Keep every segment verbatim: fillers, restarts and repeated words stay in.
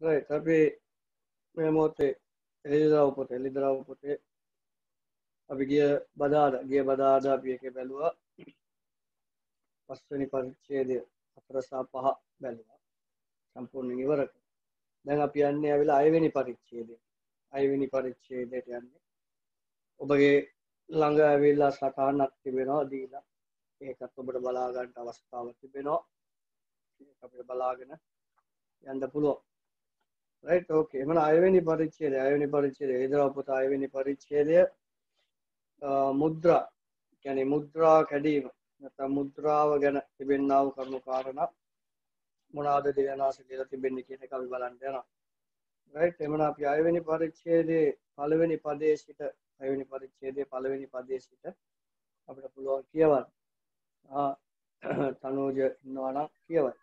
right tapi මේ මොහොතේ එළිදරව් පොතේ එළිදරව් පොතේ අපි ගිය බදාදා ගිය බදාදා අපි එකේ බැලුවා පස්වෙනි පරිච්ඡේදය හතර සහ පහ බැලුවා සම්පූර්ණයෙන් ඉවර කළා. දැන් අපි යන්නේ ආවිලා හයවෙනි පරිච්ඡේදය. හයවෙනි පරිච්ඡේදයට යන්නේ. ඔබගේ ළඟ ආවිලා සටහනක් තිබෙනවා දීලා. ඒකත් ඔබට බලා ගන්න අවස්ථාවක් තිබෙනවා. ඒක අපිට බලාගෙන යන්න පුළුවන්. right okay එමන හයවෙනි පරිච්ඡේදය හයවෙනි පරිච්ඡේදය එළිදරව් පොත හයවෙනි පරිච්ඡේදය මුද්‍රා කියන්නේ මුද්‍රා කැඩීම නැත්නම් මුද්‍රාව ගැන තිබෙනා වූ කරුණු කාරණා මොනවාද දෙවනාස කියලා තිබෙන්නේ කියන එක අපි බලන්න යනවා. right එමන අපි හයවෙනි පරිච්ඡේදයේ පළවෙනි පදයේ සිට හයවෙනි පරිච්ඡේදයේ පළවෙනි පදයේ සිට අපිට පුළුවන් කියවන්න. ආ තනෝජ ඉන්නවා නම් කියවන්න.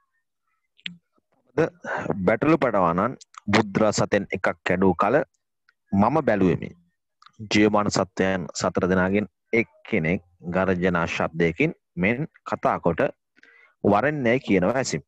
බැටළු පටවානන් මුද්‍රා සතෙන් එකක් කැඩූ කල මම බැලුවෙමි. ජීවමාන සත්වයන් සතර දෙනාගෙන් එක් කෙනෙක් ගර්ජනා ශබ්දයකින් මෙන් කතා කොට වරෙන් නැහැ කියනවා ඇසිම්.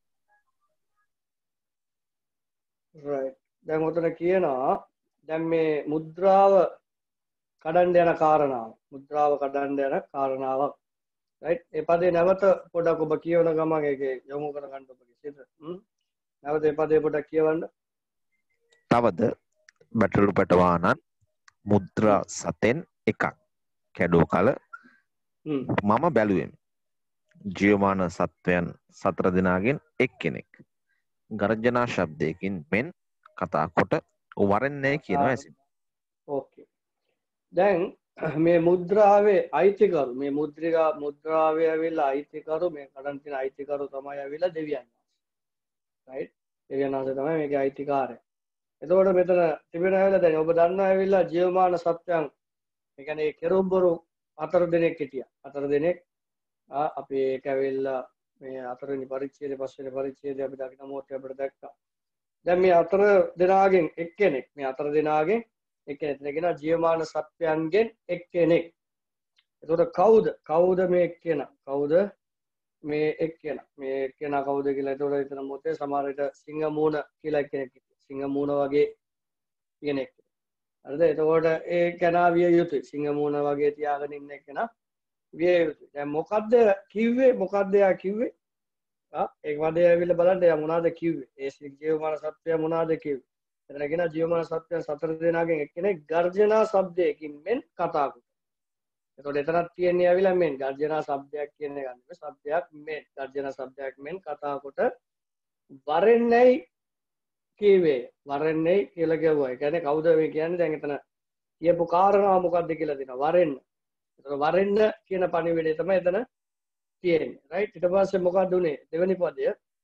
right දැන් උතන කියනවා දැන් මේ මුද්‍රාව කඩන්න යන කාරණාව මුද්‍රාව කඩන්න යන කාරණාවක් right ඒ පදේ නැවත පොඩක් ඔබ කියවන ගමන් ඒකේ යොමු කර ගන්න ඔබගේ සිත නැවත ඒ පදේ පොඩක් කියවන්න. තවද බැටළු පටවානන් මුද්‍රා සතෙන් එකක් කැඩූ කල මම බැලුවෙමි. ජීවමාන සත්වයන් සතර දෙනාගෙන් එක් කෙනෙක් ගර්ජනා ශබ්දයකින් මෙන් කතා කොට වරෙන් නැහැ කියනවා ඇසින්. ඕකේ. දැන් මේ මුද්‍රාවේ අයිතිකරු මේ මුද්‍රිකා මුද්‍රාවේ ඇවිල්ලා අයිතිකරු මේ කඩන් තියෙන අයිතිකරු තමයි ඇවිල්ලා දෙවියන් වහන්සේ. right? දෙවියන් වහන්සේ තමයි මේකේ අයිතිකාරය. එතකොට මෙතන තිබෙන ඇවිල්ලා දැන් ඔබ දන්නවා ඇවිල්ලා ජීවමාන සත්වයන් ඒ කියන්නේ කෙරුම්බරු හතර දෙනෙක් හිටියා. හතර දෙනෙක් අපි ඒක ඇවිල්ලා මේ හතරවෙනි පරිච්ඡේදයේ පස්වෙනි පරිච්ඡේදයේ අපි දකින්න මොහොතේ අපිට දැක්කා. දැන් මේ හතර දෙනාගෙන් එක්කෙනෙක් මේ හතර දෙනාගෙන් එක්කෙනෙක් කියන ජීවමාන සත්වයන්ගෙන් එක්කෙනෙක්. එතකොට කවුද? කවුද මේ එක්කෙනා? කවුද මේ එක්කෙනා? මේ එක්කෙනා කවුද කියලා එතකොට එතන මොහොතේ සමහර විට සිංහ මූණ කියලා කෙනෙක් හිටියා. සිංහ මූණ වගේ කෙනෙක්. හරිද? එතකොට ඒ කෙනා විය යුතුයි. සිංහ මූණ වගේ තියාගෙන ඉන්න කෙනා විය යුතුයි. දැන් මොකද්ද කිව්වේ? මොකද්ද යා කිව්වේ? ආ ඒක වදේ ඇවිල්ලා බලන්න යා මොනවද කිව්වේ? ඒ ජීවමාන සත්වයා මොනවද කිව්වේ? එතන කියන ජීවමාන සත්වයන් සතර දෙනාගෙන් එක්කෙනෙක් ගර්ජනා ශබ්දයකින් මෙන් කතා කරනවා. එතකොට එතනක් තියෙන්නේ ඇවිල්ලා මෙන් ගර්ජනා ශබ්දයක් කියන එක නෙවෙයි ශබ්දයක් මෙන් ගර්ජනා ශබ්දයක් මෙන් කතා කොට වරෙන්නයි කිව්වේ. වරෙන්නයි කියලා කිව්වා. ඒ කියන්නේ කවුද මේ කියන්නේ? දැන් එතන කියපු කාරණාව මොකද්ද කියලා දෙනවා. වරෙන්න. එතකොට වරෙන්න කියන පණිවිඩය තමයි එතන තියෙන්නේ. right? ඊට පස්සේ මොකක්ද උනේ? දෙවෙනි පදය.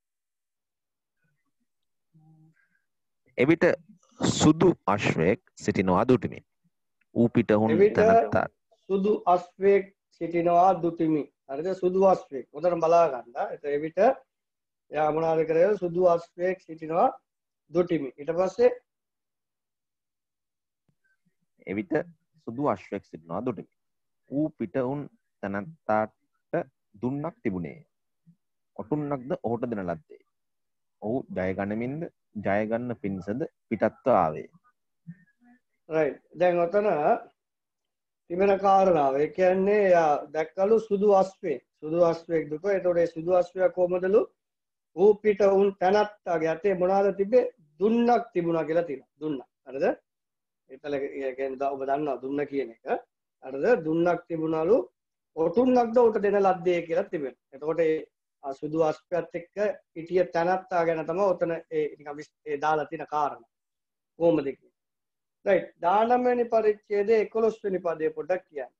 එවිට සුදු අශ්වයෙක් සිටිනවා දුටිමි. ඌ පිටහුන් තනත්තා සුදු අශ්වයෙක් සිටිනවා දුටිමි. හරිද? සුදු අශ්වයෙක්. උදේට බලා ගන්න. ඒත් එවිට එයා මොනවාද කරේ? සුදු අශ්වයෙක් සිටිනවා දුටිමි. ඊට පස්සේ එවිට සුදු අශ්වයෙක් සිටිනවා දුටිමි. ඌ පිටහුන් තනත්තාට දුන්නක් තිබුණේ. ඔටුන්නක්ද ඔහුට දෙන ලද්දේ. ඔහු ජය ගනිමින්ද ජය ගන්න පිණිසද පිටත්ව ආවේ. right දැන් ඔතන තිබෙන කාරණාව ඒ කියන්නේ යා දැක්කලු සුදු අශ්වයෙක් සුදු අශ්වයෙක් දුක. ඒතකොට ඒ සුදු අශ්වයා කොහමදලු ඌ පිට උන් තනත්තාගේ අතේ මොනවාද තිබ්බේ? දුන්නක් තිබුණා කියලා තියෙනවා. දුන්නක්. හරිද? ඒතල ඒ කියන්නේ ඔබ දන්නවා දුන්න කියන එක. හරිද? දුන්නක් තිබුණලු ඔටුන්නක්ද උට දෙන ලද්දේ කියලා තිබෙනවා. එතකොට ඒ සුදු අශ්වයාත් එක්ක හිටිය තනත්තා ගැන තමයි ඔතන ඒ නිකන් ඒ දාලා තියෙන කාරණා. කොහොමද කියන්නේ? right දානම වෙනි පරිච්ඡේදයේ එකොළොස් වෙනි පදේ පොඩ්ඩක් කියන්න.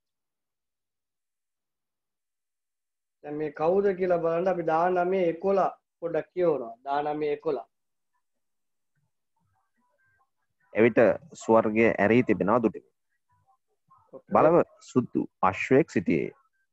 දැන් මේ කවුද කියලා බලන්න අපි දානම එකොළහ පොඩ්ඩක් කියවනවා. දානම එකොළහ. එවිට ස්වර්ගය ඇරී තිබෙනවා දුටිමි. බලව සුදු අශ්වයෙක් සිටියේ.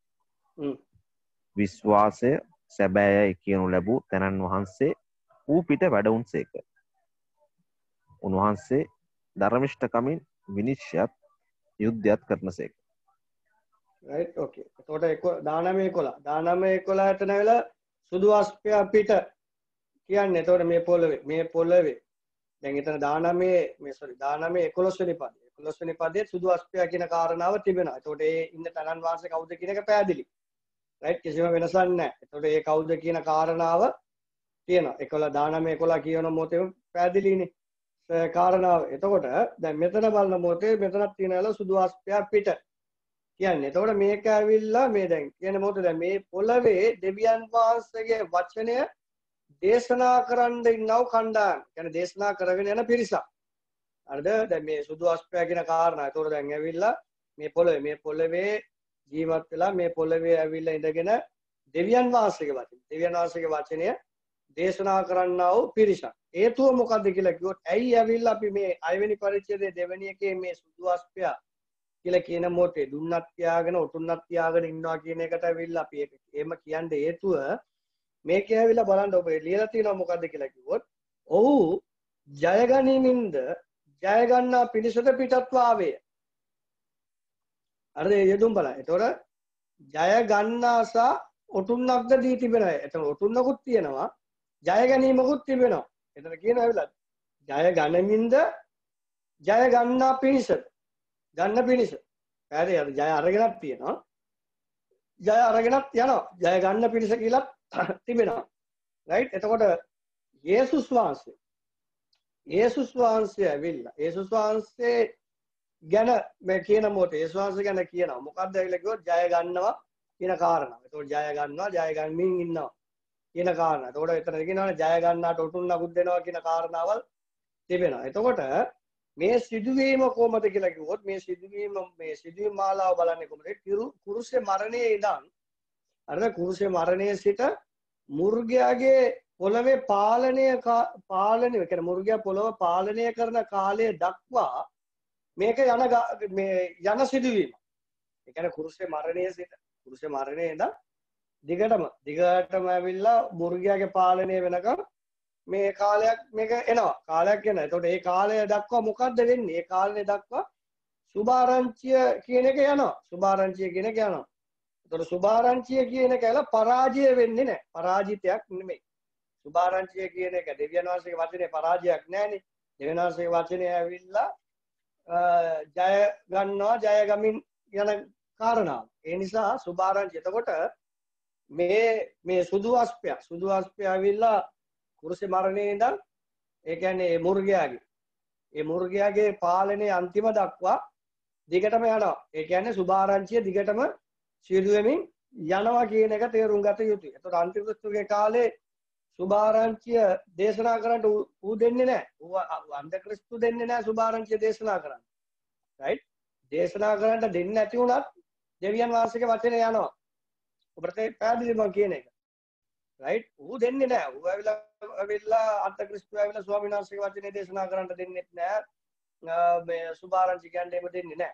විශ්වාසය සැබෑයයි කියනු ලැබූ තැනන් වහන්සේ ඌ පිට වැඩවුන්සේක. උන්වහන්සේ ධර්මිෂ්ඨකමින් විනිශ්චයත් යුද්ධයත් කරනසේක. right okay එතකොට දානම එකොළහ දානම එකොළහ එතන වෙලා සුදු අශ්වයා පිට කියන්නේ එතකොට මේ පොළවේ මේ පොළවේ දැන් එතන දානමේ මේ sorry දානමේ එකොළොස් වෙනි පදේ. එකොළොස් වෙනි පදයේ සුදු අස්පයා කියන කාරණාව තිබෙනවා. එතකොට ඒ ඉන්න තනන් වාසේ කවුද කියන එක පැහැදිලි. රයිට් කිසිම වෙනසක් නැහැ. එතකොට ඒ කවුද කියන කාරණාව තියෙනවා. එකොළොස් දානමේ එකොළොස් කියන මොහොතේ පැහැදිලිනේ. කාරණාව. එතකොට දැන් මෙතන බලන මොහොතේ මෙතනක් තියෙනවා සුදු අස්පයා පිට. කියන්නේ. එතකොට මේක ඇවිල්ලා මේ දැන් කියන මොහොතේ දැන් මේ පොළවේ දෙවියන් වහන්සේගේ වචනය දේශනා කරන්න ඉන්නව කණ්ඩායම. කියන්නේ දේශනා කරගෙන යන පිරිසක්. හරිද? දැන් මේ සුදු අස්පයා කියන කාරණා. එතකොට දැන් ඇවිල්ලා මේ පොළවේ මේ පොළවේ ජීවත් වෙලා මේ පොළවේ ඇවිල්ලා ඉඳගෙන දෙවියන් වහන්සේගේ වචනය. දෙවියන් වහන්සේගේ වචනය දේශනා කරන්නා වූ පිරිසක්. හේතුව මොකද්ද කියලා කිව්වොත් ඇයි ඇවිල්ලා අපි මේ අයවෙනි පරිච්ඡේදයේ දෙවෙනි එකේ මේ සුදු අස්පයා කියලා කියන මොහොතේ දුන්නත් තියාගෙන ඔටුන්නත් තියාගෙන ඉන්නවා කියන එකට ඇවිල්ලා අපි ඒක එහෙම කියන්න හේතුව මේකේ ඇවිල්ලා බලන්න ඔබ ලියලා තියෙනවා මොකද්ද කියලා කිව්වොත් ඔහු ජය ගනිමින්ද ජය ගන්නා පිණිසට පිටත්ව ආවේය. හරිද? යෙදුම් බලන්න. ඒතොර ජය ගන්නාස ඔටුන්නක්ද දී තිබෙනවා. එතන ඔටුන්නකුත් තියෙනවා. ජය ගැනීමකුත් තිබෙනවා. එතන කියනවා ඇවිල්ලා ජය ගනිමින්ද ජය ගන්නා පිණිසට ගන්න පිණිස. හරි හරි ජය අරගෙනක් තියෙනවා. ජය අරගෙනක් යනවා. ජය ගන්න පිණිස කියලා තිබෙනවා. රයිට්? එතකොට යේසුස් වහන්සේ යේසුස් වහන්සේ ඇවිල්ලා යේසුස් වහන්සේ ගැන මේ කියන මොහොතේ යේසුස් වහන්සේ ගැන කියනවා. මොකක්ද ඇවිල්ලා කිව්වොත් ජය ගන්නවා කියන කාරණාව. එතකොට ජය ගන්නවා ජය ගන්නමින් ඉන්නවා කියන කාරණා. එතකොට එතන කියනවානේ ජය ගන්නාට උතුම්නකුත් දෙනවා කියන කාරණාවල් තිබෙනවා. එතකොට මේ සිදුවීම කොහොමද කියලා කිව්වොත් මේ සිදුවීම මේ සිදුවීම් මාලාව බලන්නේ කොහොමද? කුරුසේ මරණයේ ඉඳන් අර කුරුසේ මරණයේ සිට මුර්ගයාගේ පොළවේ පාලනය පාලනය කියන්නේ මුර්ගයා පොළව පාලනය කරන කාලය දක්වා මේක යන මේ යන සිදුවීම. ඒ කියන්නේ කුරුසේ මරණයේ සිට කුරුසේ මරණයේ ඉඳන් දිගටම දිගටම ඇවිල්ලා මුර්ගයාගේ පාලනය වෙනකම් මේ කාලයක් මේක එනවා කාලයක් එනවා. එතකොට මේ කාලය දක්වා මොකද්ද වෙන්නේ? මේ කාලේ දක්වා සුභාරංචිය කියන එක යනවා. සුභාරංචිය කියන එක යනවා. එතකොට සුභාරංචිය කියන එක ඇල පරාජය වෙන්නේ නැහැ. පරාජිතයක් නෙමෙයි. සුභාරංචිය කියන එක දෙවියන් වහන්සේගේ වචනේ පරාජයක් නැහැනේ. දෙවියන් වහන්සේගේ වචනේ ඇවිල්ලා ජය ගන්නවා ජය ගමින් යන කාරණාව. ඒ නිසා සුභාරංචිය. එතකොට මේ මේ සුදු අස්පයා සුදු අස්පයා ඇවිල්ලා කුරුසේ මරණයේ ඉඳන් ඒ කියන්නේ ඒ මුර්ගයාගේ ඒ මුර්ගයාගේ පාලනයේ අන්තිම දක්වා දිගටම යනවා. ඒ කියන්නේ සුභාරංචිය දිගටම සිදු වෙමින් යනවා කියන එක තේරුම් ගත යුතුයි. ඒතකොට අන්තික්‍රිස්තුගේ කාලේ සුභාරංචිය දේශනා කරන්න ඌ දෙන්නේ නැහැ. ඌ අන්තික්‍රිස්තු දෙන්නේ නැහැ සුභාරංචිය දේශනා කරන්න. රයිට්? දේශනා කරන්න දෙන්නේ නැති වුණත් දෙවියන් වහන්සේගේ වචනේ යනවා. ඔබට පැහැදිලි මම කියන එක. රයිට්? ඌ දෙන්නේ නැහැ. ඌ ඇවිල්ලා ඇවිල්ලා අන්තික්‍රිස්තු ඇවිල්ලා ස්වාමීන් වහන්සේගේ වචනේ දේශනා කරන්න දෙන්නේ නැහැ. මේ සුභාරංචි කියන්නේ එහෙම දෙන්නේ නැහැ.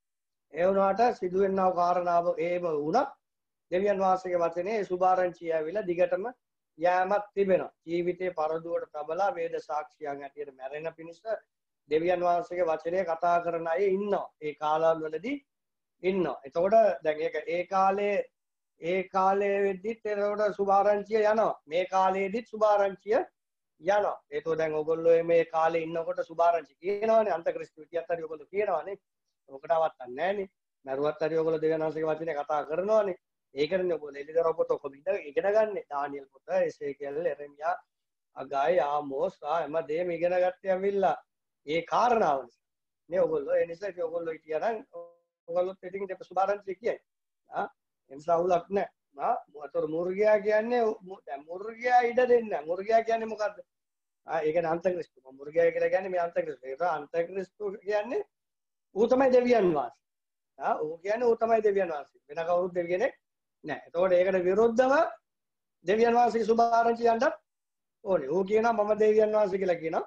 ඒ වුණාට සිදුවෙනා කාරණාව ඒව වුණත් දෙවියන් වහන්සේගේ වචනේ සුභාරංචිය ඇවිල්ලා දිගටම යෑමක් තිබෙනවා. ජීවිතේ පරදුවට තබලා වේද සාක්ෂියන් ඇටියට මැරෙන පිණිස දෙවියන් වහන්සේගේ වචනේ කතා කරන අය ඉන්නවා. ඒ කාලවලදී ඉන්නවා. එතකොට දැන් ඒක ඒ කාලේ ඒ කාලේ වෙද්දිත් ඒකට සුභාරංචිය යනවා. මේ කාලේදීත් සුභාරංචිය යනවා. ඒතෝ දැන් ඔයගොල්ලෝ මේ කාලේ ඉන්නකොට සුභාරංචි කියනවානේ අන්තක්‍රිස්තු විදියට හරි ඔයගොල්ලෝ කියනවානේ. ඔකට අවත්තක් නැහැනේ. මරුවත් හරි ඔයගොල්ලෝ දෙවියන් වහන්සේගේ වචනේ කතා කරනවානේ. ඒකනේ ඔයගොල්ලෝ එළිදර පොත ඔක්කොම ඉගෙන ගන්න. දානියෙල් පොත, එසේකියල්, එරෙමියා, අගායි, ආමෝස් ආ හැම දෙයක්ම ඉගෙන ගත්තේ ඇවිල්ලා ඒ කාරණාව නිසා. නේ ඔයගොල්ලෝ ඒ නිසා ඉතින් ඔයගොල්ලෝ හිටියනම් ඔයගොල්ලෝත් ඉතින් ඒක සුභාරංචි කියයි. ආ එනිසා උලක් නැහැ. ආ මොකටද මුර්ගයා කියන්නේ දැන් මුර්ගයා ඉඩ දෙන්නේ නැහැ. මුර්ගයා කියන්නේ මොකද්ද? ආ ඒ කියන්නේ අන්තක්‍රිස්තු. මුර්ගයා කියලා කියන්නේ මේ අන්තක්‍රිස්තු. ඒක අන්තක්‍රිස්තු කියන්නේ ඌ තමයි දෙවියන් වහන්සේ. ආ ඌ කියන්නේ ඌ තමයි දෙවියන් වහන්සේ. වෙන කවුරුත් දෙවි කෙනෙක් නැහැ. එතකොට ඒකට විරුද්ධව දෙවියන් වහන්සේගේ සුභාරංචි යන්නත් ඕනේ. ඌ කියනවා මම දෙවියන් වහන්සේ කියලා කියනවා.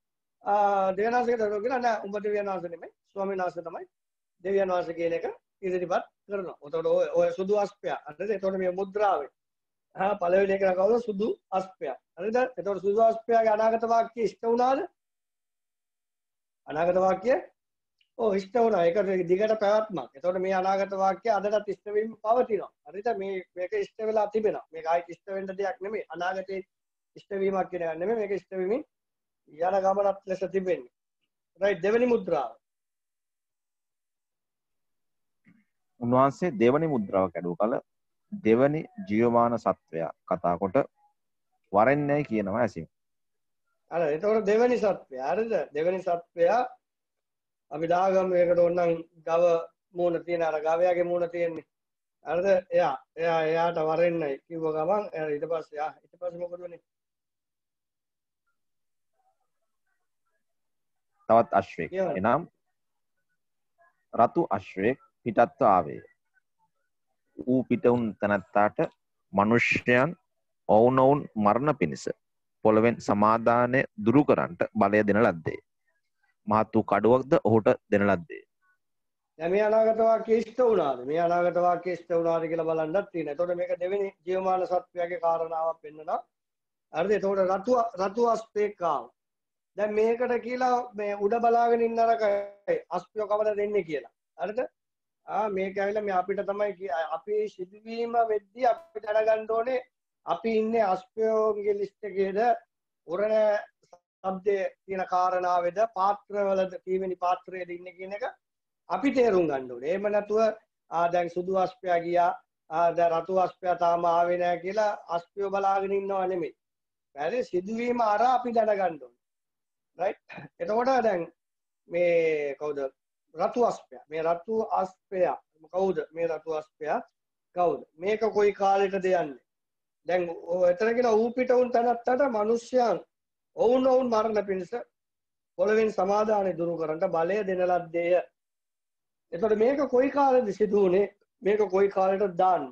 ආ දෙවියන් වහන්සේට කියනවා නෑ උඹ දෙවියන් වහන්සේ නෙමෙයි. ස්වාමීන් වහන්සේ තමයි දෙවියන් වහන්සේ කියන එක ඉදිරිපත් කරනවා. එතකොට ඔය ඔය සුදු අස්පයා. හරිද? එතකොට මේ මුද්‍රාවේ ආ පළවෙනි එක කවුද? සුදු අස්පයා. හරිද? එතකොට සුදු අස්පයාගේ අනාගත වාක්‍ය ඉෂ්ට වුණාද? අනාගත වාක්‍ය ඔව් ඉෂ්ට වුණා. ඒක දිගට පැවැත්මක්. එතකොට මේ අනාගත වාක්‍ය අදටත් ඉෂ්ට වීම පවතිනවා. හරිද? මේ මේක ඉෂ්ට වෙලා තිබෙනවා. මේක ආයිත් ඉෂ්ට වෙන්න දෙයක් නෙමෙයි. අනාගතේ ඉෂ්ට වීමක් කියන එක නෙමෙයි. මේක ඉෂ්ට වෙමින් යන ගමනත් ලෙස තිබෙන්නේ. right දෙවෙනි මුද්‍රාව. උන්වහන්සේ දෙවනි මුද්‍රාව කැඩූ කල දෙවනි ජීවමාන සත්වයා කතා කොට වරෙන්නයි කියනවා ඇසින්. අර එතකොට දෙවෙනි සත්වයා හරිද? දෙවෙනි සත්වයා අපි දාගමු ඒකට ඕනනම් ගව මූණ තියෙන අර ගවයාගේ මූණ තියෙන්නේ. හරිද? එයා එයා එයාට වරෙන්නයි කිව්ව ගමන් එයා ඊට පස්සේ ආ ඊට පස්සේ මොකද වෙන්නේ? තවත් අශ්වයෙක් එනම් රතු අශ්වයෙක් පිටත්ව ආවේ. ඌ පිට වුන් තැනැත්තාට මනුෂ්‍යයන් ඔවුනොවුන් මරණ පිණිස පොළවෙන් සමාදානය දුරු කරන්නට බලය දෙන ලද්දේ. මහත් වූ කඩුවක්ද ඔහුට දෙන ලද්දේ. දැන් මේ අනාගත වාක්‍ය ඉෂ්ට වුණාද? මේ අනාගත වාක්‍ය ඉෂ්ට වුණාද කියලා බලන්නත් තියෙනවා. එතකොට මේක දෙවෙනි ජීවමාන සත්වයාගේ කාරණාවක් වෙන්නනවා. හරිද? එතකොට රතු රතු අස්පේක් ආවා. දැන් මේකට කියලා මේ උඩ බලාගෙන ඉන්න අරකයි අස්පියෝ කවද දෙන්නේ කියලා. හරිද? ආ මේක ඇවිල්ලා මේ අපිට තමයි අපි සිදුවීම වෙද්දී අපිට දැනගන්න ඕනේ අපි ඉන්නේ අස්පියෝගේ ලිස්ට් එකේද උරණ શબ્දයේ තියෙන කාරණාවේද පාත්‍රවලද කීවෙනි පාත්‍රයේද ඉන්නේ කියන එක අපි තේරුම් ගන්න ඕනේ. එහෙම නැතුව ආ දැන් සුදු අස්පියා ගියා ආ දැන් රතු අස්පියා තාම ආවේ නැහැ කියලා අස්පියෝ බලාගෙන ඉන්නව නෙමෙයි. හරි සිදුවීම අර අපි දැනගන්න ඕනේ. right එතකොට දැන් මේ කවුද රතු අස්පයා මේ රතු අස්පයා කවුද මේ රතු අස්පයා කවුද මේක කොයි කාලෙටද යන්නේ දැන් එතන කියන ඌ පිට උන් තනත්තට මිනිස්යන් ඔවුන් ඔවුන් මරණ පිණිස පොළවෙන් සමාදානෙ දුරු කරන්නට බලය දෙන ලද්දේය. එතකොට මේක කොයි කාලෙද සිදු වුනේ මේක කොයි කාලෙටද දාන්නේ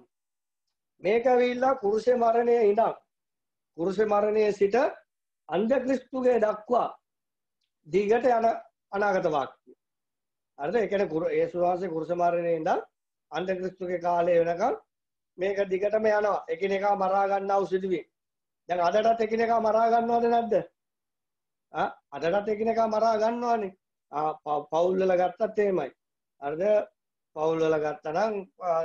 මේක ඇවිල්ලා කුරුස මරණයේ ඉඳන් කුරුස මරණයේ සිට අන්ධ ක්‍රිස්තුගේ දක්වා දිගට යන අනාගත වාක්‍ය. හරිද? ඒ කියන්නේ යේසුස් වහන්සේ කුරුස මරණයේ ඉඳන් අන්ධ ක්‍රිස්තුගේ කාලය වෙනකන් මේක දිගටම යනවා. එකිනෙකා මරා ගන්නා වූ සිදුවීම්. දැන් අදටත් එකිනෙකා මරා ගන්නවද නැද්ද? ආ අදටත් එකිනෙකා මරා ගන්නවනේ. ආ පවුල් වල ගත්තත් එහෙමයි. හරිද? පවුල් වල ගත්තා නම්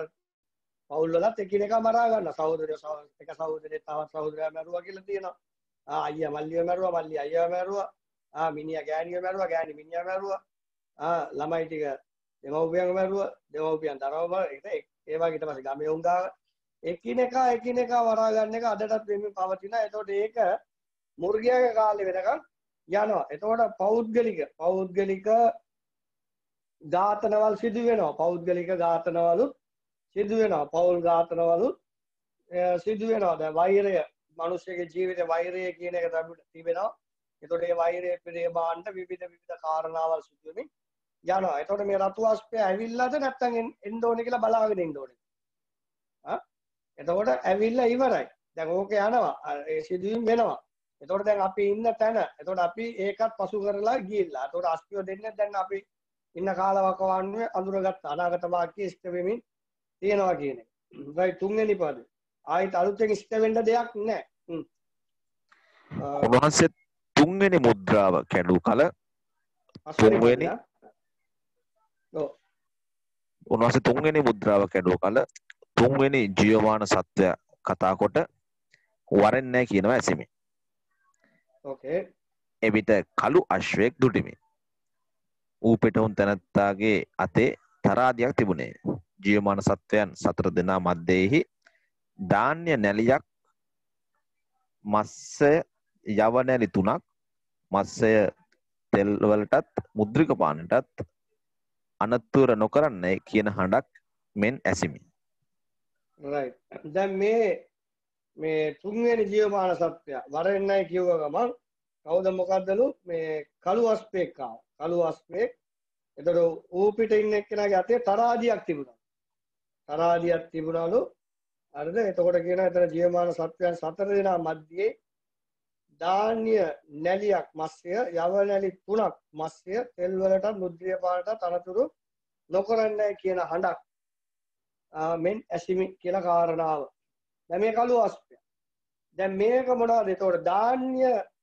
පවුල් වලත් එකිනෙකා මරා ගන්නවා. සහෝදරයෝ එක සහෝදරයෙක් තවත් සහෝදරයා මැරුවා කියලා තියෙනවා. ආ අයියා මල්ලියව මැරුවා, මල්ලිය අයියාව මැරුවා. ආ මිනිහා ගෑණියව මැරුවා, ගෑණි මිනිහා මැරුවා. ආ ළමයි ටික දෙමව්පියන්ව මැරුවා, දෙමව්පියන් තරවම ඒ වගේ ඊට පස්සේ ගමේ උන් ගාව එකිනෙකා එකිනෙකා මරා ගන්න එක අදටත් වෙමින් පවතිනවා. එතකොට ඒක මුර්ගයාගේ කාලේ වෙනකන් යනවා. එතකොට පෞද්ගලික පෞද්ගලික ඝාතනවල සිදු වෙනවා. පෞද්ගලික ඝාතනවලුත් සිදු වෙනවා. පෞල් ඝාතනවලුත් සිදු වෙනවා. දැන් වෛරය, මිනිස්සුගේ ජීවිතේ වෛරය කියන එක තිබෙනවා. එතකොට මේ වෛරය පිළිබාන්ට විවිධ විවිධ කාරණාවල් සිදු වෙමින් යනවා. එතකොට මේ රතු අස්පය ඇවිල්ලාද නැත්නම් එන්න ඕනේ කියලා බලාගෙන ඉන්න ඕනේ. ආ එතකොට ඇවිල්ලා ඉවරයි. දැන් ඕක යනවා. ඒ සිදුවීම් වෙනවා. එතකොට දැන් අපි ඉන්න තැන. එතකොට අපි ඒකත් පසු කරලා ගිහිල්ලා. එතකොට අස්පියෝ දෙන්නේ දැන් අපි ඉන්න කාලවකවානුවේ අඳුරගත්ත අනාගත වාක්‍ය ඉෂ්ට වෙමින් තියෙනවා කියන එක. right තුන්වෙනි පදේ. ආයිත් අලුතෙන් ඉෂ්ට වෙන්න දෙයක් නැහැ. හ්ම්. උන්වහන්සේ තුන්වෙනි මුද්‍රාව කැඩූ කල තුන්වෙනි ඔව් උන්වහන්සේ තුන්වෙනි මුද්‍රාව කැඩූ කල තුන්වෙනි ජීවමාන සත්වයා කතා කොට වරෙන්නේ නැහැ කියනවා ඇසෙමි. ඕකේ. එවිට කළු අශ්වයෙක් දුටිමි. ඌ පිටුන් තනත්තාගේ අතේ තරාදියක් තිබුණේ. ජීවමාන සත්වයන් සතර දෙනා මැදෙහි ධාන්‍ය නැලියක් මත්ස්‍ය යවනැලි තුනක් මත්ස්‍ය තෙල් වලටත් මුද්‍රික පානටත් අනතුර නොකරන්නේ කියන හඬක් මෙන් ඇසිමි. right දැන් මේ මේ තුන්වෙනි ජීවමාන සත්වයා වරෙන්නයි කියව ගමන් කවුද මොකද්දලු මේ කළු අස්පෙක් ආවා. කළු අස්පෙක් එතකොට ඌ පිට ඉන්න එක්කෙනාගේ අතේ තරාදියක් තිබුණා. තරාදියක් තිබුණාලු. හරිද? එතකොට කියන එතන ජීවමාන සත්වයන් සතර දෙනා මැද්දේ ධාන්‍ය නැලියක් මත්ස්‍ය යව නැලි තුනක් මත්ස්‍ය තෙල් වලට මුද්‍රිය පානට අනතුරු නොකරන්නේ කියන හඬක් මෙන් ඇසිමි කියලා කාරණාව. දැන් මේ කළු අස්පය. දැන් මේක මොනවද? එතකොට ධාන්‍ය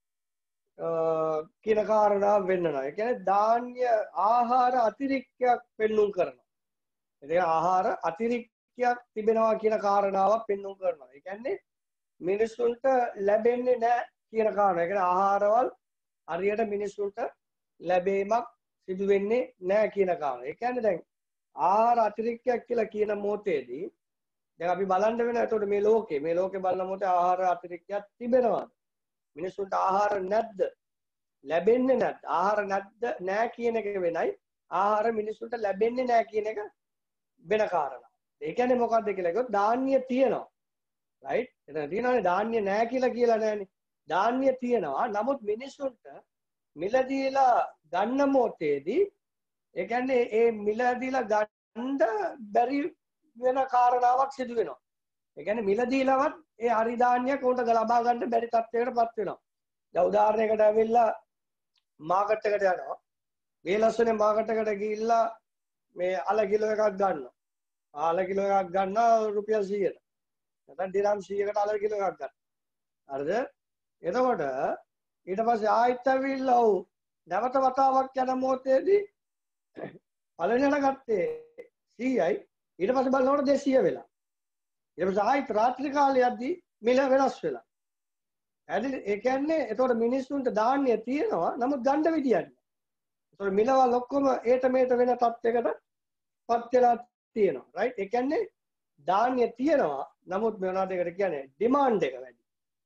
කියන කාරණාව වෙන්නනවා. ඒ කියන්නේ ධාන්‍ය ආහාර අතිරික්තයක් පෙන්눔 කරනවා. ඒ ආහාර අතිරික්තයක් තිබෙනවා කියන කාරණාවක් පෙන්눔 කරනවා. ඒ කියන්නේ මිනිසුන්ට ලැබෙන්නේ නැහැ කියන කාරණා. ඒ කියන්නේ ආහාරවල හරියට මිනිස්සුන්ට ලැබීමක් සිදු වෙන්නේ නැහැ කියන කාරණා. ඒ කියන්නේ දැන් ආහාර අතිරික්තයක් කියලා කියන මොහොතේදී දැන් අපි බලන්න වෙනවා එතකොට මේ ලෝකේ මේ ලෝකේ බලන මොහොතේ ආහාර අතිරික්තයක් තිබෙනවද? මිනිස්සුන්ට ආහාර නැද්ද? ලැබෙන්නේ නැද්ද? ආහාර නැද්ද නැහැ කියන එක වෙනයි. ආහාර මිනිස්සුන්ට ලැබෙන්නේ නැහැ කියන එක වෙන කාරණා. ඒ කියන්නේ මොකද්ද කියලා කිව්වොත් ධාන්‍ය තියෙනවා. රයිට්? එතන තියෙනවානේ ධාන්‍ය නැහැ කියලා කියලා නැහැනේ. ධාන්‍ය තියෙනවා. නමුත් මිනිස්සුන්ට මිලදීලා ගන්න මොහොතේදී ඒ කියන්නේ ඒ මිලදීලා ගන්න බැරි වෙන කාරණාවක් සිදු වෙනවා. ඒ කියන්නේ මිලදීලවත් ඒ හරි ධාන්‍යයක් උන්ට ලබා ගන්න බැරි තත්යකටපත් වෙනවා. දැන් උදාහරණයකට ඇවිල්ලා මාකට් එකට යනවා. වේලස්සනේ මාකට් එකට ගිහිල්ලා මේ අල කිලෝ එකක් ගන්නවා. අල කිලෝ එකක් ගන්නවා රුපියල් සීයට. නැත්නම් දිරම් සීයකට අල කිලෝ එකක් ගන්න. හරිද? එතකොට ඊට පස්සේ ආයෙත් ඇවිල්ලා ඔව් නැවත වතාවක් යන මොහොතේදී පළවෙනියට ගත්තේ සීයයි ඊට පස්සේ බලනකොට දෙසීය වෙලා. ඊට පස්සේ ආයෙත් රාත්‍රී කාලයේදී මිල වෙනස් වෙලා. හරිද? ඒ කියන්නේ එතකොට මිනිස්සුන්ට ධාන්‍ය තියෙනවා නමුත් ගන්න විදියක් නෑ. එතකොට මිලවල් ඔක්කොම ඒට මේට වෙන තත්යකට පත් වෙලා තියෙනවා. රයිට්? ඒ කියන්නේ ධාන්‍ය තියෙනවා නමුත් මොනවද ඒකට කියන්නේ ඩිමාන්ඩ් එක වැඩි.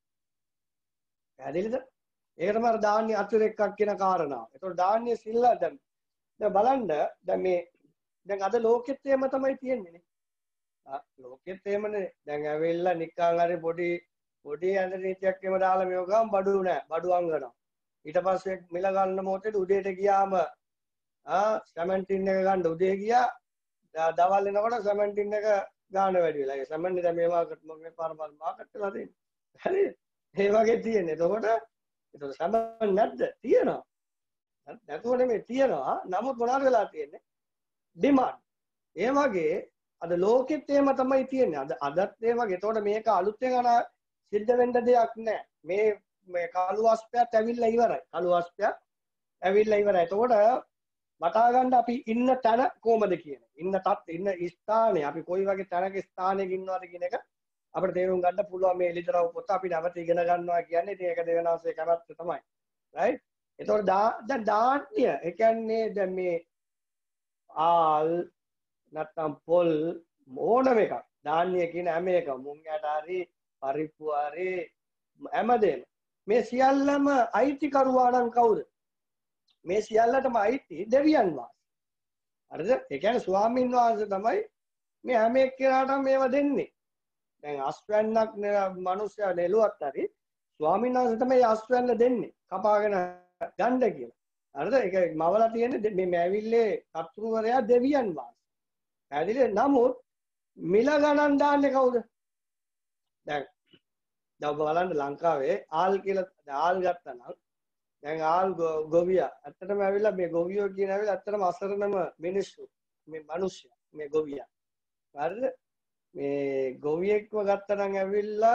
පැහැදිලිද? ඒක තමයි ධාන්‍ය අතිරේකයක් කියන කාරණාව. ඒතකොට ධාන්‍ය සිල්ලා දැන් දැන් බලන්න දැන් මේ දැන් අද ලෝකෙත් එහෙම තමයි තියෙන්නේ නේ. ආ ලෝකෙත් එහෙමනේ. දැන් ඇවිල්ලා නිකන් හරි පොඩි පොඩි ඇඳ නීතියක් එහෙම දාලා මේව ගාම බඩු නෑ. බඩු අංගනවා. ඊට පස්සේ මිල ගන්න මොහොතේ උදේට ගියාම ආ සැමන්ටින් එක ගන්න උදේ ගියා. දවල් එනකොට සැමන්ටින් එක ගාන වැඩි වෙලා. ඒ සැමන්ටින් දැන් මේ මාකට් මේ පාරවල් මාකට් වෙලා තියෙන්නේ. හරිද? ඒ වගේ තියෙන්නේ. එතකොට එතකොට සැමන් නැද්ද? තියෙනවා. නැතුව නෙමෙයි තියෙනවා. නමුත් මොනවද වෙලා තියෙන්නේ? ඩිමාන්ඩ්. ඒ වගේ අද ලෝකෙත් එහෙම තමයි තියෙන්නේ. අද අදත් ඒ වගේ. එතකොට මේක අලුතෙන් අන සිද්ධ වෙන්න දෙයක් නැහැ. මේ මේ කළු අස්පයත් ඇවිල්ලා ඉවරයි. කළු අස්පයත් ඇවිල්ලා ඉවරයි. එතකොට වටා ගන්න අපි ඉන්න තැන කොහමද කියන්නේ? ඉන්න තත් ඉන්න ස්ථානේ අපි කොයි වගේ තැනක ස්ථානයක ඉන්නවද කියන එක අපිට තේරුම් ගන්න පුළුවන් මේ එලිදරව් පොත අපි නැවත ඉගෙන ගන්නවා කියන්නේ ඉතින් ඒක දෙවෙනාසේ කරත් තමයි. රයිට්? එතකොට දැන් ධාන්‍ය ඒ කියන්නේ දැන් මේ ආල් නැත්තම් පොල් ඕනම එකක් ධාන්‍ය කියන හැම එකම මුං යට හරි පරිප්පු හරි හැමදේම මේ සියල්ලම අයිතිකරුවා නම් කවුද? මේ සියල්ලටම අයිති දෙවියන් වහන්සේ. හරිද? ඒ කියන්නේ ස්වාමීන් වහන්සේ තමයි මේ හැම එක්කෙනාටම මේවා දෙන්නේ. දැන් අස්වැන්නක් මිනිස්සයා නෙළුවත් හරි ස්වාමීන් වහන්සේ තමයි අස්වැන්න දෙන්නේ. කපාගෙන ගන්න කියලා. හරිද? ඒක මවලා තියෙන්නේ මේ මෑවිල්ලේ කතුරුවරයා දෙවියන් වහන්සේ. පැහැදිලිද? නමුත් මිල ගණන් දාන්නේ කවුද? දැන් දැන් බලන්න ලංකාවේ ආල් කියලා ආල් ගත්තා නම් දැන් ආල් ගොවියා ඇත්තටම ඇවිල්ලා මේ ගොවියෝ කියන ඇවිල්ලා ඇත්තටම අසරණම මිනිස්සු මේ මිනිස්සු මේ ගොවියා. හරිද? මේ ගොවියෙක්ව ගත්තා නම් ඇවිල්ලා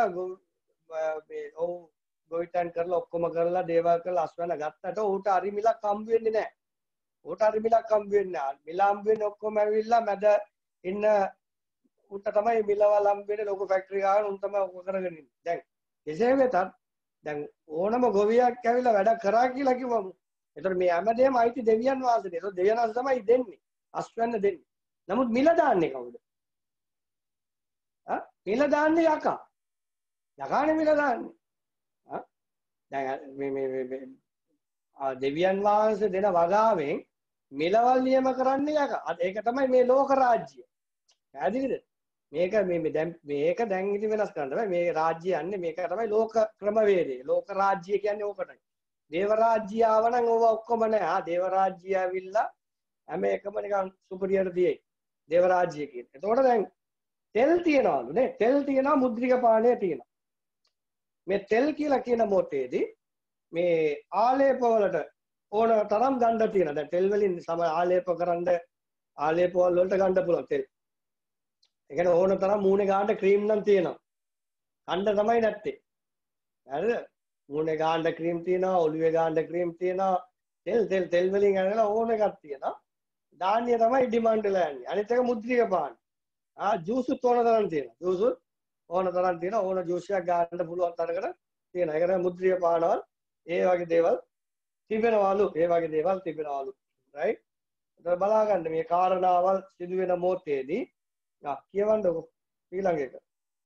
මේ ඔව් ගොවිතැන් කරලා ඔක්කොම කරලා දේවල් කරලා අස්වැන්න ගත්තට ඌට හරි මිලක් හම්බ වෙන්නේ නැහැ. ඌට හරි මිලක් හම්බ වෙන්නේ නැහැ. මිල හම්බ වෙන්නේ ඔක්කොම ඇවිල්ලා මැද ඉන්න ඌට තමයි මිලවල් හම්බ වෙන්නේ ලොකු ෆැක්ටරි ගාන උන් තමයි ඔක කරගෙන ඉන්නේ. දැන් එසේ වෙතත් දැන් ඕනම ගොවියෙක් ඇවිල්ලා වැඩ කරා කියලා කිව්වම එතකොට මේ හැමදේම අයිති දෙවියන් වහන්සේට. ඒක දෙවියන් වහන්සේ තමයි දෙන්නේ. අස්වැන්න දෙන්නේ. නමුත් මිල දාන්නේ කවුද? ආ මිල දාන්නේ යකා. යකානේ මිල දාන්නේ. ආ දැන් මේ මේ මේ දෙවියන් වහන්සේ දෙන වගාවෙන් මිලවල් නියම කරන්නේ යකා. ඒක තමයි මේ ලෝක රාජ්‍යය. පැහැදිලිද? මේක මේ දැන් මේක දැන් ඉතින් වෙනස් කරන්න බෑ. මේ රාජ්‍යය යන්නේ මේක තමයි ලෝක ක්‍රමවේදය. ලෝක රාජ්‍ය කියන්නේ ඕකටයි. දේව රාජ්‍ය ආව නම් ඕවා ඔක්කොම නෑ. ආ දේව රාජ්‍ය ඇවිල්ලා හැම එකම නිකන් සුපිරියට දියේ. දේව රාජ්‍ය කියන්නේ. එතකොට දැන් තෙල් තියනවලු නේ. තෙල් තියනවා මුද්‍රික පානය තියනවා. මේ තෙල් කියලා කියන මොතේදී මේ ආලේප වලට ඕන තරම් ගන්න තියෙනවා. දැන් තෙල් වලින් සම ආලේප කරන්න ආලේප වලට ගන්න පුළුවන් තෙල්. ඒ කියන්නේ ඕන තරම් මූණේ ගාන්න ක්‍රීම් නම් තියෙනවා. කන්න තමයි නැත්තේ. හරිද? මූණේ ගාන්න ක්‍රීම් තියෙනවා, ඔළුවේ ගාන්න ක්‍රීම් තියෙනවා. තෙල් තෙල් තෙල් වලින් අරගෙන ඕන එකක් තියෙනවා. ධාන්‍ය තමයි ඩිමාන්ඩ් වෙලා යන්නේ. අනිත් එක මුද්‍රික පාන. ආ ජූසුත් ඕන තරම් තියෙනවා. ජූසුත් ඕන තරම් තියෙනවා. ඕන ජූස් එකක් ගන්න පුළුවන් තරකට තියෙනවා. ඒක තමයි මුද්‍රික පානවල ඒ වගේ දේවල් තිබෙනවලු ඒ වගේ දේවල් තිබෙනවලු right එතකොට බලා ගන්න මේ කාරණාවල් සිදු වෙන මොහොතේදී ආ කියවන්නකො ඊළඟ එක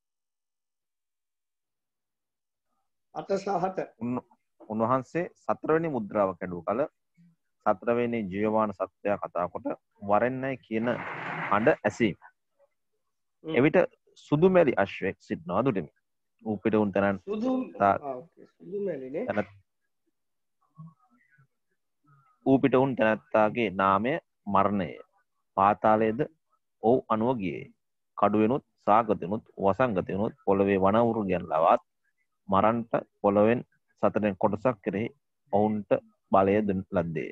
අට සහ හත උන්වහන්සේ සතරවෙනි මුද්‍රාව කැඩූ කල සතරවෙනි ජීවමාන සත්වයා කතා කොට වරෙන්නයි කියන හඬ ඇසීම. එවිට සුදු මැලි අශ්වයෙක් සිටිනවා දුටුමි. ඌ පිට උන් තැනන් සුදු සුදු මැලිනේ ඌ පිට උන් තැනැත්තාගේ නාමය මරණය. පාතාලයේද ඔව් අනුව ගියේ. කඩුවෙනුත් සාගතෙනුත් වසංගතෙනුත් පොළවේ වනවුරුගයන් ලවත් මරන්ට පොළොවෙන් සතරෙන් කොටසක් කෙරෙහි ඔවුන්ට බලය දෙන ලද්දේය.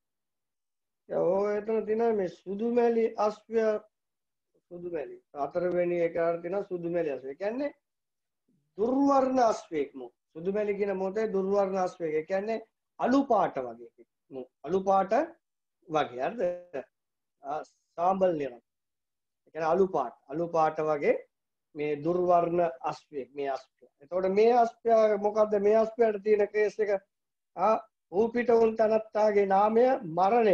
ඔය එතන තියෙනවා මේ සුදු මැලි අශ්වය සුදු මැලි හතරවෙනි එකට තියෙනවා සුදු මැලි අශ්වය. ඒ කියන්නේ දුර්වර්ණ අශ්වයෙක් මු. සුදු මැලි කියන මොහොතේ දුර්වර්ණ අශ්වයෙක්. ඒ කියන්නේ අලු පාට වගේ. මු අලු පාට වගේ. හරිද? සාම්බල් නිරම්. ඒ කියන්නේ අලු පාට. අලු පාට වගේ මේ දුර්වර්ණ අශ්වයෙක් මේ අශ්වය. එතකොට මේ අශ්වය මොකද්ද මේ අශ්වයට තියෙන කේස් එක? ආ ඌ පිට උන් තනත්තාගේ නාමය මරණය.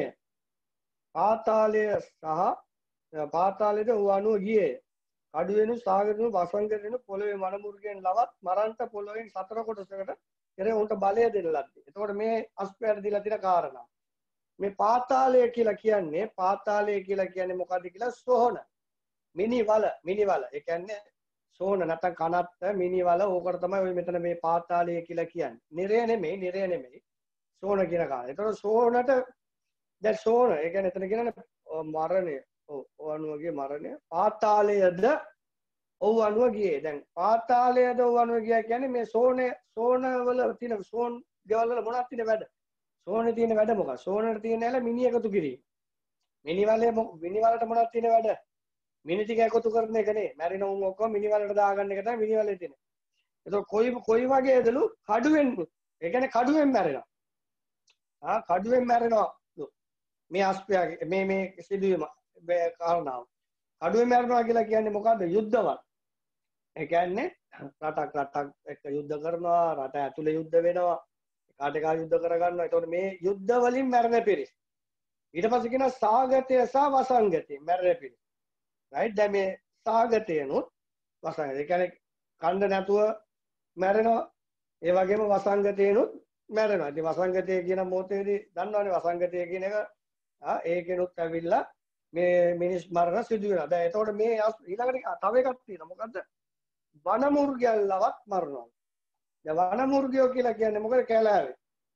පාතාලය සහ පාතාලයේද ඌ අනුව ගියේ. කඩුවෙනු සාගරෙනු වසංගරෙනු පොළවේ මනමුර්ගෙන් ලවත් මරන්ට පොළොවෙන් සතර කොටසකට කෙරේ උන්ට බලය දෙන්න ලද්දේ. එතකොට මේ අශ්වයට දීලා තියෙන කාරණා. මේ පාතාලය කියලා කියන්නේ පාතාලය කියලා කියන්නේ මොකද්ද කියලා සෝහන. මිනිවල මිනිවල. ඒ කියන්නේ සෝන නැත්නම් කනත්ත මිනිවල ඕකට තමයි ඔය මෙතන මේ පාතාලය කියලා කියන්නේ. නිරය නෙමෙයි නිරය නෙමෙයි. සෝන කියන කාරණා. එතකොට සෝනට දැන් සෝන ඒ කියන්නේ එතන කියන්නේ මරණය. ඔව් ඔව් අනුවගේ මරණය. පාතාලයද ඔව් අනුව ගියේ. දැන් පාතාලයද ඔව් අනුව ගියා කියන්නේ මේ සෝනේ සෝන වල තියෙන සෝන් ගෙවල් වල මොනවද තියෙන වැඩ? සෝනේ තියෙන වැඩ මොකක්ද? සෝනට තියෙන ඇල මිනි එකතු කිරීම. මිනිවලේ මිනිවලට මොනවද තියෙන වැඩ? මිනි ටික එකතු කරන එකනේ. මැරින උන් ඔක්කොම මිනිවලට දාගන්න එක තමයි මිනිවලේ තියෙන. එතකොට කොයි කොයි වගේදලු කඩුවෙන් ඒ කියන්නේ කඩුවෙන් මැරෙනවා. ආ කඩුවෙන් මැරෙනවා. මේ අස්පයාගේ මේ මේ සිදුවීම කාරණාව. කඩුවෙන් මැරෙනවා කියලා කියන්නේ මොකද්ද? යුද්ධවල. ඒ කියන්නේ රටක් රටක් එක්ක යුද්ධ කරනවා, රට ඇතුලේ යුද්ධ වෙනවා, කාට එකා යුද්ධ කරගන්නවා. එතකොට මේ යුද්ධ වලින් මැරෙන පිරිස. ඊට පස්සේ කියනවා සාගතය සහ වසංගතය මැරෙන පිරිස. රයිට් දැන් මේ සාගතයනොත් වසංගතය. ඒ කියන්නේ කණ්ඩ නැතුව මැරෙනවා. ඒ වගේම වසංගතයනොත් මැරෙනවා. ඉතින් වසංගතය කියන මොහොතේදී දන්නවනේ වසංගතය කියන එක ආ ඒකෙනුත් ඇවිල්ලා මේ මිනිස් මරණ සිදු වෙනවා. දැන් එතකොට මේ ඊළඟට තව එකක් තියෙනවා. මොකද්ද? වනමුර්ගයල්ලවත් මරනවා. දැන් වනමුර්ගයෝ කියලා කියන්නේ මොකද? කැලෑවේ.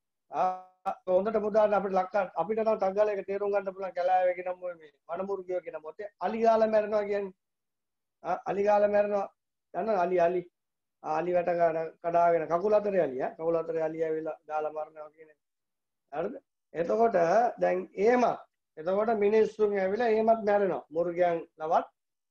ආ හොඳට මුදාන්න අපිට ලක්ක අපිට නම් ටග්ගල එක තේරුම් ගන්න පුළුවන් කැලෑවේ කියන මේ වනමුර්ගයෝ කියන මොතේ අලි ගාලා මැරෙනවා කියන්නේ. ආ අලි ගාලා මැරෙනවා. දන්නවද අලි අලි ආලි වැට කඩාගෙන කකුල අතරේ අලිය කකුල අතරේ අලිය ඇවිල්ලා ගාලා මරනවා කියන්නේ. හරිද? එතකොට දැන් එහෙමත් එතකොට මිනිස්සුන් ඇවිල්ලා එහෙමත් මැරෙනවා. මුර්ගයන් ලවත්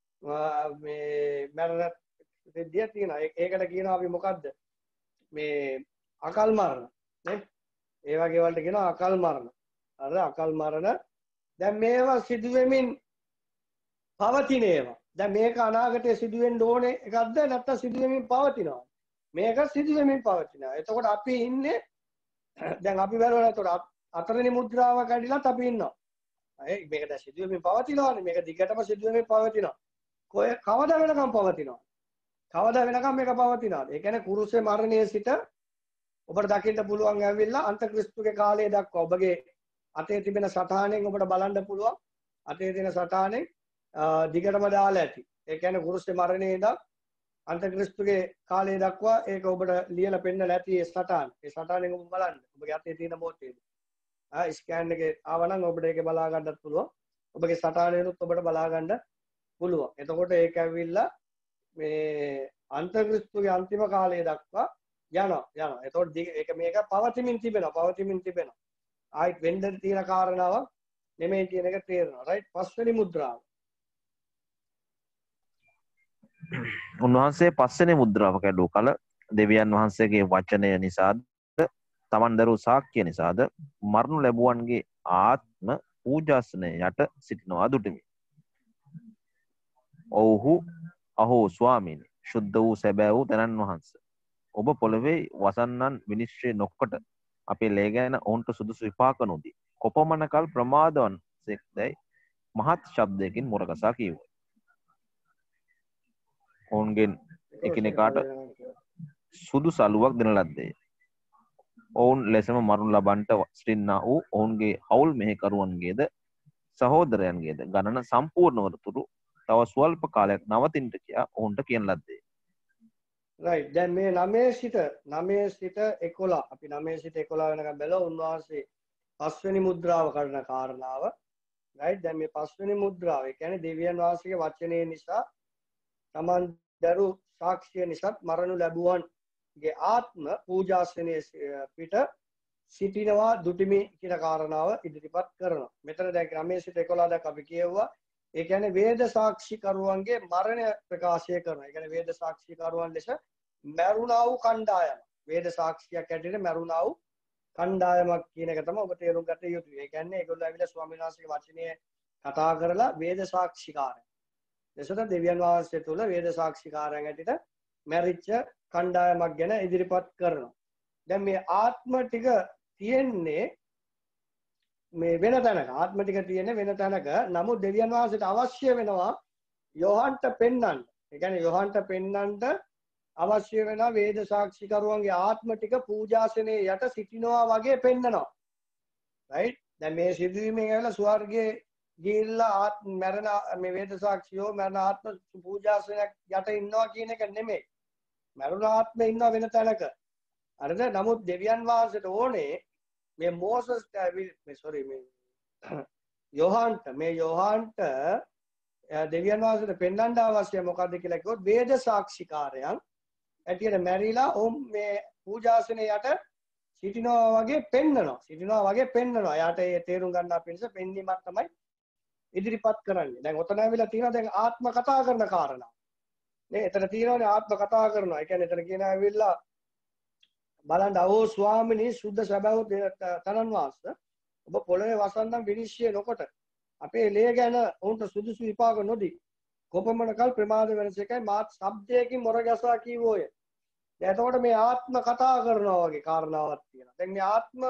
මේ මැරෙන සිද්ධිය තියෙනවා. ඒකට කියනවා අපි මොකද්ද? මේ අකල් මරණ නේ? ඒ වගේ වලට කියනවා අකල් මරණ. හරිද? අකල් මරණ. දැන් මේවා සිදු වෙමින් පවතින ඒවා. දැන් මේක අනාගතයේ සිදු වෙන්න ඕනේ එකක්ද නැත්නම් සිදු වෙමින් පවතිනවා? මේක සිදු වෙමින් පවතිනවා. එතකොට අපි ඉන්නේ දැන් අපි බලනවා එතකොට හතරවෙනි මුද්‍රාව කැඩිලත් අපි ඉන්නවා. ඒ මේක දැන් සිදු වෙමින් පවතිනවානේ. මේක දිගටම සිදු වෙමින් පවතිනවා. කොයි කවදා වෙනකම් පවතිනවා? කවදා වෙනකම් මේක පවතිනවා? ඒ කියන්නේ කුරුසේ මරණයේ සිට ඔබට දකින්න පුළුවන් ඇවිල්ලා අන්තක්‍රිස්තුගේ කාලය දක්වා ඔබගේ අතේ තිබෙන සටහනෙන් ඔබට බලන්න පුළුවන්. අතේ තියෙන සටහනෙන් දිගටම දාලා ඇති. ඒ කියන්නේ කුරුසේ මරණයේ ඉඳන් අන්තක්‍රිස්තුගේ කාලය දක්වා ඒක ඔබට ලියලා පෙන්නලා ඇති ඒ සටහන. ඒ සටහනෙන් ඔබ බලන්න. ඔබගේ අතේ තියෙන මොහොතේදී. ආ ස්කෑන් එකේ ආවනම් ඔබට ඒක බලා ගන්නත් පුළුවන්. ඔබගේ සටහනෙනුත් ඔබට බලා ගන්න පුළුවන්. එතකොට ඒක ඇවිල්ලා මේ අන්තක්‍රිස්තුගේ අන්තිම කාලය දක්වා යනවා යනවා. එතකොට ඒක මේක පවතිමින් තිබෙනවා. පවතිමින් තිබෙනවා. ආයිත් වෙන්න තියෙන කාරණාවක් නෙමෙයි කියන එක තේරෙනවා. රයිට්? පස්වෙනි මුද්‍රාව. උන්වහන්සේ පස්වෙනි මුද්‍රාව කැඩූ කල දෙවියන් වහන්සේගේ වචනය නිසාද තමන් දරූ සාක්කිය නිසාද මරණු ලැබුවන්ගේ ආත්ම පූජාසනය යට සිටිනවා දුටුමි. ඔව්හු අහෝ ස්වාමීනි ශුද්ධ වූ සැබෑ වූ තැනන් වහන්ස. ඔබ පොළොවේ වසන්නන් විනිශ්චය නොකොට අපේ ලේ ගැන ඔවුන්ට සුදුසු විපාක නොදී කොපමණකල් ප්‍රමාදවන්සේක්දැයි මහත් ශබ්දයකින් මුරගසා කීවෝ. ඔවුන්ගෙන් එකිනෙකාට සුදු සලුවක් දෙන ලද්දේ. ඔවුන් ලෙසම මරුන් ලබන්ට සිටින්නා වූ ඔවුන්ගේ හවුල් මෙහෙකරුවන්ගේද සහෝදරයන්ගේද ගණන සම්පූර්ණවරතුරු තව ස්වල්ප කාලයක් නවතින්ට කියා ඔවුන්ට කියන ලද්දේ. රයිට්. දැන් මේ නවය සිට නවය සිට එකොළහ අපි නවය සිට එකොළහ වෙනකම් බැලුවා උන්වහන්සේ පස්වෙනි මුද්‍රාව කරන කාරණාව. රයිට්. දැන් මේ පස්වෙනි මුද්‍රාව ඒ කියන්නේ දෙවියන් වහන්සේගේ වචනය නිසා තමන් දරු සාක්ෂිය නිසා මරණු ලැබුවන්ගේ ආත්ම පූජාසනයේ පිට සිටිනවා දුටිමි කියන කාරණාව ඉදිරිපත් කරනවා. මෙතන දැන් නවය සිට එකොළහ දක්වා අපි කියවුවා. ඒ කියන්නේ වේද සාක්ෂිකරුවන්ගේ මරණය ප්‍රකාශය කරනවා. ඒ කියන්නේ වේද සාක්ෂිකරුවන් ලෙස මරුණා වූ කණ්ඩායම. වේද සාක්ෂියක් ඇටියට මරුණා වූ කණ්ඩායමක් කියන එක තමයි ඔබ තේරුම් ගත යුතුයි. ඒ කියන්නේ ඒගොල්ලෝ ඇවිල්ලා ස්වාමීන් වහන්සේගේ වචනේ කතා කරලා වේද සාක්ෂිකාරය. එසට දෙවියන් වහන්සේ තුල වේද සාක්ෂිකාරයන් ඇටියට මැරිච්ච කණ්ඩායමක් ගැන ඉදිරිපත් කරනවා. දැන් මේ ආත්ම ටික තියෙන්නේ මේ වෙන තැනක ආත්ම ටික තියෙන්නේ වෙන තැනක. නමුත් දෙවියන් වහන්සේට අවශ්‍ය වෙනවා යෝහන්ට පෙන්වන්න. ඒ කියන්නේ යෝහන්ට පෙන්වන්නට අවශ්‍ය වෙන වේද සාක්ෂිකරුවන්ගේ ආත්ම ටික පූජාසනයේ යට සිටිනවා වගේ පෙන්නනවා. රයිට්. දැන් මේ සිදුවීමෙන් ඇවිල්ලා ස්වර්ගයේ ගිහිල්ලා ආත්ම මරණ මේ වේද සාක්ෂියෝ මරණ ආත්ම පූජාසනයක් යට ඉන්නවා කියන එක නෙමෙයි. මරුණ ආත්මෙ ඉන්නවා වෙන තැනක. හරිද? නමුත් දෙවියන් වහන්සේට ඕනේ මේ මෝසස් මේ සෝරි මේ යෝහන්ට මේ යෝහන්ට දෙවියන් වහන්සේට පෙන්වන්න අවශ්‍ය මොකද්ද කියලා කිව්වොත් වේද සාක්ෂිකාරයන් ඇටියට මැරිලා ඔවුන් මේ පූජාසනයේ යට සිටිනවා වගේ පෙන්නනවා. සිටිනවා වගේ පෙන්නනවා. යාට ඒ තේරුම් ගන්න අපිට පෙන්වීමක් තමයි ඉදිරිපත් කරන්නේ. දැන් ඔතන ඇවිල්ලා තියෙනවා දැන් ආත්ම කතා කරන කාරණා. නේ එතන තියෙනවානේ ආත්ම කතා කරනවා. ඒ කියන්නේ එතන කියන ඇවිල්ලා බලන්න අවෝ ස්වාමිනී සුද්ධ සබව තනන් වාස ඔබ පොළවේ වසන්නම් විනිශ්චය නොකොට අපේ ලේ ගැන ඔවුන්ට සුදුසු විපාක නොදී කොපමණකල් ප්‍රමාද වෙනසේකයි මාත් ශබ්දයකින් මොර ගැසා කීවෝය. දැන් එතකොට මේ ආත්ම කතා කරනවා වගේ කාරණාවක් තියෙනවා. දැන් මේ ආත්ම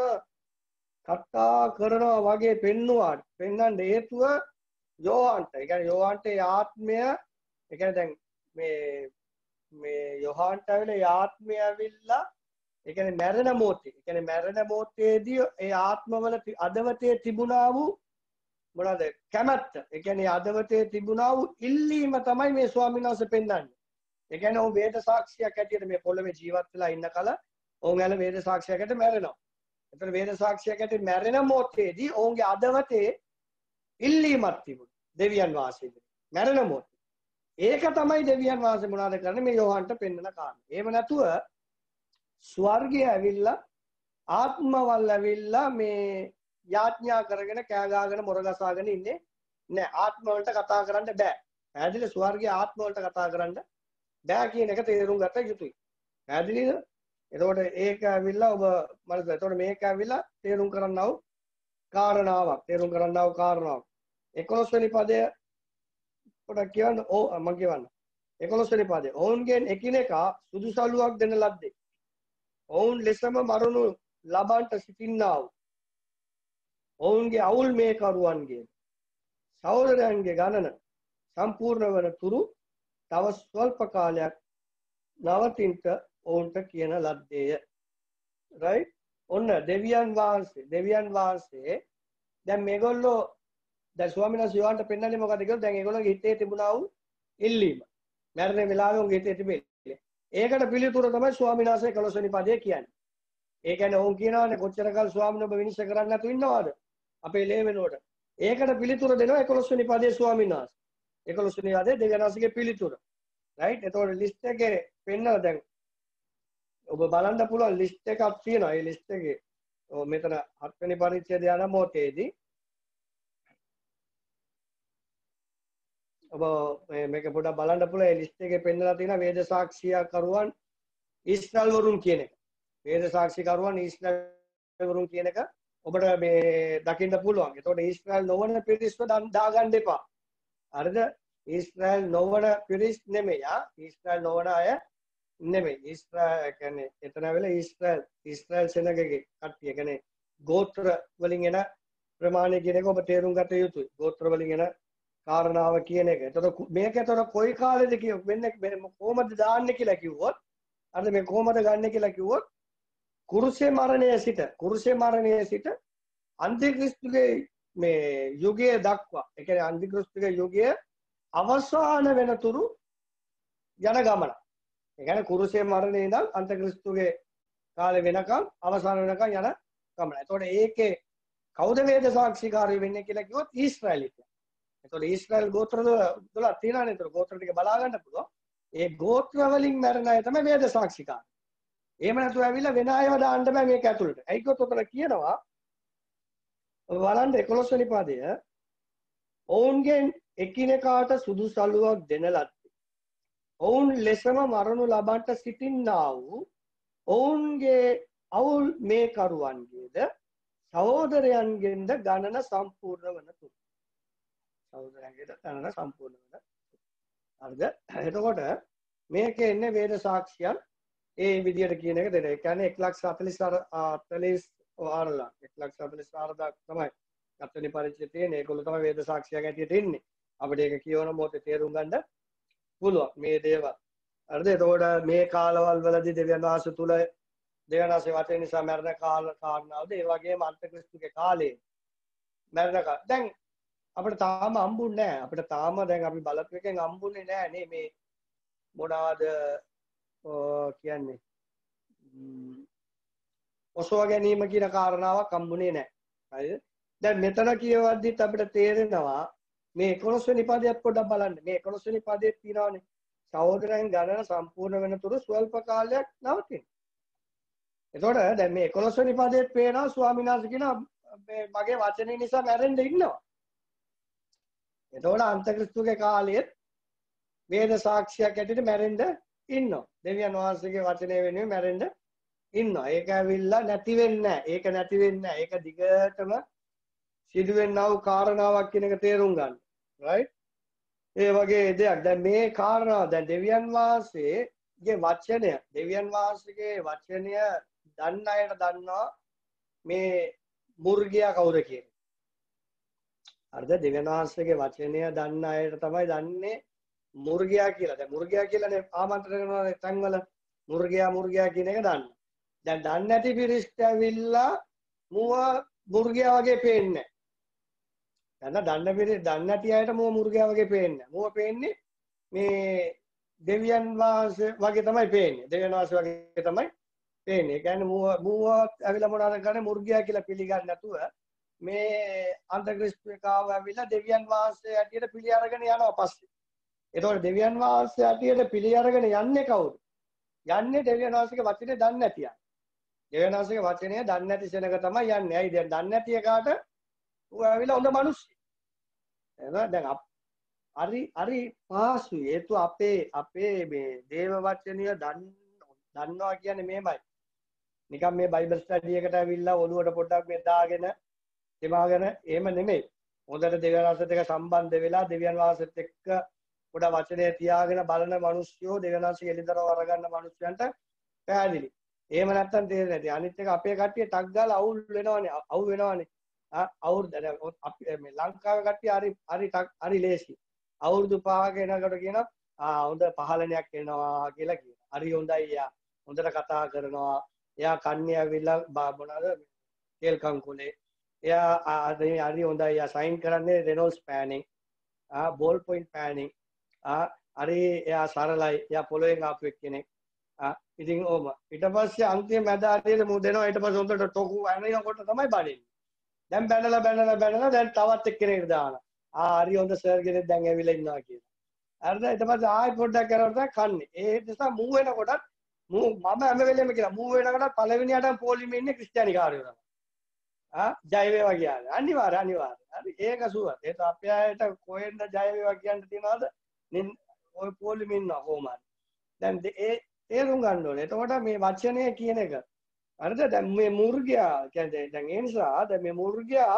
කතා කරනවා වගේ පෙන්නුවාට පෙන්වන්න හේතුව යෝහන්ට. ඒ කියන්නේ යෝහන්ට ඒ ආත්මය ඒ කියන්නේ දැන් මේ මේ යෝහන්ට ඇවිල්ලා ආත්මය ඇවිල්ලා ඒ කියන්නේ මරණ මොහොතේ ඒ කියන්නේ මරණ මොහොතේදී ඒ ආත්මවල අදවතේ තිබුණා වූ මොනවාද කැමැත්ත ඒ කියන්නේ අදවතේ තිබුණා වූ ඉල්ලීම තමයි මේ ස්වාමීන් වහන්සේ පෙන්වන්නේ. ඒ කියන්නේ ඔවුන් වේද සාක්ෂියක් ඇටියට මේ පොළවේ ජීවත් වෙලා ඉන්න කල ඔවුන් ඇල වේද සාක්ෂියක් ඇටියට මැරෙනවා. එතන වේද සාක්ෂියක් ඇටියට මැරෙන මොහොතේදී ඔවුන්ගේ අදවතේ ඉල්ලීමක් තිබුණා දෙවියන් වහන්සේට මැරෙන මොහොතේ. ඒක තමයි දෙවියන් වහන්සේ මොනවද කරන්නේ මේ යෝහන්ට පෙන්වන කාරණා. එහෙම නැතුව ස්වර්ගය ඇවිල්ලා ආත්මවල ඇවිල්ලා මේ යාඥා කරගෙන කෑ ගහගෙන මොර ගසාගෙන ඉන්නේ නෑ. ආත්ම වලට කතා කරන්න බෑ. පැහැදිලි ස්වර්ගයේ ආත්ම වලට කතා කරන්න බෑ කියන එක තේරුම් ගත යුතුයි. පැහැදිලිද? එතකොට ඒක ඇවිල්ලා ඔබ මනස එතකොට මේක ඇවිල්ලා තේරුම් කරන්නව කාරණාවක්. තේරුම් කරන්නව කාරණාවක්. එකොළොස් වෙනි පදය පොඩක් කියන්න. ඔව් මම කියවන්න. එකොළොස් වෙනි පදය. ඔවුන්ගෙන් එකිනෙකා සුදුසලුවක් දෙන ලද්දේ. ඔවුන් ලෙසම මරණු ලබන්ට සිටින්නා වූ ඔවුන්ගේ අවුල් මේකරුවන්ගේ සහෝදරයන්ගේ ගණන සම්පූර්ණ වන තුරු තව ස්වල්ප කාලයක් නවතින්ට ඔවුන්ට කියන ලද්දේය. රයිට්. ඔන්න දෙවියන් වහන්සේ දෙවියන් වහන්සේ දැන් මේගොල්ලෝ දැන් ස්වාමීන් වහන්සේ යෝහන්ට පෙන්නන්නේ මොකද කියලා දැන් ඒගොල්ලෝගේ හිතේ තිබුණා වූ ඉල්ලීම මරණ වෙලාවේ උන්ගේ හිතේ තිබෙන්නේ. ඒකට පිළිතුර තමයි ස්වාමීන් වහන්සේ එකොළොස් වෙනි පදයේ කියන්නේ. ඒ කියන්නේ ඔවුන් කියනවානේ කොච්චර කල් ස්වාමීන් ඔබ විනිශ්චය කරන්න නැතු ඉන්නවද අපේ ලේ වෙනුවට. ඒකට පිළිතුර දෙනවා එකොළොස් වෙනි පදයේ ස්වාමීන් වහන්සේ. එකොළොස් වෙනි පදයේ දෙවියන් වහන්සේගේ පිළිතුර. රයිට්. එතකොට ලිස්ට් එකේ පෙන්නලා දැන් ඔබ බලන්න පුළුවන් ලිස්ට් එකක් තියෙනවා. ඒ ලිස්ට් එකේ ඔව් මෙතන හත් වෙනි පරිච්ඡේදය යන මොහොතේදී ඔබ මේක පොඩ්ඩක් බලන්න පුළුවන්. ඒ ලිස්ට් එකේ පෙන්නලා තියෙනවා වේද සාක්ෂිකරුවන් ඊශ්‍රායල් වරුන් කියන එක. වේද සාක්ෂිකරුවන් ඊශ්‍රායල් වරුන් කියන එක ඔබට මේ දකින්න පුළුවන්. එතකොට ඊශ්‍රායල් නොවන පිරිස්ව දාගන්න එපා. හරිද? ඊශ්‍රායල් නොවන පිරිස් නෙමෙයි. ආ ඊශ්‍රායල් නොවන අය නෙමෙයි ඊශ්‍රායල් කියන්නේ එතන වෙලා ඊශ්‍රායල් ඊශ්‍රායල් සෙනගගේ කට්ටිය කියන්නේ ගෝත්‍ර වලින් එන ප්‍රමාණය කියන එක ඔබ තේරුම් ගත යුතුයි. ගෝත්‍ර වලින් එන කාරණාව කියන එක. එතකොට මේක එතකොට කොයි කාලෙද කිය වෙන්නේ කොහොමද දාන්නේ කියලා කිව්වොත් අර මේ කොහොමද ගන්න කියලා කිව්වොත් කුරුසේ මරණය සිට කුරුසේ මරණය සිට අන්තික්‍රිස්තුගේ මේ යුගයේ දක්වා ඒ කියන්නේ අන්තික්‍රිස්තුගේ යුගයේ අවසාන වෙනතුරු යන ගමන. ඒ කියන්නේ කුරුසේ මරණේ ඉඳන් අන්තික්‍රිස්තුගේ කාලේ වෙනකම් අවසාන වෙනකම් යන ගමන. එතකොට ඒකේ කවුද වේද සාක්ෂිකාරී වෙන්නේ කියලා කිව්වොත් ඊශ්‍රායලිට. එතකොට ඊශ්‍රායල් ගෝත්‍ර දොළක් තියෙනවානේ. එතකොට ගෝත්‍ර ටික බලා ගන්න පුළුවන්. ඒ ගෝත්‍ර වලින් මැරෙන අය තමයි වේද සාක්ෂිකාරී. එහෙම නැතුව ඇවිල්ලා වෙන අයව දාන්න බෑ මේක ඇතුළට. ඒකත් උතන කියනවා බලන්න එකොළොස් වෙනි පදය ඔවුන්ගෙන් එකිනෙකාට සුදු සලුවක් දෙන ලද්දේ. ඔවුන් ලෙසම මරණු ලබන්නට සිටින්නා වූ ඔවුන්ගේ අවුල් මේ කරුවන්ගේද සහෝදරයන්ගෙන්ද ගණන සම්පූර්ණ වන තුරු. සහෝදරයන්ගෙන්ද ගණන සම්පූර්ණ වන තුරු. හරිද? එතකොට මේකේ ඉන්නේ වේද සාක්ෂියන් ඒ විදියට කියන එක දෙන. ඒ කියන්නේ එක ලක්ෂ හතළිස් ආරලා එක ලක්ෂ හතළිස් ආරදාක් තමයි ගතනි පරිච්ඡේදයේ තියෙන. ඒගොල්ලෝ තමයි වේද සාක්ෂියක් ඇටියට ඉන්නේ. අපිට ඒක කියවන මොහොතේ තේරුම් ගන්න පුළුවන් මේ දේවල්. හරිද? එතකොට මේ කාලවල වලදී දෙවියන් වහන්සේ තුල දෙවියන් වහන්සේ වචන නිසා මරණ කාල කාරණාවද ඒ වගේම අන්තික්‍රිස්තුගේ කාලේ මරණ කාල. දැන් අපිට තාම හම්බුන්නේ නැහැ. අපිට තාම දැන් අපි බලපු එකෙන් හම්බුන්නේ නැහැ නේ මේ මොනවාද කියන්නේ ඔසව ගැනීම කියන කාරණාවක් හම්බුනේ නැහැ. හරිද? දැන් මෙතන කියවද්දිත් අපිට තේරෙනවා මේ එකොළොස් වෙනි පදයට පොඩ්ඩක් බලන්න. මේ එකොළොස් වෙනි පදයේ තියෙනවානේ සහෝදරයන් ගණන සම්පූර්ණ වෙනතුරු ස්වල්ප කාලයක් නවතින. එතකොට දැන් මේ එකොළොස් වෙනි පදයේ පේනවා ස්වාමීන් වහන්සේ කියන මේ මගේ වචනේ නිසා මැරෙන්න ඉන්නවා. එතකොට අන්තක්‍රිස්තුගේ කාලයේ වේද සාක්ෂියක් ඇටියට මැරෙන්න ඉන්නවා. දෙවියන් වහන්සේගේ වචනේ වෙනුවෙන් මැරෙන්න ඉන්නවා. ඒක ඇවිල්ලා නැති වෙන්නේ නැහැ. ඒක නැති වෙන්නේ නැහැ. ඒක දිගටම සිදුවෙනා වූ කාරණාවක් කියන එක තේරුම් ගන්න. right? ඒ වගේ දෙයක්. දැන් මේ කාරණාව දැන් දෙවියන් වහන්සේගේ වචනය දෙවියන් වහන්සේගේ වචනය දන්න අයට දන්නවා මේ මුර්ගයා කවුද කියන්නේ. හරිද? දෙවියන් වහන්සේගේ වචනය දන්න අයට තමයි දන්නේ මුර්ගයා කියලා. දැන් මුර්ගයා කියලානේ ආමන්ත්‍රණය කරන තැන්වල මුර්ගයා මුර්ගයා කියන එක දන්න. දැන් දන්නේ නැති පිරිස්ට ඇවිල්ලා මුව මුර්ගයා වගේ පේන්නේ නැහැ. දැන් දන්න පිරිස් දන්නේ නැති අයට මුව මුර්ගයා වගේ පේන්නේ නැහැ. මුව පේන්නේ මේ දෙවියන් වහන්සේ වගේ තමයි පේන්නේ. දෙවියන් වහන්සේ වගේ තමයි පේන්නේ. ඒ කියන්නේ මුව මුව ඇවිල්ලා මොනවාද කරන්නේ මුර්ගයා කියලා පිළිගන්නේ නැතුව මේ අන්තක්‍රිස්තුකාව ඇවිල්ලා දෙවියන් වහන්සේ ඇටියට පිළි අරගෙන යනවා පස්සේ. එතකොට දෙවියන් වහන්සේ ඇටියට පිළි අරගෙන යන්නේ කවුද? යන්නේ දෙවියන් වහන්සේගේ වචනේ දන්නේ නැති අය. දෙවියන් වහන්සේගේ වචනය දන්නේ නැති සෙනඟ තමයි යන්නේ. ඇයි දැන් දන්නේ නැති එකාට ඌ ඇවිල්ලා හොඳ මිනිස්සු. එහෙනම් දැන් හරි හරි පහසුයි. ඒතු අපේ අපේ මේ දේව වචනය දන්නවා කියන්නේ මේමයි. නිකන් මේ බයිබල් ස්ටඩි එකට ඇවිල්ලා ඔළුවට පොඩ්ඩක් මේ දාගෙන එමාගෙන එහෙම නෙමෙයි. හොඳට දෙවියන් වහන්සේත් එක්ක සම්බන්ධ වෙලා දෙවියන් වහන්සේත් එක්ක පොඩ වචනේ තියාගෙන බලන මිනිස්සුયો දෙවියන් වහන්සේ එළිදරව අරගන්න මිනිස්සුන්ට පැහැදිලි. එහෙම නැත්තම් තේරෙන්නේ නැති. අනිත් එක අපේ කට්ටිය ටක් ගාලා අවුල් වෙනවනේ. අවු වෙනවනේ. අවුරුද්ද අපි මේ ලංකාවේ කට්ටිය හරි හරි හරි ලේසි. අවුරුදු පහක එනකොට කියනවා ආ හොඳ පහළණයක් එනවා කියලා කියනවා. හරි හොඳයි යා. හොඳට කතා කරනවා. එයා කන්නේ ඇවිල්ලා මොනවාද තෙල් කංකුලේ. එයා හරි හොඳයි යා සයින් කරන්නේ රෙනෝල්ඩ්ස් පෑනින්. ආ බෝල් පොයින්ට් පෑනින්. ආ හරි එයා සරලයි. එයා පොළොවෙන් ආපු එක්කෙනෙක්. ආ ඉතින් ඕම ඊට පස්සේ අන්තිම මැද හරියට මු දෙනවා. ඊට පස්සේ හොඳට ටොකු ඇනිනකොට තමයි බඩින්නේ. දැන් බැනලා බැනලා බැනලා දැන් තවත් එක්කෙනෙක්ට දානවා. ආ හරි හොඳ සර් කෙනෙක් දැන් ඇවිල්ලා ඉන්නවා කියලා. හරිද? ඊට පස්සේ ආයෙත් පොඩ්ඩක් කරලා තමයි කන්නේ. ඒ නිසා මූ වෙනකොටත් මූ මම හැම වෙලෙම කියලා මූ වෙනකොටත් පළවෙනියටම පොලිමේ ඉන්නේ ක්‍රිස්තියානි කාර්යෝ තමයි. ආ ජය වේවා කියන්නේ. අනිවාර්ය අනිවාර්ය. හරි ඒක සුවත්. ඒක අපේ අයට කොහෙන්ද ජය වේවා කියන්න තියනවද? ඔය පොලිමේ ඉන්නවා කොහොමද? දැන් ඒ තේරුම් ගන්න ඕනේ. එතකොට මේ වචනය කියන එක හරිද? දැන් මේ මුර්ගයා කියන්නේ දැන් ඒ නිසා දැන් මේ මුර්ගයා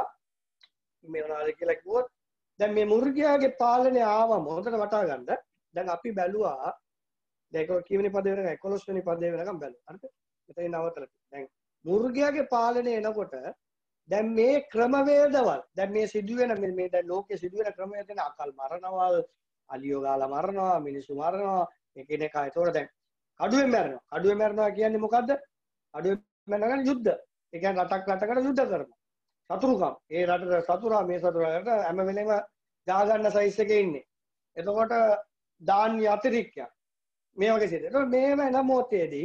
මේ මොනවාද කියලා කිව්වොත් දැන් මේ මුර්ගයාගේ පාලනය ආවම හොඳට වටා ගන්න. දැන් අපි බැලුවා දැන් ඒක කීවෙනි පදේ වෙනකම් එකොළොස් වෙනි පදේ වෙනකම් බැලුවා. හරිද? එතනින් නවත්තලා. දැන් මුර්ගයාගේ පාලනය එනකොට දැන් මේ ක්‍රමවේදවල් දැන් මේ සිදුවෙන මේ දැන් ලෝකයේ සිදුවෙන ක්‍රමවේද වෙන අකල් මරණවල් අලියෝ ගාලා මරනවා මිනිස්සු මරනවා එකිනෙක ඒතකොට දැන් කඩුවෙන් මරනවා කඩුවෙන් මරනවා කියන්නේ මොකද්ද කඩුවෙන් මරනවා කියන්නේ යුද්ධ ඒ කියන්නේ රටක් රටකට යුද්ධ කරනවා සතුරුකම් ඒ රටේ සතුරා මේ සතුරාට හැම වෙලෙම ගා ගන්න සයිස් එකේ ඉන්නේ එතකොට දාන්නේ අතිරික්තයක් මේ වගේ සිද්ධ එතකොට මේව එන මොහොතේදී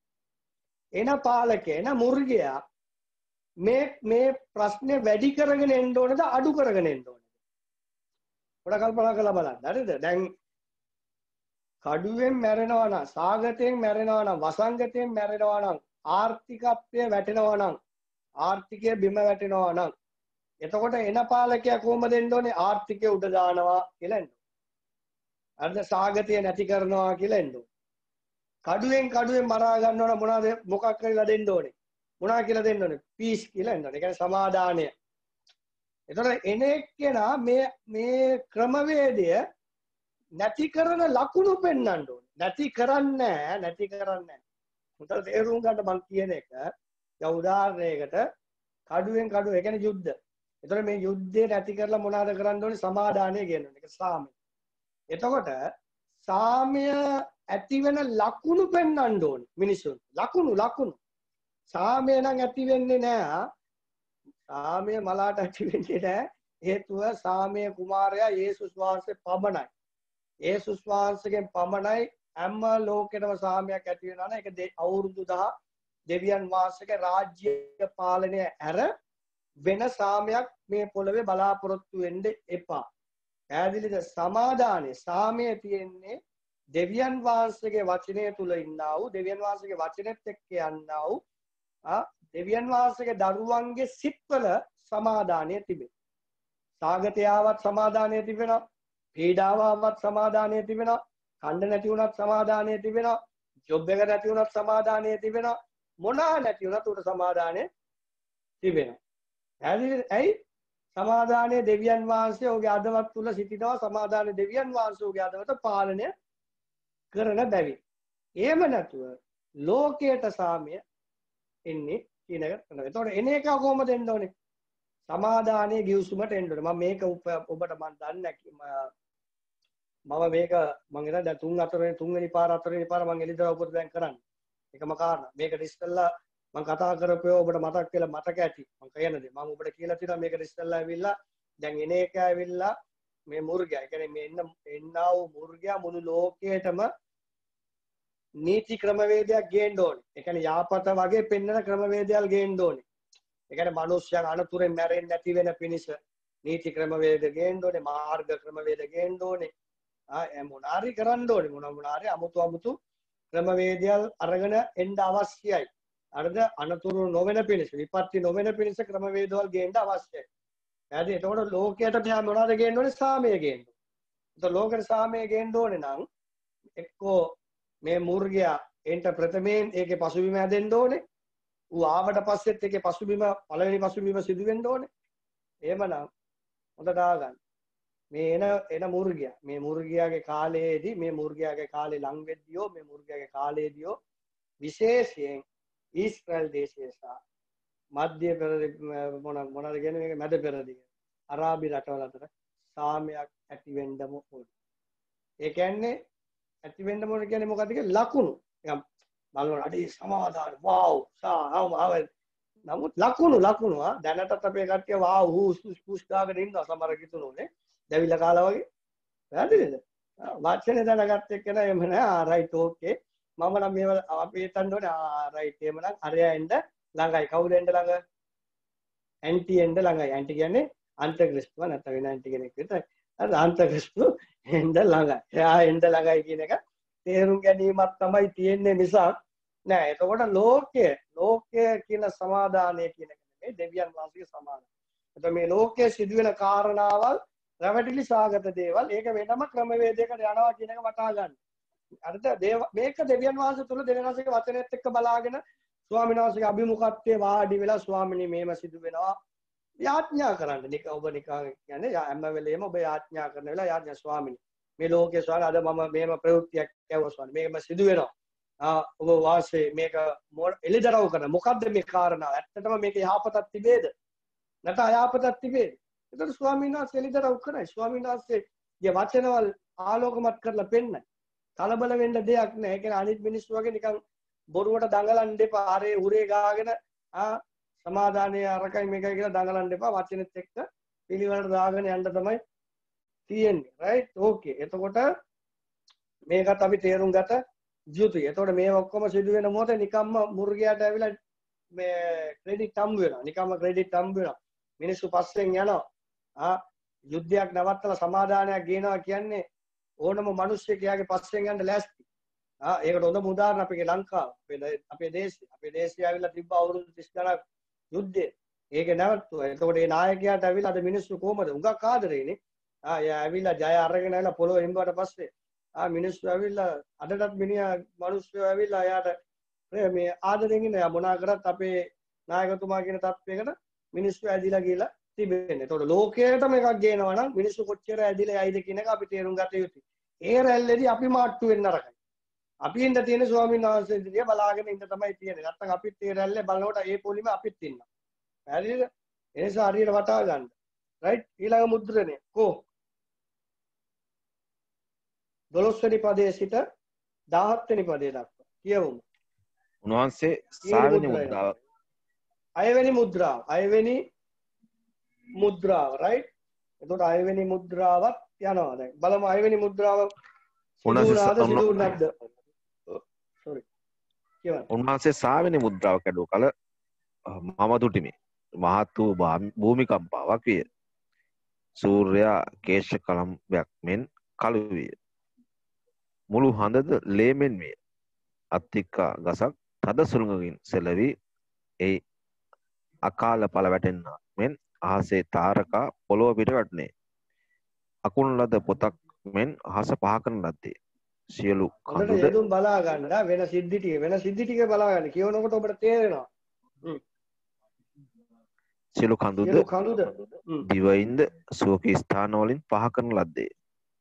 එන පාලකයා එන මුර්ගයා මේ මේ ප්‍රශ්නේ වැඩි කරගෙන එන්න ඕනද අඩු කරගෙන එන්න ඕනද පොඩ කල්පනා කරලා බලන්න හරිද දැන් කඩුවෙන් මැරෙනවා නම් සාගතයෙන් මැරෙනවා නම් වසංගතයෙන් මැරෙනවා නම් ආර්ථිකත්වය වැටෙනවා නම් ආර්ථිකය බිම වැටෙනවා නම් එතකොට එන පාලකයා කොහොමද එන්න ඕනේ ආර්ථිකය උඩ දානවා කියලා එන්න ඕනේ හරිද සාගතය නැති කරනවා කියලා එන්න ඕනේ කඩුවෙන් කඩුවෙන් මරා ගන්නවනම් මොනවද මොකක් කරලා දෙන්න ඕනේ මොනවා කියලා දෙන්න ඕනේ පීස් කියලා එන්න ඕනේ ඒ කියන්නේ සමාදානය එතකොට එන එක්කෙනා මේ මේ ක්‍රමවේදය නැති කරන ලකුණු පෙන්වන්න ඕනේ නැති කරන්නේ නැති කරන්නේ උන්ට තේරුම් ගන්න මම කියන එක දැන් උදාහරණයකට කඩුවෙන් කඩුව ඒ කියන්නේ යුද්ධ එතකොට මේ යුද්ධය නැති කරලා මොනවද කරන්න ඕනේ සමාදානය කියනවා ඒක සාමය එතකොට සාමය ඇති වෙන ලකුණු පෙන්වන්න ඕනේ මිනිසුන් ලකුණු ලකුණු සාමය නම් ඇති වෙන්නේ නැහැ සාමය මලාට ඇති වෙන්නේ නැහැ හේතුව සාමය කුමාරයා යේසුස් වහන්සේ පමණයි යේසුස් වහන්සේගෙන් පමණයි හැම ලෝකෙටම සාමයක් ඇති වෙනවා නම් ඒක අවුරුදු දහයක් දෙවියන් වහන්සේගේ රාජ්‍ය පාලනය ඇර වෙන සාමයක් මේ පොළවේ බලාපොරොත්තු වෙන්න එපා පැහැදිලිද සමාදානයේ සාමය තියෙන්නේ දෙවියන් වහන්සේගේ වචනය තුල ඉන්නා වූ දෙවියන් වහන්සේගේ වචනෙත් එක්ක යන්නා වූ දෙවියන් වහන්සේගේ දරුවන්ගේ සිත්වල සමාදානය තිබේ. සාගතයාවත් සමාදානය තිබෙනවා. පීඩාවාවත් සමාදානය තිබෙනවා. කණ්ඩ නැති වුණත් සමාදානය තිබෙනවා. ජොබ් එක නැති වුණත් සමාදානය තිබෙනවා. මොනවා නැති වුණත් උට සමාදානය තිබෙනවා. ඇයි? සමාදානයේ දෙවියන් වහන්සේ ඔහුගේ අදවත් තුල සිටිනවා. සමාදානයේ දෙවියන් වහන්සේ ඔහුගේ අදවත පාලනය කරන බැවින්. එහෙම නැතුව ලෝකයට සාමය එන්නේ කියන එක කරනවා. එතකොට එන එක කොහොමද එන්න ඕනේ? සමාදානයේ ගිවිසුමට එන්න ඕනේ. මම මේක ඔබට මම දන්නේ මම මේක මම හිතන්නේ දැන් තුන් හතරවෙනි තුන්වෙනි පාර හතරවෙනි පාර මම එළිදර ඔබට දැන් කරන්නේ. එකම කාරණා. මේකට ඉස්සෙල්ලා මම කතා කරපුවා ඔබට මතක් වෙලා මතක ඇති. මම කියන්නේ මම ඔබට කියලා තියෙනවා මේකට ඉස්සෙල්ලා ඇවිල්ලා දැන් එන එක ඇවිල්ලා මේ මුර්ගයා. ඒ කියන්නේ මේ එන්න එන්නා වූ මුර්ගයා මුළු ලෝකයටම නීති ක්‍රමවේදයක් ගේන්න ඕනේ. ඒ කියන්නේ යාපත වගේ පෙන්වන ක්‍රමවේදයක් ගේන්න ඕනේ. ඒ කියන්නේ මිනිස්යන් අනතුරෙන් මැරෙන්නේ නැති වෙන පිණිස නීති ක්‍රමවේද ගේන්න ඕනේ, මාර්ග ක්‍රමවේද ගේන්න ඕනේ. ආ මොනාරි කරන්න ඕනේ. මොන මොනාරි අමුතු අමුතු ක්‍රමවේදයල් අරගෙන එන්න අවශ්‍යයි. අරද අනතුරු නොවන පිණිස, විපත්ති නොවන පිණිස ක්‍රමවේදවල් ගේන්න අවශ්‍යයි. හරි එතකොට ලෝකයට මෙහා මොනවද ගේන්න ඕනේ? සාමය ගේන්න. එතකොට ලෝකෙට සාමය ගේන්න ඕනේ නම් එක්කෝ මේ මුර්ගයා එන්ට ප්‍රථමයෙන් ඒකේ පසුබිම හැදෙන්න ඕනේ. ඌ ආවට පස්සෙත් ඒකේ පසුබිම පළවෙනි පසුබිම සිදු වෙන්න ඕනේ. එහෙමනම් හොඳට ආගන්න. මේ එන එන මුර්ගයා මේ මුර්ගයාගේ කාලයේදී මේ මුර්ගයාගේ කාලේ ලං වෙද්දියෝ මේ මුර්ගයාගේ කාලයේදීෝ විශේෂයෙන් ඊශ්‍රායල් දේශයේ සහ මධ්‍ය පෙරදි මොන මොනවද කියන්නේ මේක මැද පෙරදිග අරාබි රටවල් අතර සාමයක් ඇති වෙන්නම ඕනේ. ඒ කියන්නේ ඇති වෙන්න මොන කියන්නේ මොකද්ද කියලා ලකුණු. නිකන් බලනවා අඩේ සමාදාන වව් සාම ආවල්. නමුත් ලකුණු ලකුණු ආ දැනටත් අපේ කට්ටිය වාව් හුස් පුස් ගාගෙන ඉන්නවා සමහර කිතුනෝනේ. දැවිලා කාලා වගේ. පැහැදිලිද? වාචනේ දැනගත්ත එක්කන එහෙම නෑ. ආ රයිට් ඕකේ. මම නම් මේව අපි හිතන්න ඕනේ ආ රයිට් එහෙමනම් අරයා එන්න ළඟයි. කවුද එන්න ළඟ? ඇන්ටි එන්න ළඟයි. ඇන්ටි කියන්නේ අන්තක්‍රිස්තුව නැත්නම් වෙන ඇන්ටි කෙනෙක් විතරයි. හරි අන්තක්‍රිස්තු එන්න ළඟයි. එයා එන්න ළඟයි කියන එක තේරුම් ගැනීමක් තමයි තියෙන්නේ මිසක් නෑ. එතකොට ලෝකය ලෝකය කියන සමාදානය කියන එක නෙමෙයි දෙවියන් වහන්සේගේ සමාදානය. එතකොට මේ ලෝකයේ සිදුවෙන කාරණාවල් රැවටිලි සාගත දේවල් ඒක වෙනම ක්‍රමවේදයකට යනවා කියන එක වටහා ගන්න. අර්ථ මේක දෙවියන් වහන්සේ තුල දෙවියන් වහන්සේගේ වචනයත් එක්ක බලාගෙන ස්වාමීන් වහන්සේගේ අභිමුඛත්වයේ වාඩි වෙලා ස්වාමිනී මේව සිදු වෙනවා යාඥා කරන්න. නික ඔබ නිකන් කියන්නේ හැම වෙලේම ඔබ යාඥා කරන වෙලාව යාඥා ස්වාමිනී මේ ලෝකේ ස්වාමීන් අද මම මේම ප්‍රවෘත්තියක් කැවුවා ස්වාමීන් මේකම සිදු වෙනවා. ආ ඔබ වාසේ මේක එළිදරව් කරන මොකද්ද මේ කාරණාව? ඇත්තටම මේක යහපතක් තිබේද? නැත අයහපතක් තිබේද? ඒතර ස්වාමීන් වහන්සේ එළිදරව් කරයි. ස්වාමීන් වහන්සේගේ වචනවල ආලෝකමත් කරලා පෙන්නයි. කලබල වෙන්න දෙයක් නැහැ. ඒ කියන්නේ අනිත් මිනිස්සු වගේ නිකන් බොරුවට දඟලන්න එපා. ආරේ උරේ ගාගෙන ආ සමාදානයේ අරකයි මේකයි කියලා දඟලන්න එපා. වචනෙත් එක්ක පිළිවෙලට දාගෙන යන්න තමයි තියෙන්නේ. රයිට්? ඕකේ. එතකොට මේකත් අපි තේරුම් ගත යුතුයි. එතකොට මේ ඔක්කොම සිදු වෙන මොහොතේ නිකම්ම මුර්ගයාට ඇවිල්ලා මේ ක්‍රෙඩිට් හම්බ වෙනවා. නිකම්ම ක්‍රෙඩිට් හම්බ වෙනවා. මිනිස්සු පස්සෙන් යනවා. ආ යුද්ධයක් නවත්තලා සමාදානයක් ගේනවා කියන්නේ ඕනම මිනිස්සෙක් යාගේ පස්සෙන් යන්න ලෑස්ති. ආ ඒකට හොඳම උදාහරණ අපේ ලංකාව. අපේ අපේ දේශය. අපේ දේශය ඇවිල්ලා තිබ්බ අවුරුදු තිස් ගණක් යුද්ධය. ඒක නැවතුවා. එතකොට මේ නායකයාට ඇවිල්ලා අද මිනිස්සු කොහමද? උඟක් ආදරේනේ. ආ එයා ඇවිල්ලා ජය අරගෙන ඇවිල්ලා පොළොව එම්බුවට පස්සේ ආ මිනිස්සු ඇවිල්ලා අදටත් මිනිහා මිනිස්සු ඇවිල්ලා එයාට මේ ආදරෙන් ඉන්න මොනා කරත් අපේ නායකතුමා කියන තත්වයකට මිනිස්සු ඇදිලා ගිහලා තිබෙන්නේ. ඒතකොට ලෝකයට මේකක් ගේනවා නම් මිනිස්සු කොච්චර ඇදිලා යයිද කියන එක අපි තේරුම් ගත යුතුයි. ඒ රැල්ලේදී අපි මාට්ටු වෙන්න නරකයි. අපි ඉන්න තියෙන ස්වාමීන් වහන්සේ දිහා බලාගෙන ඉන්න තමයි තියෙන්නේ. නැත්තම් අපිත් ඒ රැල්ලේ බලනකොට ඒ පොලිම අපිත් ඉන්නවා. හරිද? ඒ නිසා හරියට වටහා ගන්න. රයිට්? ඊළඟ මුද්‍රණය. කෝ දොළොස් වෙනි පදයේ සිට දහහත් වෙනි පදයේ දක්වා කියවමු. උන්වහන්සේ සාවෙනි මුද්‍රාව අයවෙනි මුද්‍රාව අයවෙනි මුද්‍රාව රයිට්. එතකොට අයවෙනි මුද්‍රාවත් යනවා. දැන් බලමු අයවෙනි මුද්‍රාව සිදුුණාද සිදුුනේ නැද්ද? සෝරි. කියවන්න. උන්වහන්සේ සාවෙනි මුද්‍රාව කැඩුව කල මම දුටිමි. මහත් වූ භූමිකම්පාවක් විය. සූර්යයා කේශ කලම්බයක් මෙන් කළු විය. මුළු හඳද ලේමෙන් විය. අත්තික්කා ගසක් තද සුළඟකින් සෙලවි ඒ අකාල පල වැටෙන්නා මෙන් අහසේ තාරකා පොළොව පිට වැටුනේ. අකුණු ලද පොතක් මෙන් අහස පහ කරන ලද්දේ. සියලු කඳුද යෙදුම් බලා ගන්න වෙන සිද්ධි ටික වෙන සිද්ධි ටික බලා ගන්න කියනකොට ඔබට තේරෙනවා. සියලු කඳුද කඳුද දිවයින්ද සුවක ස්ථාන වලින් පහ කරන ලද්දේ.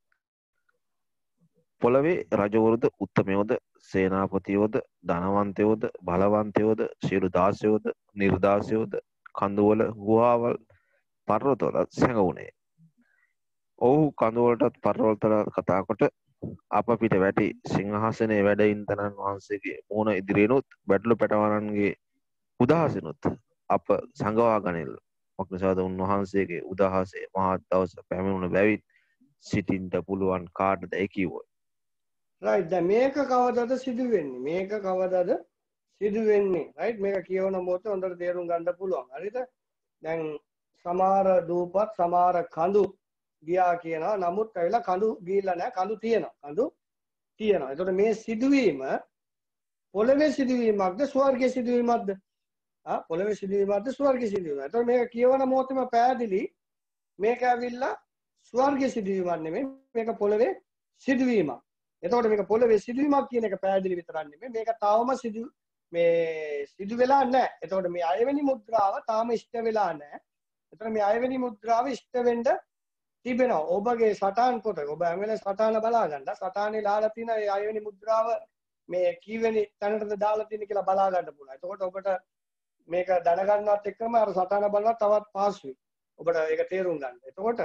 පොළවේ රජවරුද උත්තමයෝද සේනාපතියෝද ධනවන්තයෝද බලවන්තයෝද සියලු දාසයෝද නිර්දාසයෝද කඳුවල ගුහාවල් පර්වතවල සැඟවුණේ. ඔහු කඳුවලටත් පර්වතවලට කතා කොට අප පිට වැටි සිංහාසනයේ වැඩ ඉන්දනන් වහන්සේගේ මුහුණ ඉදිරියෙනුත් බැටළු පැටවනන්ගේ උදහසිනුත් අප සංගවා ගනිල්. මොකනිසාද උන්වහන්සේගේ උදහසේ මහත් දවස පැමිණුණ බැවින් සිටින්ට පුළුවන් කාටද ඒ කිව්වොත්. රයිට්. දැන් මේක කවදද සිදු වෙන්නේ? මේක කවදද සිදු වෙන්නේ? රයිට්. මේක කියවන මොහොතේ හොඳට තේරුම් ගන්න පුළුවන්. හරිද? දැන් සමහර දූපත් සමහර කඳු ගියා කියනවා. නමුත් ඇවිල්ලා කඳු ගිහිල්ලා නැහැ. කඳු තියෙනවා. කඳු තියෙනවා. ඒතකොට මේ සිදුවීම පොළවේ සිදුවීමක්ද ස්වර්ගයේ සිදුවීමක්ද? ආ පොළවේ සිදුවීමක්ද ස්වර්ගයේ සිදුවීමක්ද? ඒතකොට මේක කියවන මොහොතේම පැහැදිලි මේක ඇවිල්ලා ස්වර්ගයේ සිදුවීමක් නෙමෙයි. මේක පොළවේ සිදුවීමක්. එතකොට මේක පොළවේ සිදුවීමක් කියන එක පැහැදිලි විතරක් නෙමෙයි. මේක තාම සිදු මේ සිදු වෙලා නැහැ. එතකොට මේ අයවෙනි මුද්‍රාව තාම ඉෂ්ට වෙලා නැහැ. එතකොට මේ අයවෙනි මුද්‍රාව ඉෂ්ට වෙන්න තිබෙනවා. ඔබගේ සටහන් පොත ඔබ හැම වෙලේම සටහන බලා ගන්න. සටහනේ දාලා තියෙන ඒ අයවෙනි මුද්‍රාව මේ කීවෙනි තැනටද දාලා තියෙන කියලා බලා ගන්න පුළුවන්. එතකොට ඔබට මේක දැනගන්නවත් එක්කම අර සටහන බලනවා තවත් පහසුයි. ඔබට ඒක තේරුම් ගන්න. එතකොට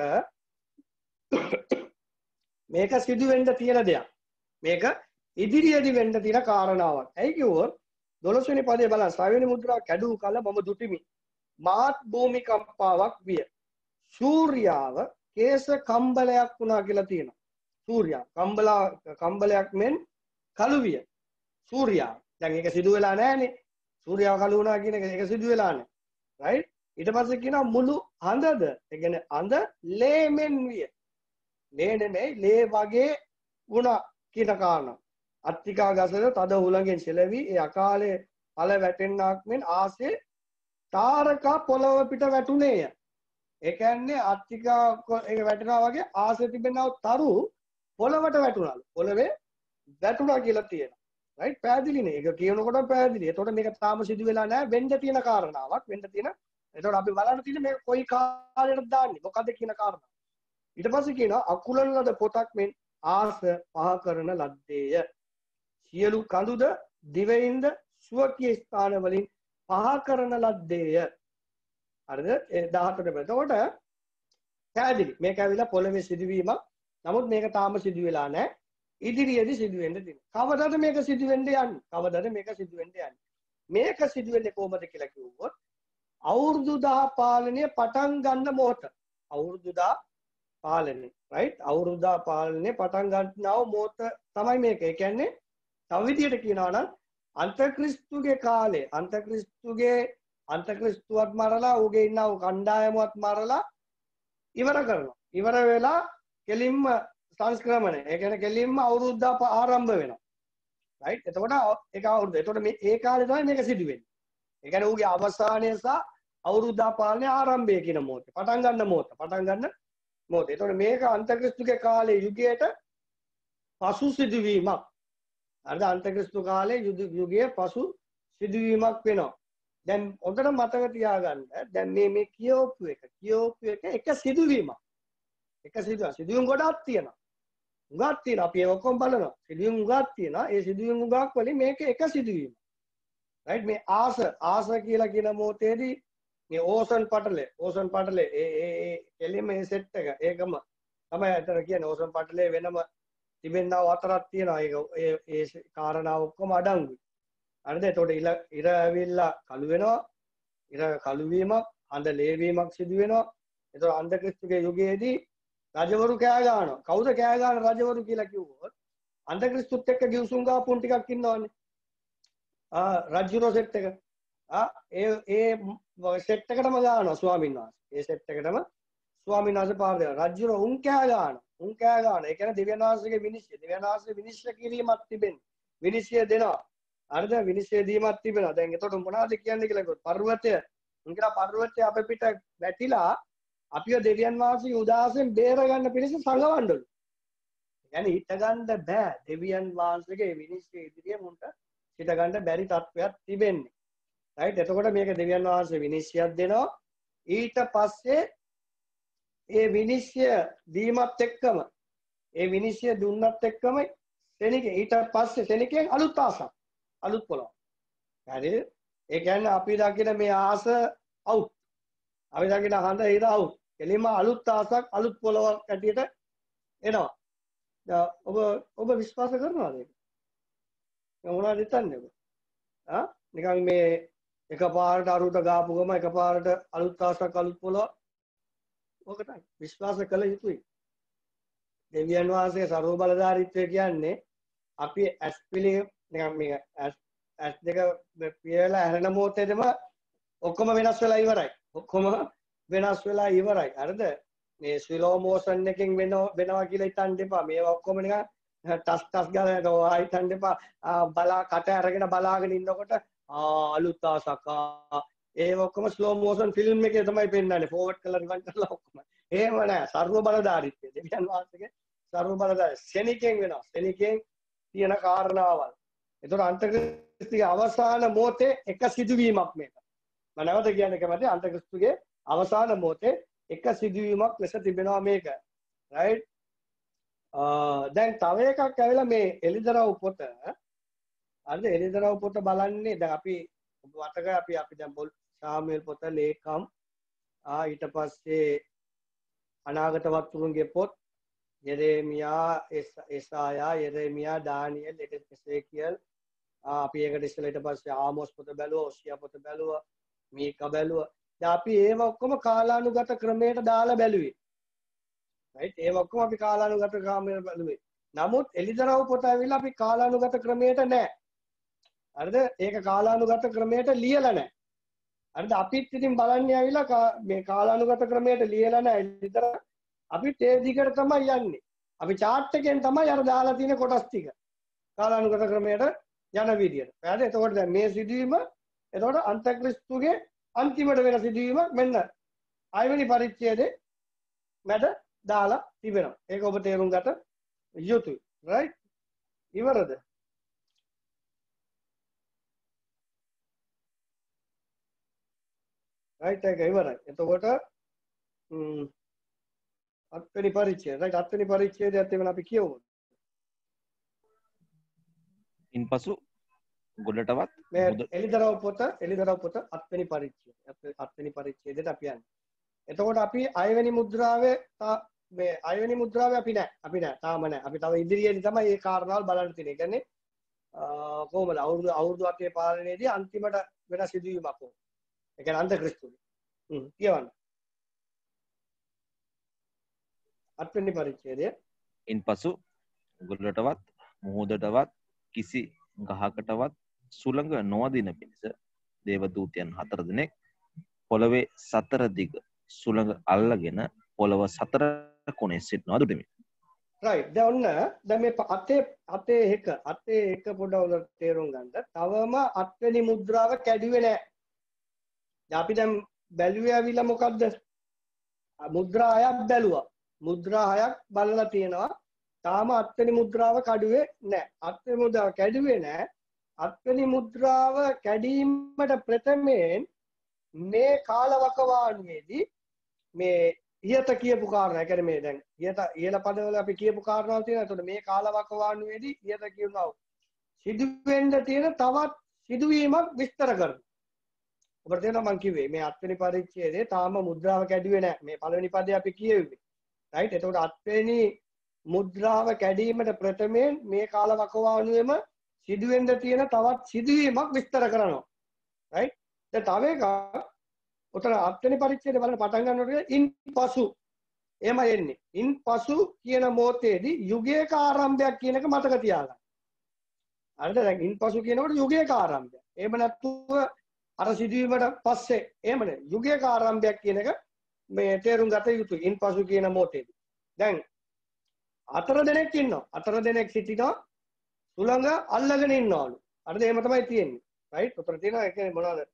මේක සිදු වෙන්න තියෙන දෙයක්. මේක ඉදිරියේදී වෙන්න තියෙන කාරණාවක්. ඇයි කිව්වොත් දොළොස් වෙනි පදයේ බලන්න සාවෙනි මුද්‍රාව කැඩූ කල මම දුටිමි. මාත් භූමිකම්පාවක් විය. සූර්යාව කේශ කම්බලයක් වුණා කියලා තියෙනවා. සූර්යා කම්බලා කම්බලයක් මෙන් කළු විය. සූර්යා දැන් ඒක සිදු වෙලා නැහනේ. සූර්යාව කළු වුණා කියන එක ඒක සිදු වෙලා නැහැ. රයිට්? ඊට පස්සේ කියනවා මුළු හඳද ඒ කියන්නේ හඳ ලේ මෙන් විය. ලේ නෙමෙයි ලේ වගේ වුණා කියන කාරණා. අත්තිකා ගසද තද හුළඟෙන් සෙලවි ඒ අකාලේ පළ වැටෙන්නාක් මෙන් ආසේ තාරකා පොළව පිට වැටුනේය. ඒ කියන්නේ අත්තිකා ඒක වැටෙනවා වගේ ආසේ තිබෙනව තරු පොළවට වැටුණාලු. පොළවේ වැටුණා කියලා තියෙනවා. රයිට්? පැහැදිලිනේ. ඒක කියනකොට පැහැදිලි. එතකොට මේක තාම සිදු වෙලා නැහැ. වෙන්න තියෙන කාරණාවක්. වෙන්න තියෙන. එතකොට අපි බලන්න තියෙන්නේ මේක කොයි කාලයකටද දාන්නේ? මොකද්ද කියන කාරණාව. ඊට පස්සේ කියනවා අකුලන ලද පොතක් මෙන් ආස පහ කරන ලද්දේය. සියලු කඳුද දිවයින්ද සුවකීය ස්ථාන වලින් පහ කරන ලද්දේය. හරිද? ඒ දහහතර වෙනි. එතකොට පැහැදිලි. මේක ඇවිල්ලා පොළවේ සිදුවීමක්. නමුත් මේක තාම සිදු වෙලා නැහැ. ඉදිරියේදී සිදු වෙන්න තියෙනවා. කවදාද මේක සිදු වෙන්න යන්නේ? කවදාද මේක සිදු වෙන්න යන්නේ? මේක සිදු වෙන්නේ කොහොමද කියලා කිව්වොත් අවුරුදු දහ පාලනය පටන් ගන්න මොහොත. අවුරුදු දහ පාලනය, right? අවුරුදු දහ පාලනය පටන් ගන්නව මොහොත තමයි මේක. ඒ කියන්නේ තව විදිහට කියනවා නම් අන්තක්‍රිස්තුගේ කාලේ අන්තක්‍රිස්තුගේ අන්තක්‍රිස්තුවත් මරලා ඌගේ ඉන්නව කණ්ඩායමවත් මරලා ඉවර කරනවා. ඉවර වෙලා කෙලින්ම සංස්ක්‍රමණය. ඒ කියන්නේ කෙලින්ම අවුරුද්ද ආරම්භ වෙනවා. right? එතකොට ඒක අවුරුද්ද. එතකොට මේ ඒ කාලේ තමයි මේක සිදු වෙන්නේ. ඒ කියන්නේ ඌගේ අවසානය සහ අවුරුද්ද පාලනයේ ආරම්භය කියන මොහොත. පටන් ගන්න මොහොත. පටන් ගන්න මොහොත. එතකොට මේක අන්තක්‍රිස්තුගේ කාලේ යුගයට පසු සිදුවීමක්. හරිද? අන්තක්‍රිස්තු කාලේ යුගයේ පසු සිදුවීමක් වෙනවා. දැන් හොඳට මතක තියාගන්න. දැන් මේ මේ කියෝපු එක කියෝපු එක එක සිදුවීමක්. එක සිදුවීමක්. සිදුවීම් ගොඩක් තියෙනවා. උගක් තියෙනවා. අපි ඒක ඔක්කොම බලනවා. සිදුවීම් උගක් තියෙනවා. ඒ සිදුවීම් උගක් වලින් මේක එක සිදුවීමක්. right? මේ ආස ආස කියලා කියන මොහොතේදී මේ ඕසන් පටලේ ඕසන් පටලේ ඒ ඒ ඒ කෙලින්ම මේ සෙට් එක ඒකම තමයි අතර කියන්නේ. ඕසන් පටලේ වෙනම තිබෙනව හතරක් තියෙනවා. ඒක ඒ ඒ කාරණා ඔක්කොම අඩංගුයි. හරිද? එතකොට ඉර ඉර ඇවිල්ලා කළු වෙනවා. ඉර කළු වීමක්, හඳ ලේ වීමක් සිදු වෙනවා. එතකොට අන්තක්‍රිස්තුගේ යුගයේදී රජවරු කෑ ගන්නවා. කවුද කෑ ගන්න රජවරු කියලා කිව්වොත් අන්තක්‍රිස්තුත් එක්ක ගිවිසුම් ගාපුන් ටිකක් ඉන්නවනේ. ආ රජුරෝ සෙට් එක. ආ ඒ ඒ සෙට් එකටම ගන්නවා ස්වාමීන් වහන්සේ. ඒ සෙට් එකටම ස්වාමීන් වහන්සේ පාර දෙනවා. රජුරෝ උන් කෑ ගන්නවා. උන් කෑ ගන්නවා. ඒ කියන්නේ දෙවියන් වහන්සේගේ විනිශ්චය. දෙවියන් වහන්සේ විනිශ්චය කිරීමක් තිබෙන්නේ. විනිශ්චය දෙනවා. හරිද? විනිශ්චය දීමක් තිබෙනවා. දැන් එතකොට මොනවද කියන්නේ කියලා කිව්වොත් පර්වතය උන්කලා පර්වතය අපේ පිට වැටිලා අපිව දෙවියන් වහන්සේගේ උදාසෙන් බේර ගන්න පිණිස සංගවන්නලු. يعني හිත ගන්න බෑ දෙවියන් වහන්සේගේ විනිශ්චය ඉදිරියේ මුන්ට හිත ගන්න බැරි තත්වයක් තිබෙන්නේ. right? එතකොට මේක දෙවියන් වහන්සේ විනිශ්චයක් දෙනවා. ඊට පස්සේ ඒ විනිශ්චය දීමත් එක්කම ඒ විනිශ්චය දුන්නත් එක්කම සෙනඟ ඊට පස්සේ සෙනඟෙන් අලුත් ආසක් අලුත් පොළොව. හරිද? ඒ කියන්නේ අපි දකින මේ ආස අවුට්. අපි දකින හඳ ඉර අවුට්. එලිම අලුත් ආසක් අලුත් පොළොවක් ඇටියට එනවා. දැන් ඔබ ඔබ විශ්වාස කරනවද ඒක? මොනවද හිතන්නේ ඔබ? ආ නිකන් මේ එකපාරට අරුත ගාපු ගම එකපාරට අලුත් ආසක් අලුත් පොළොව ඔක තමයි විශ්වාස කළ යුතුයි. දෙවියන් වහන්සේ ਸਰව බලධාරීත්වය කියන්නේ අපි ඇස් පිළි නිකන් මේක ඇස් දෙක පියලා හැරෙන මොහොතේදම ඔක්කොම වෙනස් වෙලා ඉවරයි. ඔක්කොම වෙනස් වෙලා ඉවරයි. හරිද? මේ ස්ලෝ මෝෂන් එකකින් වෙනවා වෙනවා කියලා හිතන්න එපා. මේවා ඔක්කොම නිකන් ටස් ටස් ගාලා හිතන්න එපා. බලා කට අරගෙන බලාගෙන ඉන්නකොට ආ අලුත් ආසක් ඒ ඔක්කොම ස්ලෝ මෝෂන් ෆිල්ම් එකේ තමයි පෙන්නන්නේ. ෆෝවර්ඩ් කරලා රිවයින්ඩ් කරලා ඔක්කොම. එහෙම නෑ. ਸਰව බලධාරීත්වය. දෙවියන් වහන්සේගේ ਸਰව බලධාරී. ශෙනිකෙන් වෙනවා. ශෙනිකෙන් තියෙන කාරණාවල්. ඒතකොට අන්තක්‍රිස්තුගේ අවසාන මොහොතේ එක සිදුවීමක් මේක. මම නැවත කියන්නේ කැමති අන්තක්‍රිස්තුගේ අවසාන මොහොතේ එක සිදුවීමක් ලෙස තිබෙනවා මේක. right? දැන් තව එකක් ඇවිල්ලා මේ එලිදරව් පොත. හරිද? එලිදරව් පොත බලන්නේ දැන් අපි වතක අපි අපි දැන් බොල් සාමුවෙල් පොත ලේකම් ආ ඊට පස්සේ අනාගත වතුරුන්ගේ පොත් යෙරේමියා එසායා යෙරේමියා දානියෙල් එසේකියල් අපි ඒකට ඉස්සෙල්ලා ඊට පස්සේ ආමෝස් පොත බැලුවා ඔසියා පොත බැලුවා මීකා බැලුවා. දැන් අපි ඒව ඔක්කොම කාලානුගත ක්‍රමයට දාලා බැලුවේ. right? ඒව ඔක්කොම අපි කාලානුගත ක්‍රමයට බැලුවේ. නමුත් එලිදරව් පොත ඇවිල්ලා අපි කාලානුගත ක්‍රමයට නෑ. හරිද? ඒක කාලානුගත ක්‍රමයට ලියලා නෑ. හරිද? අපිත් ඉතින් බලන්නේ ඇවිල්ලා මේ කාලානුගත ක්‍රමයට ලියලා නෑ. එලිදර අපිත් ඒ දිගට තමයි යන්නේ. අපි chart එකෙන් තමයි අර දාලා තියෙන කොටස් ටික කාලානුගත ක්‍රමයට යන විදියට. හරිද? එතකොට දැන් මේ සිදුවීම එතකොට අන්තක්‍රිස්තුගේ අන්තිමට වෙන සිදුවීම මෙන්න ආයවැනි පරිච්ඡේදයේ මැද දාලා තිබෙනවා. ඒක ඔබ තේරුම් ගත යුතුයි. right? ඉවරද? right ඒක ඉවරයි. එතකොට හ්ම් හත්වෙනි පරිච්ඡේදය. right හත්වෙනි පරිච්ඡේදයත් එවන අපි කියමු. ඉන්පසු ගොඩටවත් මේ මුහුද එලිදරව් පොත එලිදරව් පොත අත්වෙනි පරිච්ඡේදය අත්වෙනි පරිච්ඡේදයට අපි යන්නේ. එතකොට අපි අයවෙනි මුද්‍රාවේ මේ අයවෙනි මුද්‍රාවේ අපි නැහැ. අපි නැහැ. තාම නැහැ. අපි තව ඉදිරියේදී තමයි මේ කාරණාවල් බලන්න තියෙන්නේ. ඒ කියන්නේ කොහොමද අවුරුදු අවුරුදු අටේ පාලනයේදී අන්තිමට වෙන සිදුවීමක් කොහොමද? ඒ කියන්නේ අන්ත ක්‍රිස්තුනේ. හ්ම් කියවන්න. අත්වෙනි පරිච්ඡේදය. ඉන්පසු ගොඩටවත් මුහුදටවත් කිසි ගහකටවත් සුළඟ නොවදින පිණිස දේවදූතයන් හතර දෙනෙක් පොළවේ සතර දිග සුළඟ අල්ලගෙන පොළව සතර කොනේ සිටනවා දුටුමි. right දැන් ඔන්න දැන් මේ අතේ අතේ එක අතේ එක පොඩ්ඩක් තේරුම් ගන්න. තවම අත්වෙනි මුද්‍රාව කැඩුවේ නැහැ. දැන් අපි දැන් බැලුවේ ඇවිල්ලා මොකද්ද? මුද්‍රා හයක් බැලුවා. මුද්‍රා හයක් බලලා තියෙනවා. තාම අත්වෙනි මුද්‍රාව කැඩුවේ නැහැ. අත්වෙනි මුද්‍රාව කැඩුවේ නැහැ. අත්වෙනි මුද්‍රාව කැඩීමට ප්‍රථමයෙන් මේ කාලවකවානුවේදී මේ ඉහත කියපු කාරණා. ඒ කියන්නේ මේ දැන් ඉහත ඉහළ පදවල අපි කියපු කාරණාව තියෙනවා. එතකොට මේ කාලවකවානුවේදී ඉහත කියනවා සිදු වෙන්න තියෙන තවත් සිදුවීමක් විස්තර කරනවා. ඔබට තේරෙනවා මම කිව්වේ මේ අත්වෙනි පරිච්ඡේදයේ තාම මුද්‍රාව කැඩුවේ නැහැ. මේ පළවෙනි පදේ අපි කියෙව්වේ. right? එතකොට අත්වෙනි මුද්‍රාව කැඩීමට ප්‍රථමයෙන් මේ කාලවකවානුවේම සිදු වෙන්න තියෙන තවත් සිදුවීමක් විස්තර කරනවා. right? දැන් තව එකක් උතන අත්වෙනි පරිච්ඡේදය බලන්න පටන් ගන්නකොට ඉන්පසු එහෙමයි එන්නේ. ඉන්පසු කියන මොහොතේදී යුගයක ආරම්භයක් කියන එක මතක තියාගන්න. හරිද? දැන් ඉන්පසු කියනකොට යුගයක ආරම්භය. එහෙම නැත්නම් අර සිදුවීමට පස්සේ එහෙමනේ යුගයක ආරම්භයක් කියන එක මේ තේරුම් ගත යුතුයි. ඉන්පසු කියන මොහොතේදී. දැන් හතර දෙනෙක් ඉන්නවා. හතර දෙනෙක් සිටිනවා සුළඟ අල්ලගෙන ඉන්නවලු. හරිද? එහෙම තමයි තියෙන්නේ. right? උතන තියෙනවා ඒ කියන්නේ මොනවද?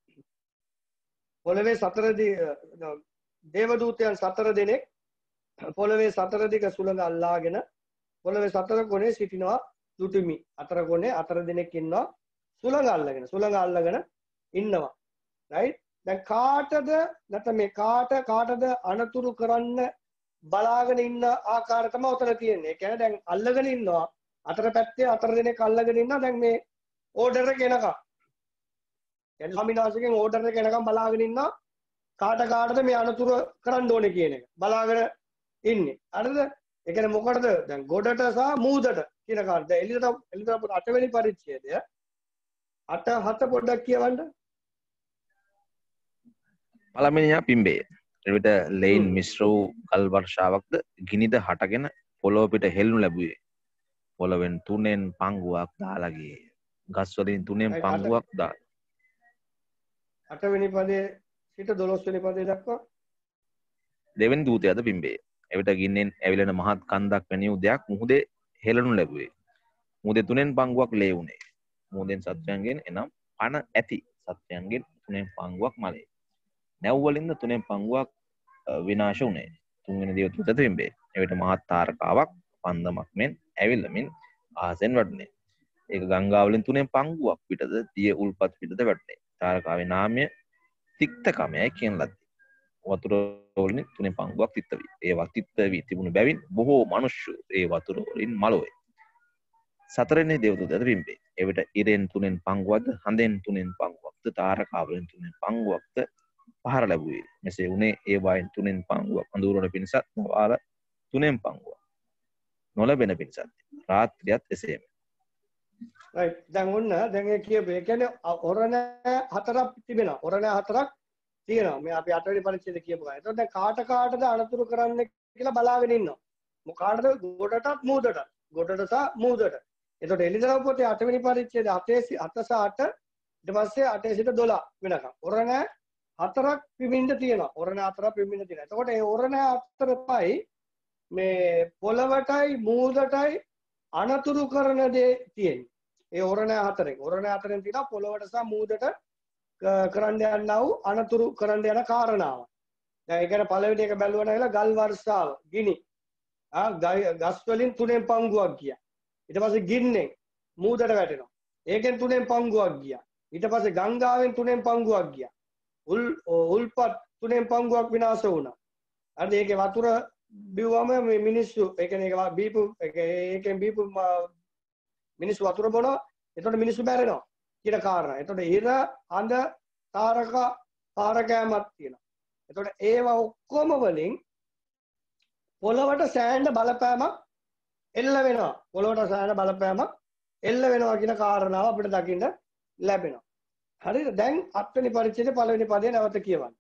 පොළවේ සතර දේවදූතයන් සතර දෙනෙක් පොළවේ සතර දිග සුළඟ අල්ලාගෙන පොළවේ සතර කොනේ සිටිනවා දුටුමි. හතර කොනේ හතර දෙනෙක් ඉන්නවා සුළඟ අල්ලගෙන සුළඟ අල්ලගෙන ඉන්නවා. right? දැන් කාටද නැත්නම් මේ කාට කාටද අනතුරු කරන්න බලාගෙන ඉන්න ආකාරය තමයි උතන තියෙන්නේ. ඒ කියන්නේ දැන් අල්ලගෙන ඉන්නවා අතර පැත්තේ අතර දෙනෙක් අල්ලගෙන ඉන්නවා. දැන් මේ ඕඩර් එක එනකම් දැන් ස්වාමිනාසගෙන් ඕඩර් එක එනකම් බලාගෙන ඉන්නවා කාට කාටද මේ අනතුරු කරන්න ඕනේ කියන එක බලාගෙන ඉන්නේ. හරිද? ඒ කියන්නේ මොකටද? දැන් ගොඩට සහ මූදට කියන කාට. දැන් එළියට එළියට අටවෙනි පරිච්ඡේදය අට හත පොඩ්ඩක් කියවන්න. පළවෙනියා පිම්බේ. එවිට ලෙයින් මිශ්‍ර වූ ගල් වර්ෂාවක්ද ගිනිද හටගෙන පොළොව පිට හෙල්නු ලැබුවේ. පොළොවෙන් තුනෙන් පංගුවක් දාලා ගියේ. ගස් වලින් තුනෙන් පංගුවක් දා. අටවෙනි පදයේ සිට දොළොස් වෙනි පදයේ දක්වා දෙවෙනි දූතයාද පිම්බේ. එවිට ගින්නෙන් ඇවිලෙන මහත් කන්දක් වැනි වූ දෙයක් මුහුදේ හෙළනු ලැබුවේ. මුහුදේ තුනෙන් පංගුවක් ලේ වුණේ. මුහුදෙන් සත්වයන්ගෙන් එනම් පණ ඇති සත්වයන්ගෙන් තුනෙන් පංගුවක් මලේ. නැව් වලින්ද තුනෙන් පංගුවක් විනාශ වුණේ. තුන්වෙනි දේවදූතයාද පිම්බේ. එවිට මහත් තාරකාවක් පන්දමක් මෙන් ඇවිල්ලමින් ආසෙන් වඩුනේ. ඒක ගංගා වලින් තුනෙන් පංගුවක් පිටද දිය උල්පත් පිටද වැටුනේ. තාරකාවේ නාමය තික්තකමයයි කියන ලද්දේ. වතුර වලින් තුනෙන් පංගුවක් තිත්ත වී. ඒවා තිත්ත වී තිබුණු බැවින් බොහෝ මිනිස්සු ඒ වතුර වලින් මලෝයි. සතරෙනි දේවදූතයාද පිම්බේ. එවිට ඉරෙන් තුනෙන් පංගුවක්ද හඳෙන් තුනෙන් පංගුවක්ද තාරකා වලින් තුනෙන් පංගුවක්ද පහර ලැබුවේ. මෙසේ වුණේ ඒ වයින් තුනෙන් පංගුවක් අඳුරන පිණිසත් නවාල තුනෙන් පංගුවක් නොලැබෙන පිණිසත් රාත්‍රියත් එසේම. right දැන් ඔන්න දැන් ඒ කියපේ ඒ කියන්නේ ඔරණ හතරක් තිබෙනවා. ඔරණ හතරක් තියෙනවා. මේ අපි අටවෙනි පරිච්ඡේදය කියපු ගා. එතකොට දැන් කාට කාටද අනතුරු කරන්න කියලා බලාගෙන ඉන්නවා. මොකාටද? ගොඩටත් මූදටත්. ගොඩට සහ මූදට. එතකොට එළිදරව් පොතේ අටවෙනි පරිච්ඡේදය අටේ අට සහ අට ඊට පස්සේ අටේ සිට දොළහ වෙනකම්. ඔරණ හතරක් පිමින්ද තියෙනවා. ඔරණ හතරක් පිමින්ද තියෙනවා. එතකොට ඒ ඔරණ හතර තමයි මේ පොළවටයි මූදටයි අනතුරු කරන දේ තියෙන්නේ. ඒ ඔරණ හතරෙන්. ඔරණ හතරෙන් තියෙනවා පොළවට සහ මූදට කරන්න යනා වූ අනතුරු කරන්න යන කාරණාව. දැන් ඒ කියන්නේ පළවෙනි එක බැලුවා නම් ගල් වර්ෂාව, ගිනි. ආ ගස් වලින් තුනෙන් පංගුවක් ගියා. ඊට පස්සේ ගින්නෙන් මූදට වැටෙනවා. ඒකෙන් තුනෙන් පංගුවක් ගියා. ඊට පස්සේ ගංගාවෙන් තුනෙන් පංගුවක් ගියා. උල් උල්පත් තුනෙන් පංගුවක් විනාශ වුණා. හරිද? ඒකේ වතුර බිව්වම මේ මිනිස්සු ඒ කියන්නේ ඒක බීපු ඒකෙන් බීපු මිනිස්සු වතුර බොනවා. එතකොට මිනිස්සු මැරෙනවා කියන කාරණා. එතකොට ඉර අඳ තාරක පාරකෑමක් තියෙනවා. එතකොට ඒවා ඔක්කොම වලින් පොළවට සෑහෙන බලපෑමක් එල්ල වෙනවා. පොළවට සෑහෙන බලපෑමක් එල්ල වෙනවා කියන කාරණාව අපිට දකින්න ලැබෙනවා. හරිද? දැන් හත්වෙනි පරිච්ඡේදයේ පළවෙනි පදේ නැවත කියවන්න.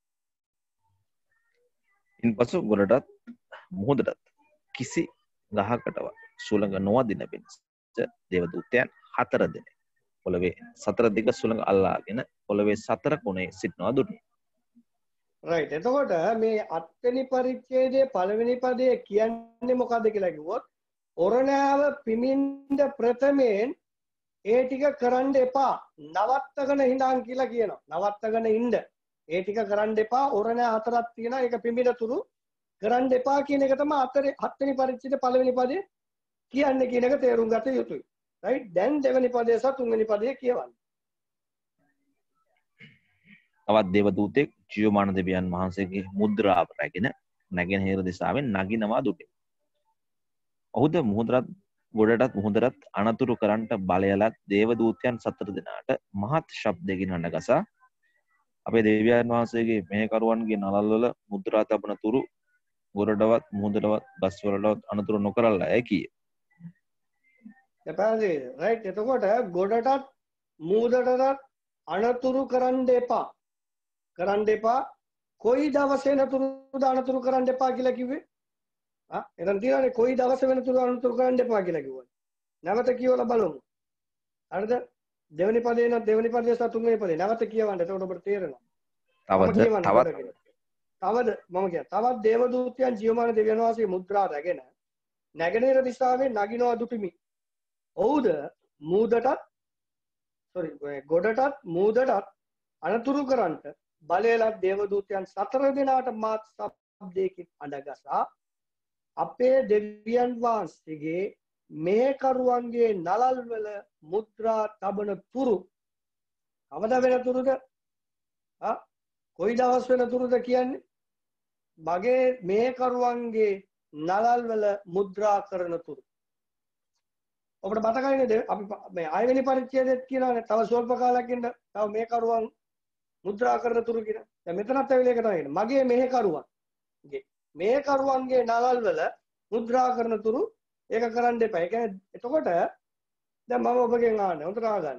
ඉන්පසු ගොඩටත් මුහුදටත් කිසි ගහකටවත් සුළඟ නොවදින පිණිස දේවදූතයන් හතර දෙනෙක් පොළවේ සතර දිග සුළඟ අල්ලාගෙන පොළවේ සතර කොනේ සිටනවා දුටු. රයිට්. එතකොට මේ හත්වෙනි පරිච්ඡේදයේ පළවෙනි පදයේ කියන්නේ මොකද්ද කියලා කිව්වොත් ඔරණෑව පිමින්ද ප්‍රථමයෙන් ඒ ටික කරන්න එපා. නවත්තගෙන හිඳන් කියලා කියනවා. නවත්තගෙන ඉන්න. ඒ ටික කරන්න එපා. ඔරණෑ හතරක් තියෙනවා. ඒක පිමිනතුරු කරන්න එපා කියන එක තමයි හතරේ හත්වෙනි පරිච්ඡේදයේ පළවෙනි පදේ කියන්නේ කියන එක තේරුම් ගත යුතුයි. රයිට්. දැන් දෙවෙනි පදේ සහ තුන්වෙනි පදේ කියවන්න. තවත් දේවදූතෙක් ජීවමාන දෙවියන් වහන්සේගේ මුද්‍රාව රැගෙන නැගෙනහිර දිසාවෙන් නගිනවා දුටු. ඔහුද මුහුදරත් ගොඩටත් මුහුදරත් අනතුරු කරන්නට බලයලත් දේවදූතයන් සතර දෙනාට මහත් ශබ්දයකින් හඬගසා අපේ දෙවියන් වහන්සේගේ මෙහෙකරුවන්ගේ නළල්වල මුද්‍රා තබන තුරු ගොඩටවත් මුහුදටවත් ගස්වලටවත් අනතුරු නොකරලා ඇය කීය. එපාදී රයිට්. එතකොට ගොඩටත් මුහුදටත් අනතුරු කරන්න එපා. කරන්න එපා. කොයි දවසේ නතුරුද අනතුරු කරන්න එපා කියලා කිව්වේ? ආ එතන තියෙනනේ කොයි දවසේ වෙනතුරු අනතුරු කරන්න එපා කියලා කිව්වා. නැවත කියවලා බලමු. හරිද? දෙවෙනි පදේ නම් දෙවෙනි පදේ සහ තුන්වෙනි පදේ නැවත කියවන්න. එතකොට ඔබට තේරෙනවා. තවද තවත් තවද මම කියන තවත් දේවදූතයන් ජීවමාන දෙවියන් වහන්සේගේ මුද්‍රා රැගෙන නැගෙනහිර දිශාවෙන් නගිනවා දුටිමි. ඔව්ද මූදටත් sorry ගොඩටත් මූදටත් අනතුරු කරන්ට බලයලත් දේවදූතයන් සතර දෙනාට මාත් ශබ්දයකින් අඬගසා අපේ දෙවියන් වහන්සේගේ මෙහෙකරුවන්ගේ නළල් වල මුද්‍රා තබන තුරු කවදා වෙන තුරුද? ආ කොයි දවස් වෙන තුරුද කියන්නේ? මගේ මෙහෙකරුවන්ගේ නළල් වල මුද්‍රා කරන තුරු. ඔබට මතකයි නේද? අපි මේ ආයවෙනි පරිච්ඡේදෙත් කියනවානේ තව ස්වල්ප කාලයක් ඉන්න තව මෙහෙකරුවන් මුද්‍රා කරන තුරු කියන. දැන් මෙතනත් ඇවිල්ලා ඒක තමයි. මගේ මෙහෙකරුවන්ගේ මෙහෙකරුවන්ගේ නළල් වල මුද්‍රා කරන තුරු ඒක කරන්න එපා. ඒ කියන්නේ එතකොට දැන් මම ඔබගෙන් අහන්නේ හොඳට අහගන්න.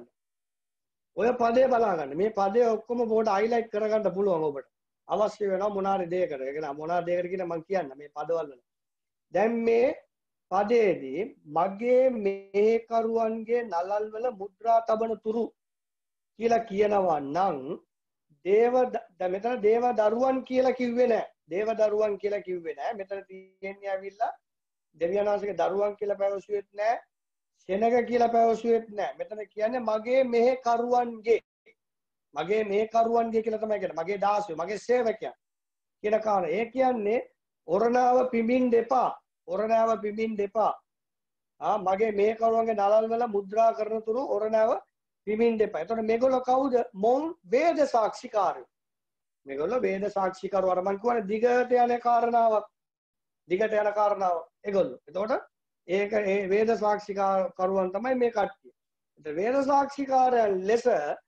ඔය පදේ බලාගන්න. මේ පදේ ඔක්කොම පොඩ හයිලයිට් කරගන්න පුළුවන් ඔබට. අවශ්‍ය වෙනවා මොනාරි දෙයකට. ඒක නා මොනාරි දෙයකට කියන මම කියන්න මේ පදවල වල. දැන් මේ පදේදී මගේ මෙහෙකරුවන්ගේ නළල් වල මුද්‍රා තබන තුරු කියලා කියනවා නම් දේව දැන් මෙතන දේව දරුවන් කියලා කිව්වේ නැහැ. දේව දරුවන් කියලා කිව්වේ නැහැ. මෙතන තියෙන්නේ ඇවිල්ලා දෙවියන් වහන්සේගේ දරුවන් කියලා පැවසුවෙත් නැහැ. සෙනග කියලා පැවසුවෙත් නැහැ. මෙතන කියන්නේ මගේ මෙහෙකරුවන්ගේ මගේ මෙහෙකරුවන්ගේ කියලා තමයි කියන්නේ. මගේ දාසයෝ, මගේ සේවකයන් කියන කාරණා. ඒ කියන්නේ ඔරණාව පිඹින්න එපා. ඔරණාව පිඹින්න එපා. ආ මගේ මෙහෙකරුවන්ගේ නළල් වල මුද්‍රා කරන තුරු ඔරණාව පිඹින්න එපා. එතකොට මේගොල්ලෝ කවුද? මොන් වේද සාක්ෂිකාරයෝ. මේගොල්ලෝ වේද සාක්ෂිකරු අර මම කියවනේ දිගට යන කාරණාවක්. දිගට යන කාරණාවක්. ඒගොල්ලෝ. එතකොට ඒක ඒ වේද සාක්ෂිකරුවන් තමයි මේ කට්ටිය. ඒත් වේද සාක්ෂිකාරයන් ලෙස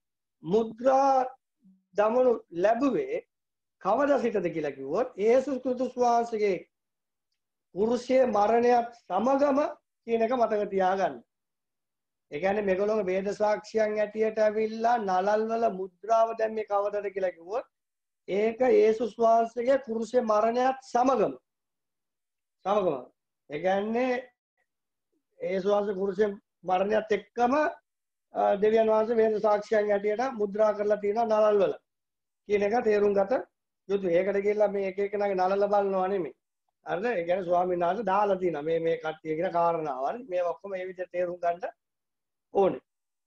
මුද්‍රා දමනු ලැබුවේ කවදා සිටද කියලා කිව්වොත් යේසුස් ක්‍රිස්තුස් වහන්සේගේ කුරුසියේ මරණයත් සමගම කියන එක මතක තියාගන්න. ඒ කියන්නේ මේගොල්ලෝ වේද සාක්ෂියන් ඇටියට ඇවිල්ලා නළල් වල මුද්‍රාව දැම්මේ කවදද කියලා කිව්වොත් ඒක යේසුස් වහන්සේගේ කුරුසියේ මරණයත් සමගම සමගම ඒ කියන්නේ යේසුස් වහන්සේ කුරුසියේ මරණයත් එක්කම දෙවියන් වහන්සේ වේද සාක්ෂියන් ඇටියට මුද්‍රා කරලා තියෙනවා නළල් වල කියන එක තේරුම් ගත යුතුයි. ඒකට කියලා මේ එක එකනාගේ නළල බලනවා නෙමෙයි. හරිද? ඒ කියන්නේ ස්වාමීන් වහන්සේ දාලා තියෙනවා මේ මේ කට්ටිය කියන කාරණාව. හරි? මේ ඔක්කොම මේ විදිහට තේරුම් ගන්න ඕනේ.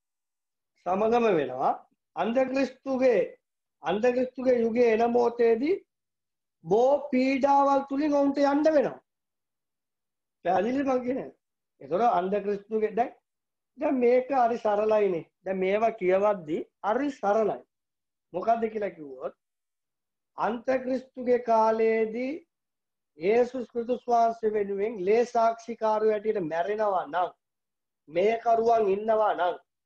සමගම වෙනවා අන්ධක්‍රිස්තුගේ අන්ධක්‍රිස්තුගේ යුගයේ එන මොහොතේදී බෝ පීඩාවල් තුලින් ඔවුන්ට යන්න වෙනවා. පැහැදිලිද මම කියන්නේ? ඒතර අන්ධක්‍රිස්තුගේ දැන් දැන් මේක හරි සරලයිනේ. දැන් මේවා කියවද්දි හරි සරලයි. මොකද්ද කියලා කිව්වොත් අන්තක්‍රිස්තුගේ කාලයේදී යේසුස් ක්‍රිස්තුස් වහන්සේ වෙනුවෙන් ලේ සාක්ෂිකාරයෝ ඇටියට මැරෙනවා නම් මේකරුවන් ඉන්නවා නම්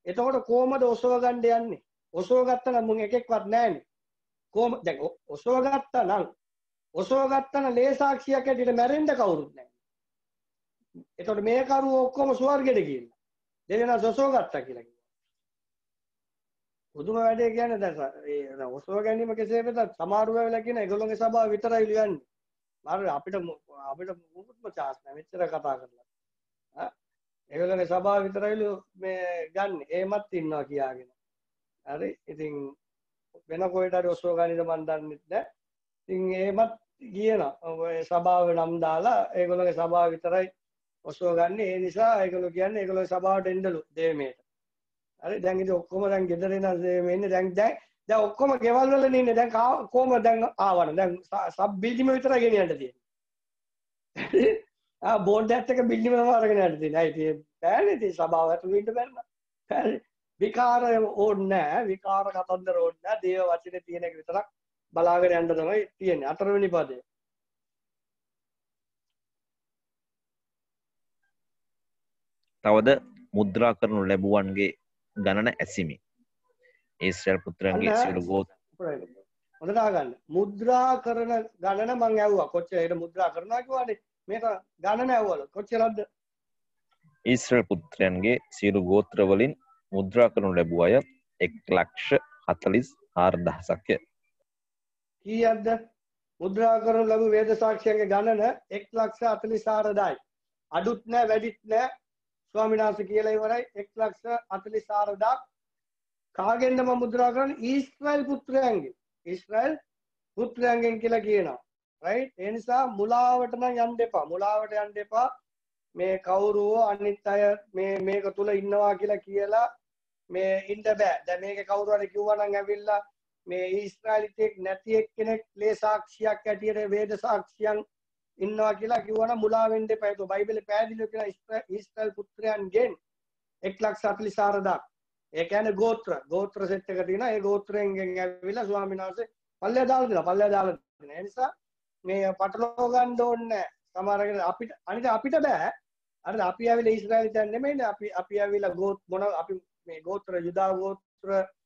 එතකොට කොහමද ඔසව ගන්න යන්නේ? ඔසව ගත්තා නම් මුන් එකෙක්වත් නැහැනේ. කොහම දැන් ඔසව ගත්තා නම් ඔසව ගත්තා නම් ලේ සාක්ෂියක් ඇටියට මැරෙන්න කවුරුත් නැහැ. එතකොට මේ කරුව ඔක්කොම ස්වර්ගෙට ගිහිල්ලා. දෙවෙනා ඔසව ගත්තා කියලා කිව්වා. පුදුම වැඩේ කියන්නේ දැන් ඒ ඔසව ගැනීම කෙසේ වෙතත් සමහරව වෙලා කියන ඒගොල්ලෝගේ සභාව විතරයි ලියන්නේ. මාර අපිට අපිට මොකුත්ම chance නැහැ මෙච්චර කතා කරලා. ආ ඒගොල්ලෝගේ සභාව විතරයිලු මේ ගන්න. එහෙමත් ඉන්නවා කියාගෙන. හරි. ඉතින් වෙන කොහෙට හරි ඔසව ගනින්න මන් දන්නේ නැහැ. ඉතින් එහෙමත් කියනවා. ඔය සභාව නම් දාලා ඒගොල්ලෝගේ සභාව විතරයි ඔසව ගන්න. ඒ නිසා ඒගොල්ලෝ කියන්නේ ඒගොල්ලෝගේ සභාවට එන්නලු දෙමේට. හරි. දැන් ඉතින් ඔක්කොම දැන් ගෙදර එන මේ ඉන්නේ දැන් දැන් දැන් ඔක්කොම ගෙවල් වල ඉන්නේ. දැන් කොහොම දැන් ආවන. දැන් සබ් බිල්ඩිම විතරයි ගෙනියන්න තියෙන්නේ. ආ බෝඩ් එකත් එක බිල්ඩිම තමයි අරගෙන යන්න තියෙන්නේ. අයි ඉතින් බෑනේ ඉතින් සභාව ඇතුළේ ඉන්න බැරි නෑ. විකාර ඕනේ නෑ. විකාර කතන්දර ඕනේ නෑ. දේව වචනේ තියෙන එක විතරක් බලාගෙන යන්න තමයි තියෙන්නේ. හතරවෙනි පදය. තවද මුද්‍රා කරනු ලැබුවන්ගේ ගණන ඇසිමි. ඊශ්‍රායල් පුත්‍රයන්ගේ සියලු ගෝත් හොඳට අහගන්න. මුද්‍රා කරන ගණන මං ඇහුවා. කොච්චර ඒක මුද්‍රා කරනවා කියවනේ. මේක ගණන ඇහුවලු. කොච්චරද? ඊශ්‍රායල් පුත්‍රයන්ගේ සියලු ගෝත්‍ර වලින් මුද්‍රා කරනු ලැබුව අය එක් ලක්ෂ හතළිස් හාරදහසක්ය. කීයක්ද? මුද්‍රා කරනු ලැබු වේද සාක්ෂියන්ගේ ගණන එක් ලක්ෂ හතළිස් හාරදායි. අඩුත් නැහැ වැඩිත් නැහැ. ස්වාමීන් වහන්සේ කියලා ඉවරයි. එක් ලක්ෂ හතළිස් හාරදාක්. කාගෙන්ද මම මුද්‍රා කරන්නේ? ඊශ්‍රායල් පුත්‍රයන්ගෙන්. ඊශ්‍රායල් පුත්‍රයන්ගෙන් කියලා කියනවා. රයිට්? ඒ නිසා මුලාවට නම් යන්න එපා. මුලාවට යන්න එපා. මේ කවුරුව අනිත් අය මේ මේක තුල ඉන්නවා කියලා කියලා මේ ඉන්න බෑ. දැන් මේක කවුරු හරි කිව්වා නම් ඇවිල්ලා මේ ඊශ්‍රායලිතෙක් නැති එක්කෙනෙක් ලේ සාක්ෂියක් ඇටියට වේද සාක්ෂියන් ඉන්නවා කියලා කිව්වනම් මුලා වෙන්න එපා. ඒක බයිබලේ පැහැදිලිව කියන ඊශ්‍රායල් පුත්‍රයන්ගෙන් එක් ලක්ෂ හතළිස් හාරදාක්. ඒ කියන්නේ ගෝත්‍ර ගෝත්‍ර සෙට් එක තියෙනවා. ඒ ගෝත්‍රයෙන් ඇවිල්ලා ස්වාමීන් වහන්සේ පල්ලෙය දාලා දෙනවා. පල්ලෙය දාලා දෙනවා. ඒ නිසා මේ පටලව ගන්න ඕනේ නැහැ. සමහරකට අපිට අනිත් අපිට බෑ. අර අපි ඇවිල්ලා ඊශ්‍රායලිතයන් නෙමෙයිනේ. අපි අපි ඇවිල්ලා ගෝත් මොන අපි මේ ගෝත්‍ර යුදා ගෝත්‍ර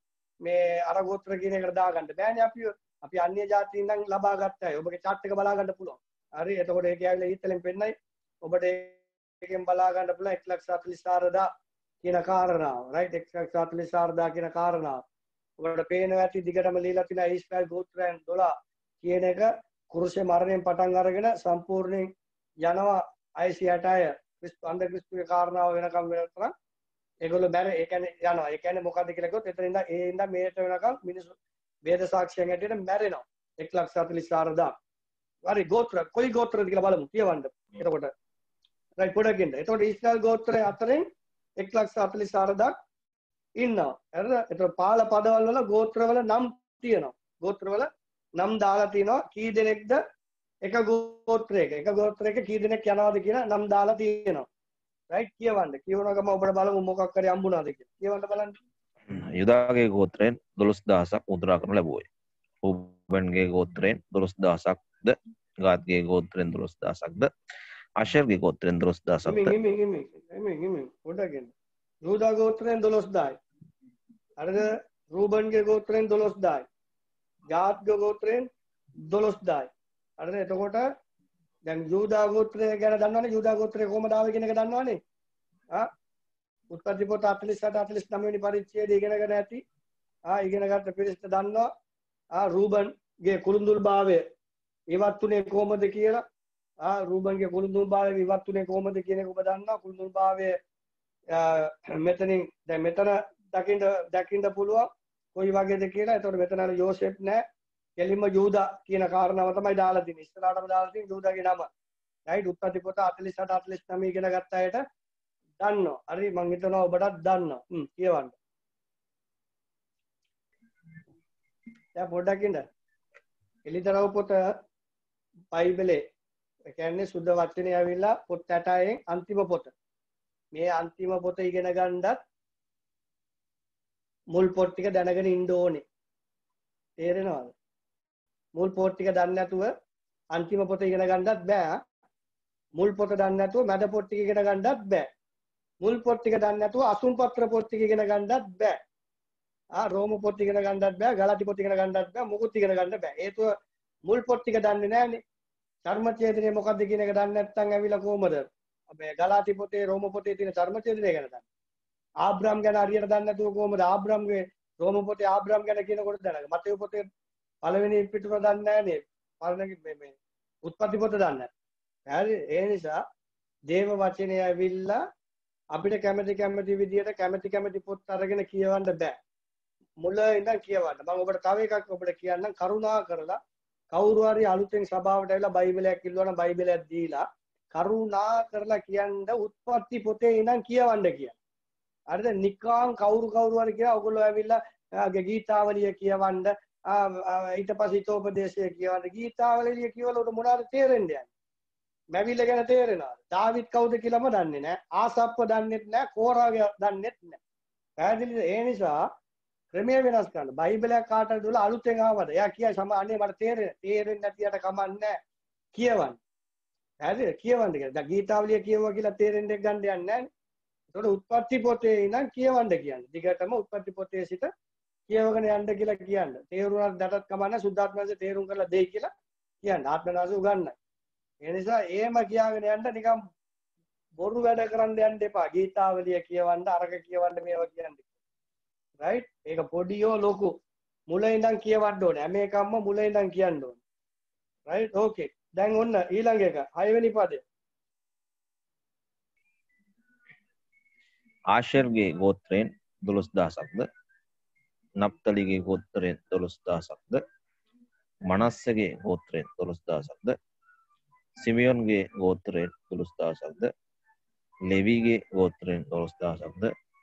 මේ අර ගෝත්‍ර කියන එකට දාගන්න බෑනේ අපි. අපි අන්‍ය ජාතීන් නම් ලබා ගත්තා. ඔබගේ chart එක බලා ගන්න පුළුවන්. හරි. එතකොට ඒක ඇවිල්ලා ඊතලෙන් පෙන්නයි. ඔබට ඒකෙන් බලා ගන්න පුළුවන් එක් ලක්ෂ හතළිස් හාරදාක් කියන කාරණාව. රයිට්? එක් ලක්ෂ හතළිස් හාරදාක් කියන කාරණාව. ඔබට පේනවා ඇති දිගටම ලියලා තියෙන ඊශ්‍රායල් ගෝත්‍රයන් දොළහ කියන එක කුරුසේ මරණයෙන් පටන් අරගෙන සම්පූර්ණයෙන් යනවා අයසිය අටය ක්‍රිස්තු අන්ද ක්‍රිස්තුගේ කාරණාව වෙනකම් වෙනකම් ඒගොල්ලෝ බැර ඒ කියන්නේ යනවා. ඒ කියන්නේ මොකද්ද කියලා කිව්වොත් එතන ඉඳන් ඒ ඉඳන් මේට වෙනකම් මිනිස්සු වේද සාක්ෂියෙන් ඇටියට මැරෙනවා. එක් ලක්ෂ හතළිස් හාරදාක්. හරි ගෝත්‍ර කොයි ගෝත්‍රද කියලා බලමු කියවන්න. එතකොට රයිට් පොඩකින්ද. එතකොට ඊශ්‍රායල් ගෝත්‍රය අතරින් එක් ලක්ෂ හතළිස් හාරදාක් ඉන්නවා. හරිද? එතකොට පාල පදවල වල ගෝත්‍රවල නම් තියෙනවා. ගෝත්‍රවල නම් දාලා තියෙනවා. කී දෙනෙක්ද එක ගෝත්‍රයක එක ගෝත්‍රයක කී දෙනෙක් යනවාද කියන නම් දාලා තියෙනවා. රයිට් කියවන්න. කියවන ගම ඔබට බලමු මොකක් හරි හම්බුණාද කියලා. කියවන්න බලන්න. යුදාගේ ගෝත්‍රයෙන් දොළොස් දහසක් මුද්‍රා කරනු ලැබුවයි. රූබන්ගේ ගෝත්‍රයෙන් දොළොස් දහසක්ද, ගාද්ගේ ගෝත්‍රයෙන් දොළොස් දහසක්ද, ආෂර්ගේ ගෝත්‍රයෙන් දොළොස් දහසක්ද. හිමි හිමි හිමි හිමි හිමි පොඩකින්. යුදා ගෝත්‍රයෙන් දොළොස් දායි. හරිද? රූබන්ගේ ගෝත්‍රයෙන් දොළොස් දායි. ගාද්ගේ ගෝත්‍රයෙන් දොළොස් දායි. හරිද? එතකොට දැන් යුදා ගෝත්‍රය ගැන දන්නවනේ. යුදා ගෝත්‍රය කොහමද ආවේ කියන එක දන්නවනේ. ආ උත්පත්ති පොත හතළිස් අට හතළිස් නවය වෙනි පරිච්ඡේදය ඉගෙනගෙන ඇති. ආ ඉගෙන ගන්න පිරිසට දන්නවා. ආ රූබන්ගේ කුළුඳුල් භාවය ඉවත් උනේ කොහමද කියලා. ආ රූබන්ගේ කුළුඳුල් භාවය ඉවත් උනේ කොහමද කියන එක ඔබ දන්නවා. කුළුඳුල් භාවය මෙතනින් දැන් මෙතන දකින්න දකින්න පුළුවන් කොයි වගේද කියලා. ඒතකොට මෙතන අර යෝසෙෆ් නෑ. කෙලින්ම යූදා කියන කාරණාව තමයි දාලා තියෙන්නේ. ඉස්සරහටම දාලා තියෙන්නේ යූදාගේ නම. රයිට්? උත්පත්ති පොත හතළිස් අට හතළිස් නවය ඉගෙන ගත්ත අයට දන්නවා. හරි මං හිතනවා ඔබටත් දන්නවා. හ්ම් කියවන්න. දැන් පොඩ්ඩක් ඉන්න. එලිතරව පොත බයිබලේ ඒ කියන්නේ සුද්ධ වචනේ ඇවිල්ලා පොත් ඇටයෙන් අන්තිම පොත. මේ අන්තිම පොත ඉගෙන ගන්නත් මුල් පොත් ටික දැනගෙන ඉන්න ඕනේ. තේරෙනවද? මුල් පොත් ටික දන්නේ නැතුව අන්තිම පොත ඉගෙන ගන්නත් බෑ. මුල් පොත දන්නේ නැතුව මැද පොත් ටික ඉගෙන ගන්නත් බෑ. මුල් පොත් ටික දන්නේ නැතුව අසුන් පත්‍ර පොත් ටික ඉගෙන ගන්නත් බෑ. ආ රෝම පොත් ඉගෙන ගන්නත් බෑ, ගලාටි පොත් ඉගෙන ගන්නත් බෑ, මොකුත් ඉගෙන ගන්න බෑ. හේතුව මුල් පොත් ටික දන්නේ නැහනේ. චර්මචේතනය මොකක්ද කියන එක දන්නේ නැත්නම් ඇවිල්ලා කොහමද මේ ගලාටි පොතේ රෝම පොතේ තියෙන චර්මචේතනය ගැන දන්නේ. ආබ්‍රහම් ගැන හරියට දන්නේ නැතුව කොහමද ආබ්‍රහම්ගේ රෝම පොතේ ආබ්‍රහම් ගැන කියනකොට දැනගන්න. මතේ පොතේ පළවෙනි පිටුර දන්නේ නැහනේ. පළවෙනි මේ මේ උත්පත්ති පොත දන්නේ නැහැ. හරි ඒ නිසා දේව වචනය ඇවිල්ලා අපිට කැමති කැමති විදියට කැමති කැමති පොත් අරගෙන කියවන්න බෑ. මුල ඉඳන් කියවන්න. මම ඔබට තව එකක් ඔබට කියන්නම්. කරුණා කරලා කවුරු හරි අලුතෙන් සභාවට ඇවිල්ලා බයිබලයක් ඉල්ලුවා නම් බයිබලයක් දීලා කරුණා කරලා කියන්න උත්පත්ති පොතේ ඉඳන් කියවන්න කියලා. හරිද? නිකාම් කවුරු කවුරු හරි කියලා ඔයගොල්ලෝ ඇවිල්ලා ගීතාවලිය කියවන්න ඊට පස්සේ හිතෝපදේශය කියවන්න ගීතාවලිය කියවල උඩ මොනවද තේරෙන්නේ යන්නේ? මැවිල්ල ගැන තේරෙනවද? දාවිත් කවුද කියලාම දන්නේ නැහැ. ආසප්ප දන්නෙත් නැහැ. කෝරාගේ දන්නෙත් නැහැ. පැහැදිලිද? ඒ නිසා ක්‍රමයේ වෙනස් කරන්න. බයිබලයක් කාටද දුලා අලුතෙන් ආවද? එයා කියයි සම අනේ මට තේරෙන්නේ. තේරෙන්නේ නැතිවට කමන්නේ නැහැ. කියවන්න. පැහැදිලිද? කියවන්න කියලා. දැන් ගීතාවලිය කියවුවා කියලා තේරෙන්න එක ගන්න යන්නේ නැහැ. ඒතකොට උත්පත්ති පොතේ ඉඳන් කියවන්න කියන්නේ. දිගටම උත්පත්ති පොතේ සිට කියවගෙන යන්න කියලා කියන්නේ. තේරුණාට දැටත් කමන්නේ සුද්ධාත්මයන්සේ තේරුම් කරලා දෙයි කියලා කියන්නේ. ආත්මනාස උගන්නයි. ඒ නිසා එහෙම කියාගෙන යන්න නිකන් බොරු වැඩ කරන්න යන්න එපා. ගීතාවලිය කියවන්න, අරක කියවන්න මේවා කියන්නේ. රයිට්? ඒක පොඩියෝ ලොකු. මුල ඉඳන් කියවන්න ඕනේ. හැම එකක්ම මුල ඉඳන් කියන්න ඕනේ. රයිට්? ඕකේ. දැන් ඔන්න ඊළඟ එක. හයවෙනි පදය. ආෂර්ගේ ගෝත්‍රයෙන් දොළොස් දහසක්ද, නප්තලිගේ ගෝත්‍රයෙන් දොළොස් දහසක්ද, මනස්සගේ ගෝත්‍රයෙන් දොළොස් දහසක්ද, සිමියොන්ගේ ගෝත්‍රයෙන් දොළොස් දහසක්ද, ලෙවිගේ ගෝත්‍රයෙන් දොළොස් දහසක්ද,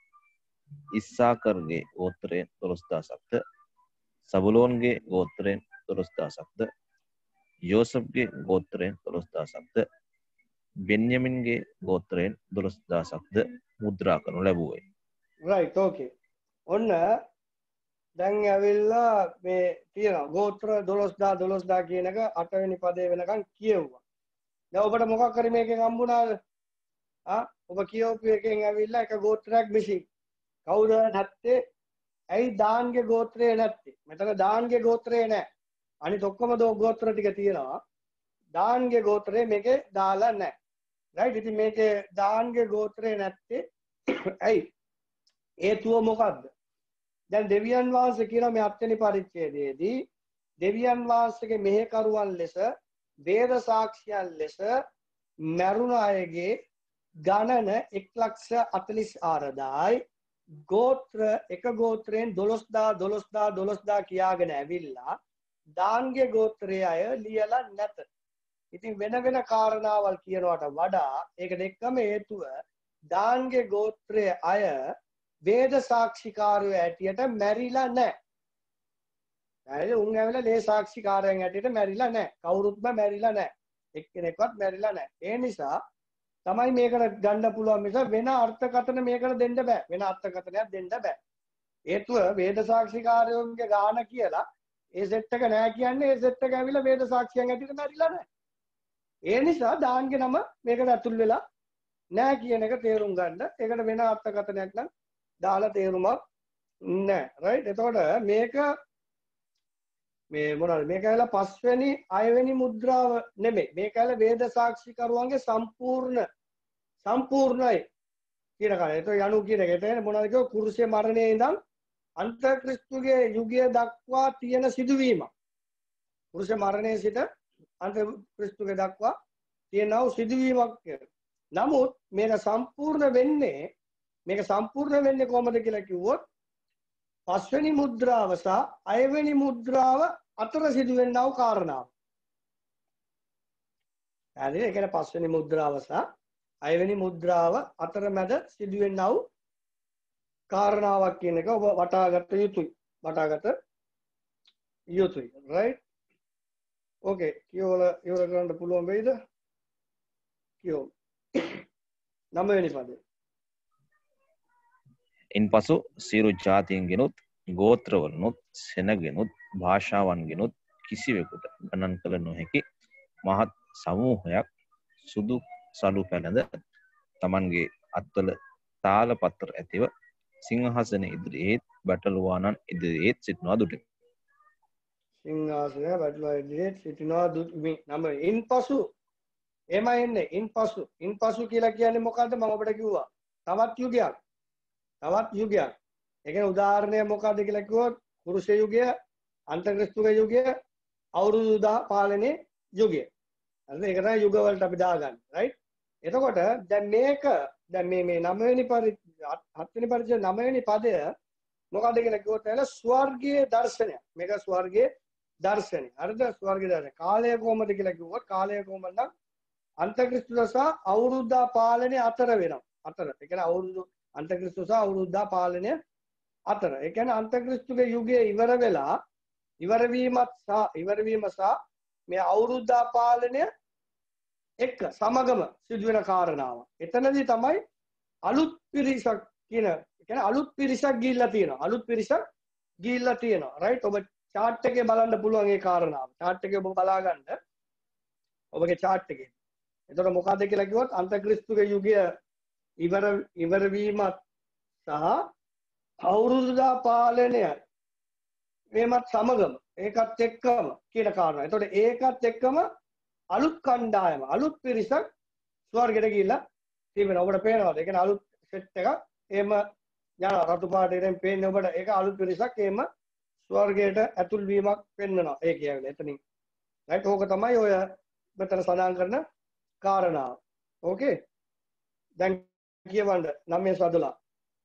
ඉස්සාකර්ගේ ගෝත්‍රයෙන් දොළොස් දහසක්ද, සබුලෝන්ගේ ගෝත්‍රයෙන් දොළොස් දහසක්ද, යෝසප්ගේ ගෝත්‍රයෙන් දොළොස් දහසක්ද, බෙන්යමින්ගේ ගෝත්‍රයෙන් දොළොස් දහසක්ද මුද්‍රා කරනු ලැබුවයි. රයිට් ඕකේ. ඔන්න දැන් ඇවිල්ලා මේ තියෙනවා ගෝත්‍ර දොළොස් දහස් දොළොස් දහස් කියන එක අටවෙනි පදේ වෙනකන් කියවුවා. දැන් ඔබට මොකක් හරි මේකෙන් හම්බුණාද? ආ ඔබ කියවපු එකෙන් ඇවිල්ලා එක ගෝත්‍රයක් මිසින්. කවුද නැත්තේ? ඇයි දාන්ගේ ගෝත්‍රය නැත්තේ? මෙතන දාන්ගේ ගෝත්‍රය නැහැ. අනිත් ඔක්කොම ගෝත්‍ර ටික තියෙනවා. දාන්ගේ ගෝත්‍රය මේකේ දාලා නැහැ. රයිට්? ඉතින් මේකේ දාන්ගේ ගෝත්‍රය නැත්තේ ඇයි? හේතුව මොකද්ද? දැන් දෙවියන් වහන්සේ කියන මේ අත්වෙනි පරිච්ඡේදයේදී දෙවියන් වහන්සේගේ මෙහෙකරුවන් ලෙස වේද සාක්ෂියන් ලෙස මරුණ අයගේ ගණන එක ලක්ෂ අතලිස් හාරදායි ගෝත්‍ර එක ගෝත්‍රයෙන් දොළොස් දහස් දොළොස් දහස් දොළොස් දහස් කියාගෙන ඇවිල්ලා දාන්ගේ ගෝත්‍රයේ අය ලියලා නැත. ඉතින් වෙන වෙන කාරණාවල් කියනවට වඩා ඒකට එක්කම හේතුව දාන්ගේ ගෝත්‍රයේ අය වේද සාක්ෂිකාරයෝ ඇටියට මැරිලා නැහැ. හරිද? උන් ඇවිල්ලා ලේ සාක්ෂිකාරයන් ඇටියට මැරිලා නැහැ. කවුරුත්ම මැරිලා නැහැ. එක්කෙනෙක්වත් මැරිලා නැහැ. ඒ නිසා තමයි මේකට ගන්න පුළුවන් මිස වෙන අර්ථකථන මේකට දෙන්න බෑ. වෙන අර්ථකථනයක් දෙන්න බෑ. හේතුව වේද සාක්ෂිකාරයෝගේ ගාන කියලා ඒ සෙට් එක නෑ කියන්නේ ඒ සෙට් එක ඇවිල්ලා වේද සාක්ෂියන් ඇටියට මැරිලා නැහැ. ඒ නිසා දාන්ගේ නම මේකට ඇතුල් වෙලා නැහැ කියන එක තේරුම් ගන්න. ඒකට වෙන අර්ථකථනයක් නම් දාලා තේරුමක් නැහැ. රයිට්? එතකොට මේක මේ මොනවාද? මේක ඇවිල්ලා පස්වෙනි හයවෙනි මුද්‍රාව නෙමෙයි. මේක ඇවිල්ලා වේද සාක්ෂිකරුවන්ගේ සම්පූර්ණ සම්පූර්ණයි කියන කාරණය. ඒක යනු කියන එක. එතන මොනවද කියෝ? කුරුසිය මරණයේ ඉඳන් අන්තක්‍රිස්තුගේ යුගය දක්වා තියෙන සිදුවීමක්. කුරුසිය මරණයේ සිට අන්තක්‍රිස්තුගේ දක්වා තියෙනව සිදුවීමක් කියලා. නමුත් මේක සම්පූර්ණ වෙන්නේ මේක සම්පූර්ණ වෙන්නේ කොහොමද කියලා කිව්වොත් පස්වෙනි මුද්‍රාව සහ හයවෙනි මුද්‍රාව අතර සිදුවෙනා වූ කාරණාව. හරි? ඒ කියන්නේ පස්වෙනි මුද්‍රාව සහ හයවෙනි මුද්‍රාව අතර මැද සිදුවෙනා වූ කාරණාවක් කියන එක ඔබ වටහාගත යුතුයි. වටහාගත යුතුයි. රයිට්? ඕකේ. කියවල ඉවර කරන්න පුළුවන් වෙයිද? කියෝ. නවවෙනි පදේ. ඉන් පසු සියලු ජාතීන්ගෙනුත් ගෝත්‍රවලනුත් සෙනගෙනුත් භාෂාවන්ගෙනුත් කිසිවෙකුට ගණන් කළ නොහැකි මහත් සමූහයක් සුදු සලු පැළඳ තමන්ගේ අත්වල තාල පත්‍ර ඇතිව සිංහාසන ඉදිරියේත් බැටළුවානන් ඉදිරියේත් සිටිනවා දුටුමි. සිංහාසනය බැටළුවා ඉදිරියේත් සිටිනවා දුටුමි. නම ඉන්පසු එමය එන්නේ ඉන්පසු ඉන්පසු කියලා කියන්නේ මොකද්ද? මම ඔබට කිව්වා. තවත් යුගයක්. තවත් යුගයක්. ඒ කියන්නේ උදාහරණය මොකද්ද කියලා කිව්වොත් කුරුස යුගය, අන්තක්‍රිස්තුක යුගය, අවුරුදු දහ පාලනයේ යුගය. හරිද? ඒක තමයි යුග වලට අපි දාගන්නේ. රයිට්? එතකොට දැන් මේක දැන් මේ මේ නව වෙනි පරි හත් වෙනි පරිච්ඡේද නව වෙනි පදය මොකද්ද කියලා කිව්වොත් එල ස්වර්ගීය දර්ශනය. මේක ස්වර්ගීය දර්ශනය. හරිද? ස්වර්ගීය දර්ශනය. කාලය කොහොමද කියලා කිව්වොත් කාලය කොහොමද නම් අන්තක්‍රිස්තු සහ අවුරුද්ද පාලනය අතර වෙනවා. අතර. ඒ කියන්නේ අවුරුදු අන්තක්‍රිස්තු සහ අවුරුද්ද පාලනය අතර. ඒ කියන්නේ අන්තක්‍රිස්තුගේ යුගයේ ඉවර වෙලා ඉවර වීමත් සහ ඉවර වීම සහ මේ අවුරුද්ද පාලනය එක්ක සමගම සිදුවෙන කාරණාව. එතනදී තමයි අලුත් පිරිසක් කියන ඒ කියන්නේ අලුත් පිරිසක් ගිහිල්ලා තියෙනවා. අලුත් පිරිසක් ගිහිල්ලා තියෙනවා. රයිට්? ඔබ chart එකේ බලන්න පුළුවන් ඒ කාරණාව. chart එකේ ඔබ බලා ගන්න. ඔබගේ chart එකේ. එතකොට මොකද්ද කියලා කිව්වොත් අන්තක්‍රිස්තුගේ යුගය ඉවර ඉවර වීමත් සහ අවුරුදු පාලනය මේමත් සමගම ඒකත් එක්කම කියන කාරණා. එතකොට ඒකත් එක්කම අලුත් කණ්ඩායම අලුත් පිරිසක් ස්වර්ගයට ගිහිල්ලා තිබෙනවා. ඔබට පේනවාද? ඒ කියන්නේ අලුත් සෙට් එකක් එහෙම යනවා. රතු පාටයෙන් පේන්නේ ඔබට. ඒක අලුත් පිරිසක් එහෙම ස්වර්ගයට ඇතුල් වීමක් පෙන්වනවා. ඒ කියන්නේ එතනින්. රයිට්? ඕක තමයි ඔය මෙතන සඳහන් කරන කාරණාව. ඕකේ? දැන් කියවන්න නවය සදලා.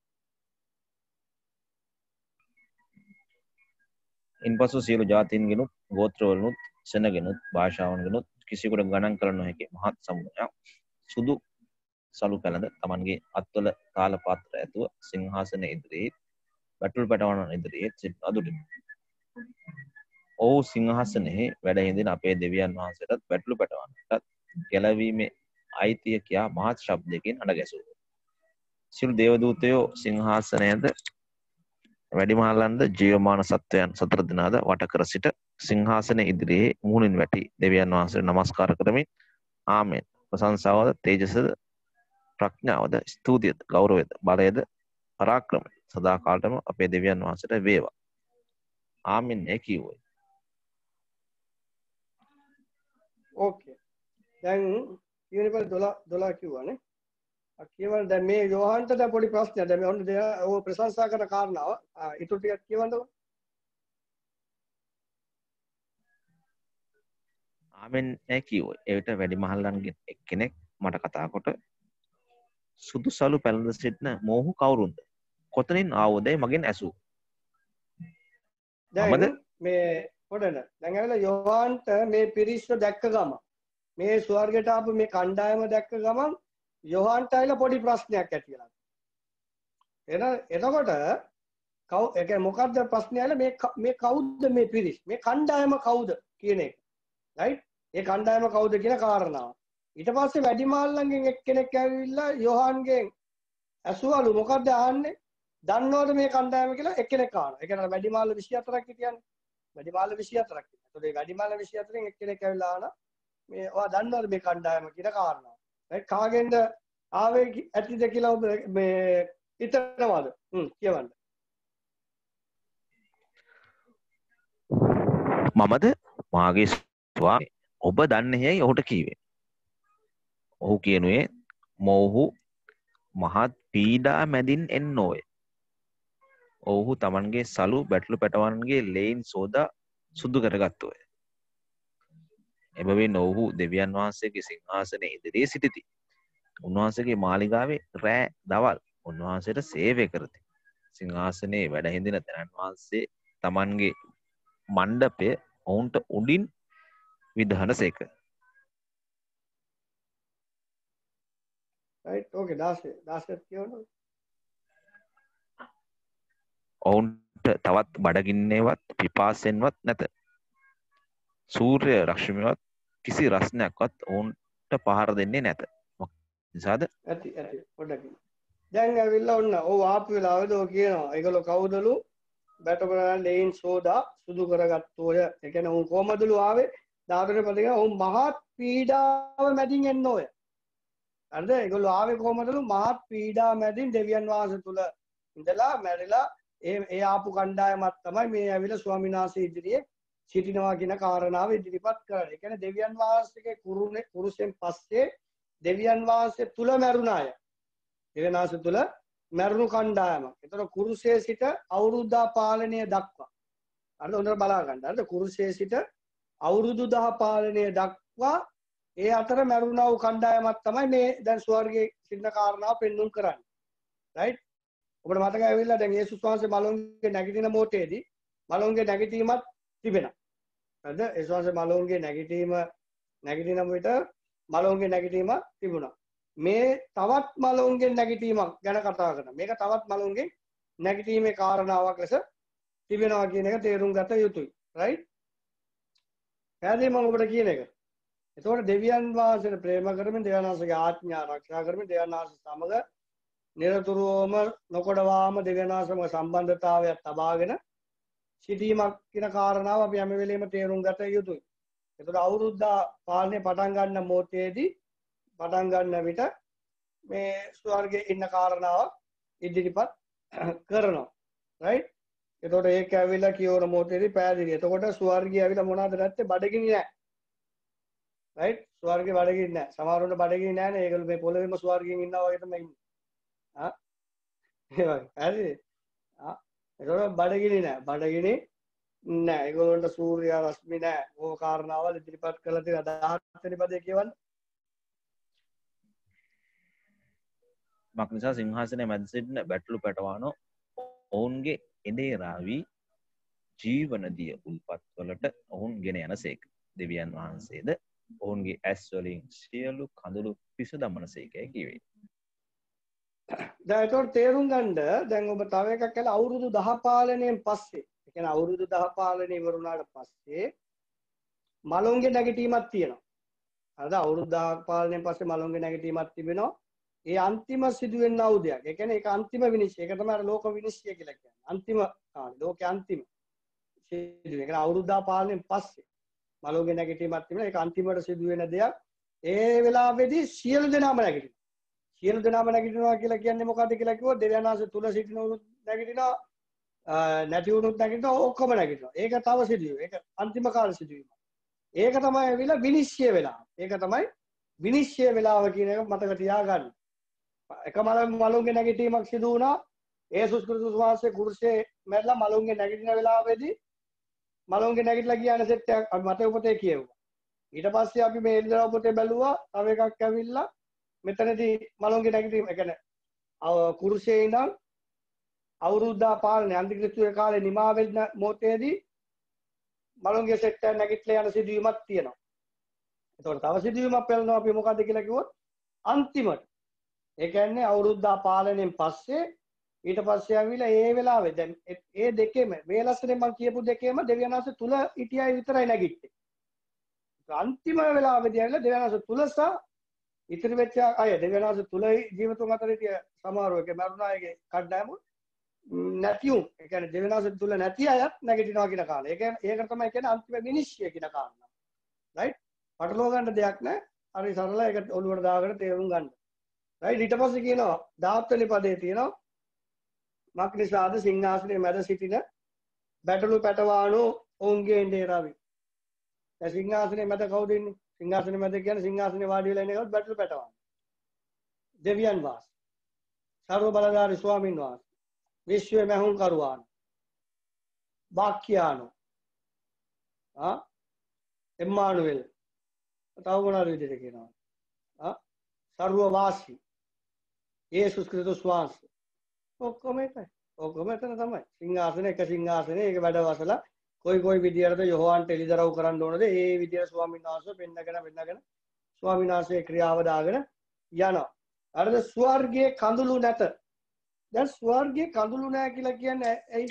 ඉන්පසු සියලු ජාතීන්ගෙනුත් ගෝත්‍රවලුනුත් සෙනගෙනුත් භාෂාවන්ගෙනුත් කිසියෙකුට ගණන් කළ නොහැකි මහත් සමුදායක් සුදු සලු පැළඳ තමන්ගේ අත්වල තාල පාත්‍ර ඇතුව සිංහාසන ඉදිරියේ බැටළු පැටවුණන් ඉදිරියේ සිටිනා දුටිමි. ඔව් සිංහාසනයේ වැඩ හිඳින අපේ දෙවියන් වහන්සේටත් බැටළු පැටවන්නටත් ගැලවීමේ අයිතිය කියා මහත් ශබ්දයකින් හඬ ගැසුවා. සියලු දේවදූතයෝ සිංහාසනයද වැඩිමහල්ලන්ද ජීවමාන සත්වයන් සතර දෙනාද වට කර සිට සිංහාසන ඉදිරියේ මුහුණින් වැටි දෙවියන් වහන්සේට නමස්කාර කරමින් ආමෙන් ප්‍රශංසාවද තේජසද ප්‍රඥාවද ස්තුතියද ගෞරවයද බලයද පරාක්‍රමය සදාකාලටම අපේ දෙවියන් වහන්සේට වේවා ආමෙන් ඒ කිව්වයි. ඕකේ. දැන් ඊනිපල් දොළහ දොළහ කිව්වනේ. කියවන දැන් මේ යෝහන්ට දැන් පොඩි ප්‍රශ්නයක්. දැන් මේ ඔන්න ඔය ප්‍රශංසා කරන කාරණාව ඊටු ටිකක් කියවන්නකො. ආමෙන් ඒ කිව්වයි. එවිට වැඩිමහල්ලන්ගෙන් එක්කෙනෙක් මට කතා කොට සුදු සලු පැළඳ සිටින මොහු කවුරුන්ද? කොතනින් ආවෝදයි මගෙන් ඇසූ. දැන් මේ පොඩන දැන් ඇවිල්ලා යෝහන්ට මේ පිරිස්ව දැක්ක ගම මේ ස්වර්ගයට ආපු මේ කණ්ඩායම දැක්ක ගමන් යෝහන්ට ඇවිල්ලා පොඩි ප්‍රශ්නයක් ඇති වෙනවා. එන එතකොට කවු ඒ කියන්නේ මොකද්ද ප්‍රශ්නේ ඇවිල්ලා මේ මේ කවුද මේ පිරිස්? මේ කණ්ඩායම කවුද කියන එක. රයිට්? ඒ කණ්ඩායම කවුද කියන කාරණාව. ඊට පස්සේ වැඩිමාල්ලන්ගෙන් එක්කෙනෙක් ඇවිල්ලා යෝහන්ගෙන් ඇසුවලු මොකද්ද අහන්නේ? දන්නවද මේ කණ්ඩායම කියලා එක්කෙනෙක් අහනවා. ඒ කියන්නේ වැඩිමාල්ල විසි හතරක් හිටියන්නේ. වැඩිමාල්ල විසි හතරක්. එතකොට මේ වැඩිමාල්ල විසි හතරෙන් එක්කෙනෙක් ඇවිල්ලා අහනවා මේ ඔයා දන්නවද මේ කණ්ඩායම කියන කාරණාව. රයිට්? කාගෙන්ද ආවේ ඇතිද කියලා ඔබ මේ හිතනවාද? හ්ම් කියවන්න. මමද මාගේ ස්වාමී ඔබ දන්නේ යයි ඔහුට කීවේ. ඔහු කියනුවේ මොහු මහත් පීඩා මැදින් එන්නෝය. ඔහු තමන්ගේ සලු බැටළු පැටවන්ගේ ලේන් සෝදා සුදු කරගත්තෝය. එබැවින් ඔහු දෙවියන් වහන්සේගේ සිංහාසනයේ ඉදිරියේ සිටිති. උන්වහන්සේගේ මාලිගාවේ රෑ දවල් උන්වහන්සේට සේවය කරති. සිංහාසනයේ වැඩ හිඳින තැනන් වහන්සේ තමන්ගේ මණ්ඩපය ඔවුන්ට උඩින් විදහන සේක. රයිට් ඕකේ දාසේ දාසෙත් කියවනවා. ඔවුන්ට තවත් බඩගින්නේවත් පිපාසයෙන්වත් නැත. සූර්ය රශ්මියවත් කිසි රස්නයක්වත් ඔවුන්ට පහර දෙන්නේ නැත. නිසාද? ඇති ඇති පොඩ්ඩක්. දැන් ඇවිල්ලා ඔන්න ඔව් ආපු වෙලාවේද ඔය කියනවා. ඒගොල්ලෝ කවුදලු බැටබරන් ලේන් සෝදා සුදු කරගත්තෝය. ඒ කියන්නේ උන් කොහමදලු ආවේ? දාගරේ පදගෙන උන් මහත් පීඩාව මැදින් එන්නෝය. හරිද? ඒගොල්ලෝ ආවේ කොහමදලු මහත් පීඩා මැදින් දෙවියන් වහන්සේ තුල ඉඳලා මැරිලා ඒ ඒ ආපු කණ්ඩායමක් තමයි මේ ඇවිල්ලා ස්වාමීන් වහන්සේ ඉදිරියේ සිටිනවා කියන කාරණාව ඉදිරිපත් කරන්නේ. ඒ කියන්නේ දෙවියන් වහන්සේගේ කුරුනේ කුරුසෙන් පස්සේ දෙවියන් වහන්සේ තුල මැරුණ අය. දෙවියන් වහන්සේ තුල මැරුණු කණ්ඩායමක්. ඒතර කුරුසේ සිට අවුරුද්දා පාලනය දක්වා. හරිද? හොඳට බලා ගන්න. හරිද? කුරුසේ සිට අවුරුදු දහ පාලනය දක්වා ඒ අතර මැරුණා වූ කණ්ඩායමක් තමයි මේ දැන් ස්වර්ගයේ සිටින කාරණාව පෙන්වුම් කරන්නේ. රයිට්? ඔබට මතක ඇවිල්ලා දැන් යේසුස් වහන්සේ මලොන්ගේ නැගිටින මොහොතේදී මලොන්ගේ නැගිටීමක් තිබෙනවා. හරිද? යේසුස් වහන්සේ මලොන්ගේ නැගිටීම නැගිටින විට මලොන්ගේ නැගිටීමක් තිබුණා. මේ තවත් මලොන්ගේ නැගිටීමක් ගැන කතා කරනවා. මේක තවත් මලොන්ගේ නැගිටීමේ කාරණාවක් ලෙස තිබෙනවා කියන එක තේරුම් ගත යුතුයි. රයිට්? පැහැදිලි මම ඔබට කියන එක. එතකොට දෙවියන් වහන්සේට ප්‍රේම කරමින් දෙවියන් වහන්සේගේ ආඥා ආරක්ෂා කරමින් දෙවියන් වහන්සේ සමග නිරතුරුවම නොකොඩවාම දෙවියන් වහන්සේම සම්බන්ධතාවයක් තබාගෙන සිටීමක් කියන කාරණාව අපි හැම වෙලෙම තේරුම් ගත යුතුයි. එතකොට අවුරුද්දා පාලනය පටන් ගන්න මොහොතේදී පටන් ගන්න විට මේ ස්වර්ගයේ ඉන්න කාරණාව ඉදිරිපත් කරනවා. රයිට්? එතකොට ඒක ඇවිල්ලා කියවන මොහොතේදී පැහැදිලි. එතකොට ස්වර්ගය ඇවිල්ලා මොනවද නැත්තේ? බඩගිනි නෑ. රයිට්? ස්වර්ගේ බඩගිනි නෑ. සමහරවොන්ට බඩගිනි නෑනේ. ඒගොල්ලෝ මේ පොළොවේම ස්වර්ගයෙන් ඉන්නවා වගේ තමයි ඉන්නේ. ආ? ඒ වගේ. හරිද? ආ. ඒගොල්ලෝ බඩගිනි නෑ. බඩගිනි නෑ. ඒගොල්ලන්ට සූර්ය රශ්මි නෑ. ඕක කාරණාවල් ඉදිරිපත් කරලා තියෙන දහහත් වෙනි පදේ කියවන්න. මක් නිසා සිංහාසනය මැද සිටින බැටළු පැටවානෝ ඔවුන්ගේ එදේ රාවී ජීවනදිය උල්පත් වලට ඔවුන් ගෙන යනසේක. දෙවියන් වහන්සේද ඔවුන්ගේ ඇස් වලින් සියලු කඳුළු පිස දමනසේකයි කිවේ. දැන් ඒතකොට තේරුම් ගන්න දැන් ඔබ තව එකක් කියලා අවුරුදු දහ පාලනයෙන් පස්සේ ඒ කියන්නේ අවුරුදු දහ පාලනය ඉවර වුණාට පස්සේ මලොන්ගේ නැගිටීමක් තියෙනවා. හරිද? අවුරුදු දහක් පාලනයෙන් පස්සේ මලොන්ගේ නැගිටීමක් තිබෙනවා. ඒ අන්තිම සිදුවෙන අවුදයක්. ඒ කියන්නේ ඒක අන්තිම විනිශ්චය. ඒක තමයි ලෝක විනිශ්චය කියලා කියන්නේ. අන්තිම කාලේ ලෝකයේ අන්තිම සිදුවෙන. ඒක අවුරුදු දහ පාලනයෙන් පස්සේ මලොන්ගේ නැගිටීමක් තිබෙනවා. ඒක අන්තිමට සිදුවෙන දෙයක්. ඒ වෙලාවේදී සියලු දෙනාම නැගිටිනවා. සියලු දෙනාම නැගිටිනවා කියලා කියන්නේ මොකද්ද කියලා කිව්වොත් දෙවියන් වහන්සේ තුල සිටින උනුත් නැගිටිනවා නැති උනුත් නැගිටිනවා ඔක්කොම නැගිටිනවා. ඒක තව සිදුවීම. ඒක අන්තිම කාල සිදුවීම. ඒක තමයි ඇවිල්ලා විනිශ්චය වෙලාව. ඒක තමයි විනිශ්චය වෙලාව කියන එක මතක තියාගන්න. එක මලුන්ගේ නැගිටීමක් සිදු වුණා. යේසුස් ක්‍රිස්තුස් වහන්සේ කුරුසේ මැරලා මලුන්ගේ නැගිටින වෙලාවේදී මලුන්ගේ නැගිටලා කියන සෙට් එකක් අපි මතක පොතේ කියවුවා. ඊට පස්සේ අපි මේ එළිදරව් පොතේ බැලුවා. තව එකක් ඇවිල්ලා මෙතනදී මලොන්ගේ නැගිටීම ඒ කියන්නේ කුරුසේ ඉඳන් අවුරුද්දා පාලනය අන්තික්‍රිස්තුවේ කාලේ නිමා වෙන මොහොතේදී මලොන්ගේ සෙට් එක නැගිටලා යන සිදුවීමක් තියෙනවා. ඒතකොට තව සිදුවීමක් බලනවා අපි මොකද්ද කියලා කිව්වොත් අන්තිමට ඒ කියන්නේ අවුරුද්දා පාලනයෙන් පස්සේ ඊට පස්සේ ආවිලා ඒ වෙලාවේ දැන් ඒ දෙකේම මේ ලස්සනේ මම කියපු දෙකේම දෙවියන් වහන්සේ තුල හිටියයි විතරයි නැගිට්ටේ. අන්තිම වෙලාවේදී ආවිලා දෙවියන් වහන්සේ තුලස ඉතිරි වෙච්ච අය දෙවියන් වහන්සේ තුල ජීවිතුන් අතර හිටිය සමහරව ඒ මරුණායගේ කණ්ඩායම නැතිවුම් ඒ කියන්නේ දෙවියන් වහන්සේ තුල නැති අයත් නැගිටිනවා කියන කාලේ. ඒ කියන්නේ ඒකට තමයි කියන්නේ අන්තිම විනිශ්චය කියන කාරණා. රයිට්? පටලවා ගන්න දෙයක් නැහැ. හරි සරලයි ඒක ඔළුවට දාගෙන තේරුම් ගන්න. රයිට්? ඊට පස්සේ කියනවා දහහත් වෙනි පදේ තියෙනවා මක් නිසාද සිංහාසනයේ මැද සිටින බැටළු පැටවානෝ ඔවුන්ගේ එන්නේ රවි. දැන් සිංහාසනයේ මැද කවුද ඉන්නේ? සිංහාසනයේ මැද කියන්නේ සිංහාසනේ වාඩි වෙලා ඉන්නේ කවුද? බැටළු පැටවාන. දෙවියන් වහන්සේ. සර්ව බලධාරී ස්වාමීන් වහන්සේ. විශ්වයේ මහුන් කරුවාන. වාක්‍යානෝ. ආ එම්මානුවෙල්. තව මොනවාද විදිහට කියනවා? ආ සර්ව වාසී. යේසුස් ක්‍රිස්තුස් වහන්සේ. ඔක්කොම එකයි. ඔක්කොම එතන තමයි. සිංහාසනේ එක සිංහාසනේ ඒක වැඩ වසලා කොයි කොයි විදියටද යොහෝවන්ට එළිදරව් කරන්න ඕනද ඒ විදියට ස්වාමීන් වහන්සේ පෙන්නගෙන පෙන්නගෙන ස්වාමීන් වහන්සේ ක්‍රියාව දාගෙන යනවා. හරිද? ස්වර්ගයේ කඳුළු නැත. දැන් ස්වර්ගයේ කඳුළු නැහැ කියලා කියන්නේ ඇයි?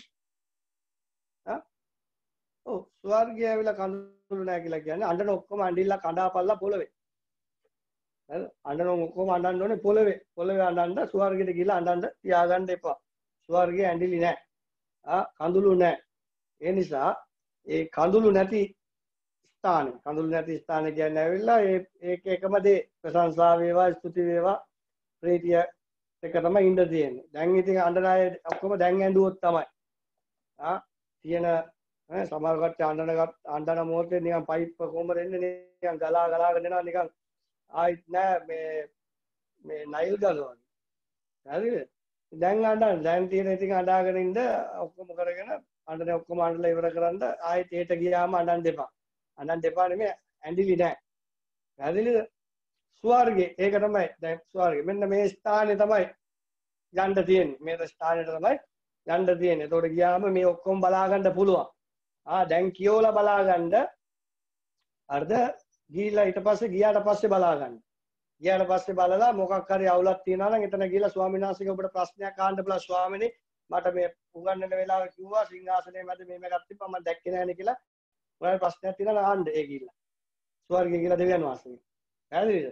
හා? ඔව් ස්වර්ගයේ ඇවිල්ලා කඳුළු නැහැ කියලා කියන්නේ අඬන ඔක්කොම අඬිලා කඩාපල්ලා පොළවේ. හරිද? අඬන ඔක්කොම අඬන්න ඕනේ පොළවේ. පොළවේ අඬන්න ස්වර්ගෙට ගිහලා අඬන්න තියාගන්න එපා. ස්වර්ගයේ ඇඬිලි නැහැ. ආ කඳුළු නැහැ. ඒ නිසා ඒ කඳුළු නැති ස්ථාන කඳුළු නැති ස්ථාන කියන්නේ ඇවිල්ලා ඒ ඒක එකම දේ ප්‍රශංසා වේවා ස්තුති වේවා ප්‍රීතිය එක තමයි ඉඳ තියෙන්නේ. දැන් ඉතින් අඬන අය ඔක්කොම දැන් ඇඬුවොත් තමයි ආ තියෙන සමහර කට්ටිය අඬන අඬන මොහොතේ නිකන් පයිප් කොහොමද එන්නේ නිකන් ගලා ගලාගෙන එනවා නිකන් ආයිත් නෑ මේ මේ නයිල් ගලනවා. හරිද? දැන් අඬන දැන් තියෙන ඉතින් අඬාගෙන ඉඳ ඔක්කොම කරගෙන අඬන ඔක්කොම අඬලා ඉවර කරන්ද ආයෙත් ඒට ගියාම අඬන් දෙපා. අඬන් දෙපා නෙමෙයි ඇඬිලි නෑ. හරිද? ස්වර්ගේ ඒක තමයි දැන් ස්වර්ගේ මෙන්න මේ ස්ථානේ තමයි යන්න තියෙන්නේ. මේ ස්ථානෙට තමයි යන්න තියෙන්නේ. එතකොට ගියාම මේ ඔක්කොම බලා ගන්න පුළුවන්. ආ දැන් කියෝලා බලා ගන්න අර්ධ ගිහිලා ඊට පස්සේ ගියාට පස්සේ බලා ගන්න. ගියාට පස්සේ බලලා මොකක් හරි අවුලක් තියෙනවා නම් එතන ගිහලා ස්වාමීන් වහන්සේගෙන් ඔබට ප්‍රශ්නයක් අහන්න බලලා ස්වාමිනේ මට මේ උගන්වන වෙලාවේ කිව්වා සිංහාසනයේ මැද මේ මේකක් තිබ්බා මම දැක්කේ නැහැ නේ කියලා. ඔයාලා ප්‍රශ්නයක් තියෙනවා නම් අහන්න ඒ ගිහිල්ලා. ස්වර්ගයේ ගිහලා දෙවියන් වහන්සේ. හරිද?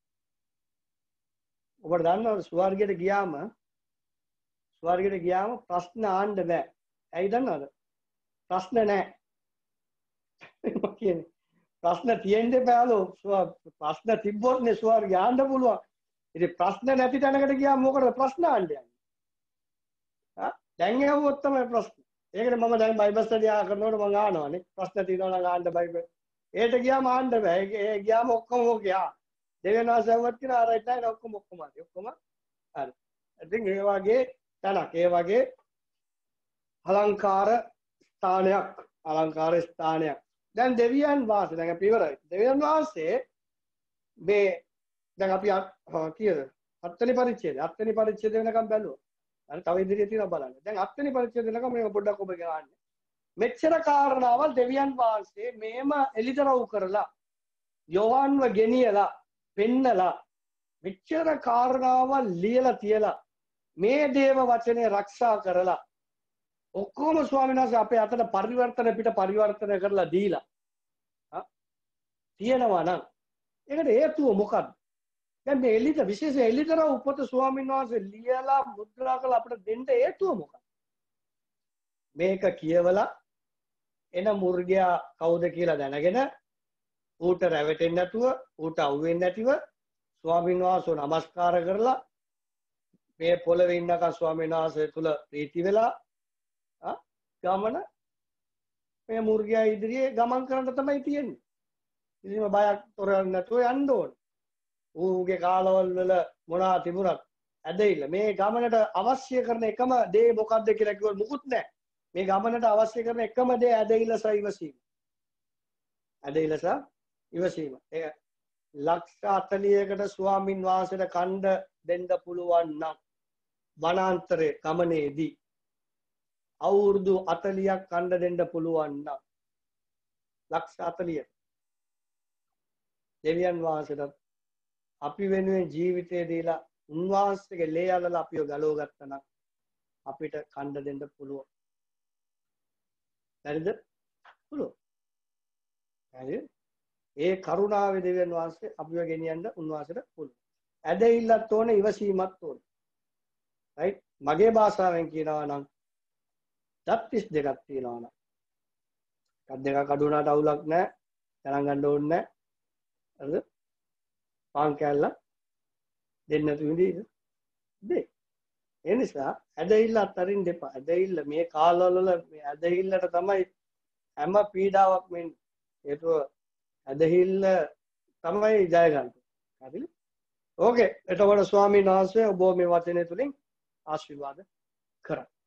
ඔබට දන්නවද ස්වර්ගයට ගියාම ස්වර්ගයට ගියාම ප්‍රශ්න අහන්න බෑ. ඇයි දන්නවද? ප්‍රශ්න නැහැ. මම කියන්නේ ප්‍රශ්න තියෙන්න බෑලෝ. ප්‍රශ්න තිබ්බොත් නේ ස්වර්ගය යන්න පුළුවන්. ඉතින් ප්‍රශ්න නැති තැනකට ගියාම මොකටද ප්‍රශ්න අහන්න යන්නේ? හා දැන් ඇහුවොත් තමයි ප්‍රශ්න. ඒකට මම දැන් බයිබල් ස්ටඩි ආ කරනකොට මම අහනවානේ. ප්‍රශ්න තියෙනවා නම් අහන්න බයිබල්. ඒකට ගියාම අහන්න බෑ. ඒ ගියාම ඔක්කොම ඕකේ. ආ දෙවියන් වහන්සේ වුවත් කියන ආ රයිට් නෑ ඔක්කොම ඔක්කොම හරි. ඔක්කොම හරි. ඉතින් ඒ වගේ තැනක්. ඒ වගේ අලංකාර ස්ථානයක්. අලංකාර ස්ථානයක්. දැන් දෙවියන් වහන්සේ දැන් අපි ඉවරයි. දෙවියන් වහන්සේ මේ දැන් අපි කීයද? හත්වෙනි පරිච්ඡේදය. හත්වෙනි පරිච්ඡේදය වෙනකම් බැලුවා. අර තව ඉදිරියේ තියෙනවා බලන්න. දැන් හත්වෙනි පරිච්ඡේදය වෙනකම් මේක පොඩ්ඩක් ඔබ ගන්න. මෙච්චර කාරණාවල් දෙවියන් වහන්සේ මේම එලිදරව් කරලා යෝහන්ව ගෙනියලා පෙන්නලා මෙච්චර කාරණාවල් ලියලා තියලා මේ දේව වචනේ ආරක්ෂා කරලා ඔක්කොම ස්වාමීන් වහන්සේ අපේ අතට පරිවර්තන පිට පරිවර්තන කරලා දීලා හා තියෙනවා නම් ඒකට හේතුව මොකක්ද? දැන් මේ එලිත විශේෂ එලිතර උපත ස්වාමීන් වහන්සේ ලියලා මුද්‍රා කරලා අපිට දෙන්න හේතුව මොකක්ද? මේක කියවලා එන මුර්ගයා කවුද කියලා දැනගෙන ඌට රැවටෙන්නේ නැතුව ඌට අහුවෙන්නේ නැතිව ස්වාමීන් වහන්සේ නමස්කාර කරලා මේ පොළවේ ඉන්නකන් ස්වාමීන් වහන්සේ තුල ප්‍රීති වෙලා ගමන මේ මුර්ගයා ඉදිරියේ ගමන් කරන්න තමයි තියෙන්නේ. කිසිම බයක් තොරන්නේ නැතුව යන්න ඕන. ඌගේ කාලවල වල මොනවා තිබුණත් ඇදෙilla මේ ගමනට අවශ්‍ය කරන එකම දේ මොකක්ද කියලා කිව්වොත් මුකුත් නැහැ. මේ ගමනට අවශ්‍ය කරන එකම දේ ඇදෙilla සහ ඉවසීම. ඇදෙilla සහ ඉවසීම. ඒක ලක්ෂ හතළිහකට ස්වාමින් වහන්සේට කණ්ඩ දෙන්න පුළුවන් නම් වනාන්තරයේ ගමනේදී අවුරුදු හතළිහක් කණ්ඩ දෙන්න පුළුවන් නම් ලක්ෂ හතළිහ දෙවියන් වහන්සේට අපි වෙනුවෙන් ජීවිතය දීලා උන්වහන්සේගේ ලේ අලලා අපිව ගලව ගත්තා නම් අපිට කණ්ඩ දෙන්න පුළුවන්. හරිද? පුළුවන්. හරිද? ඒ කරුණාවේ දෙවියන් වහන්සේ අපිව ගෙනියන්න උන්වහන්සේට පුළුවන්. ඇදහිල්ලත් ඕනේ ඉවසීමත් ඕනේ. රයිට්? මගේ භාෂාවෙන් කියනවා නම් දත් තිස් දෙකක් තියෙනවා නම් දත් දෙකක් අඩු වුණාට අවුලක් නැහැ. ගණන් ගන්න ඕනේ නැහැ. හරිද? පාන් කැල්ල දෙන්න තුන්දීද? දෙයි. ඒ නිසා ඇදහිල්ල අතරින් දෙපා. ඇදහිල්ල මේ කාලවල මේ ඇදහිල්ලට තමයි හැම පීඩාවක් මෙන්නේ. ඒකෝ ඇදහිල්ල තමයි ජය ගන්න. හරිද? ඕකේ. එතකොට ස්වාමීන් වහන්සේ ඔබ මේ වචනේ තුලින් ආශිර්වාද කරා.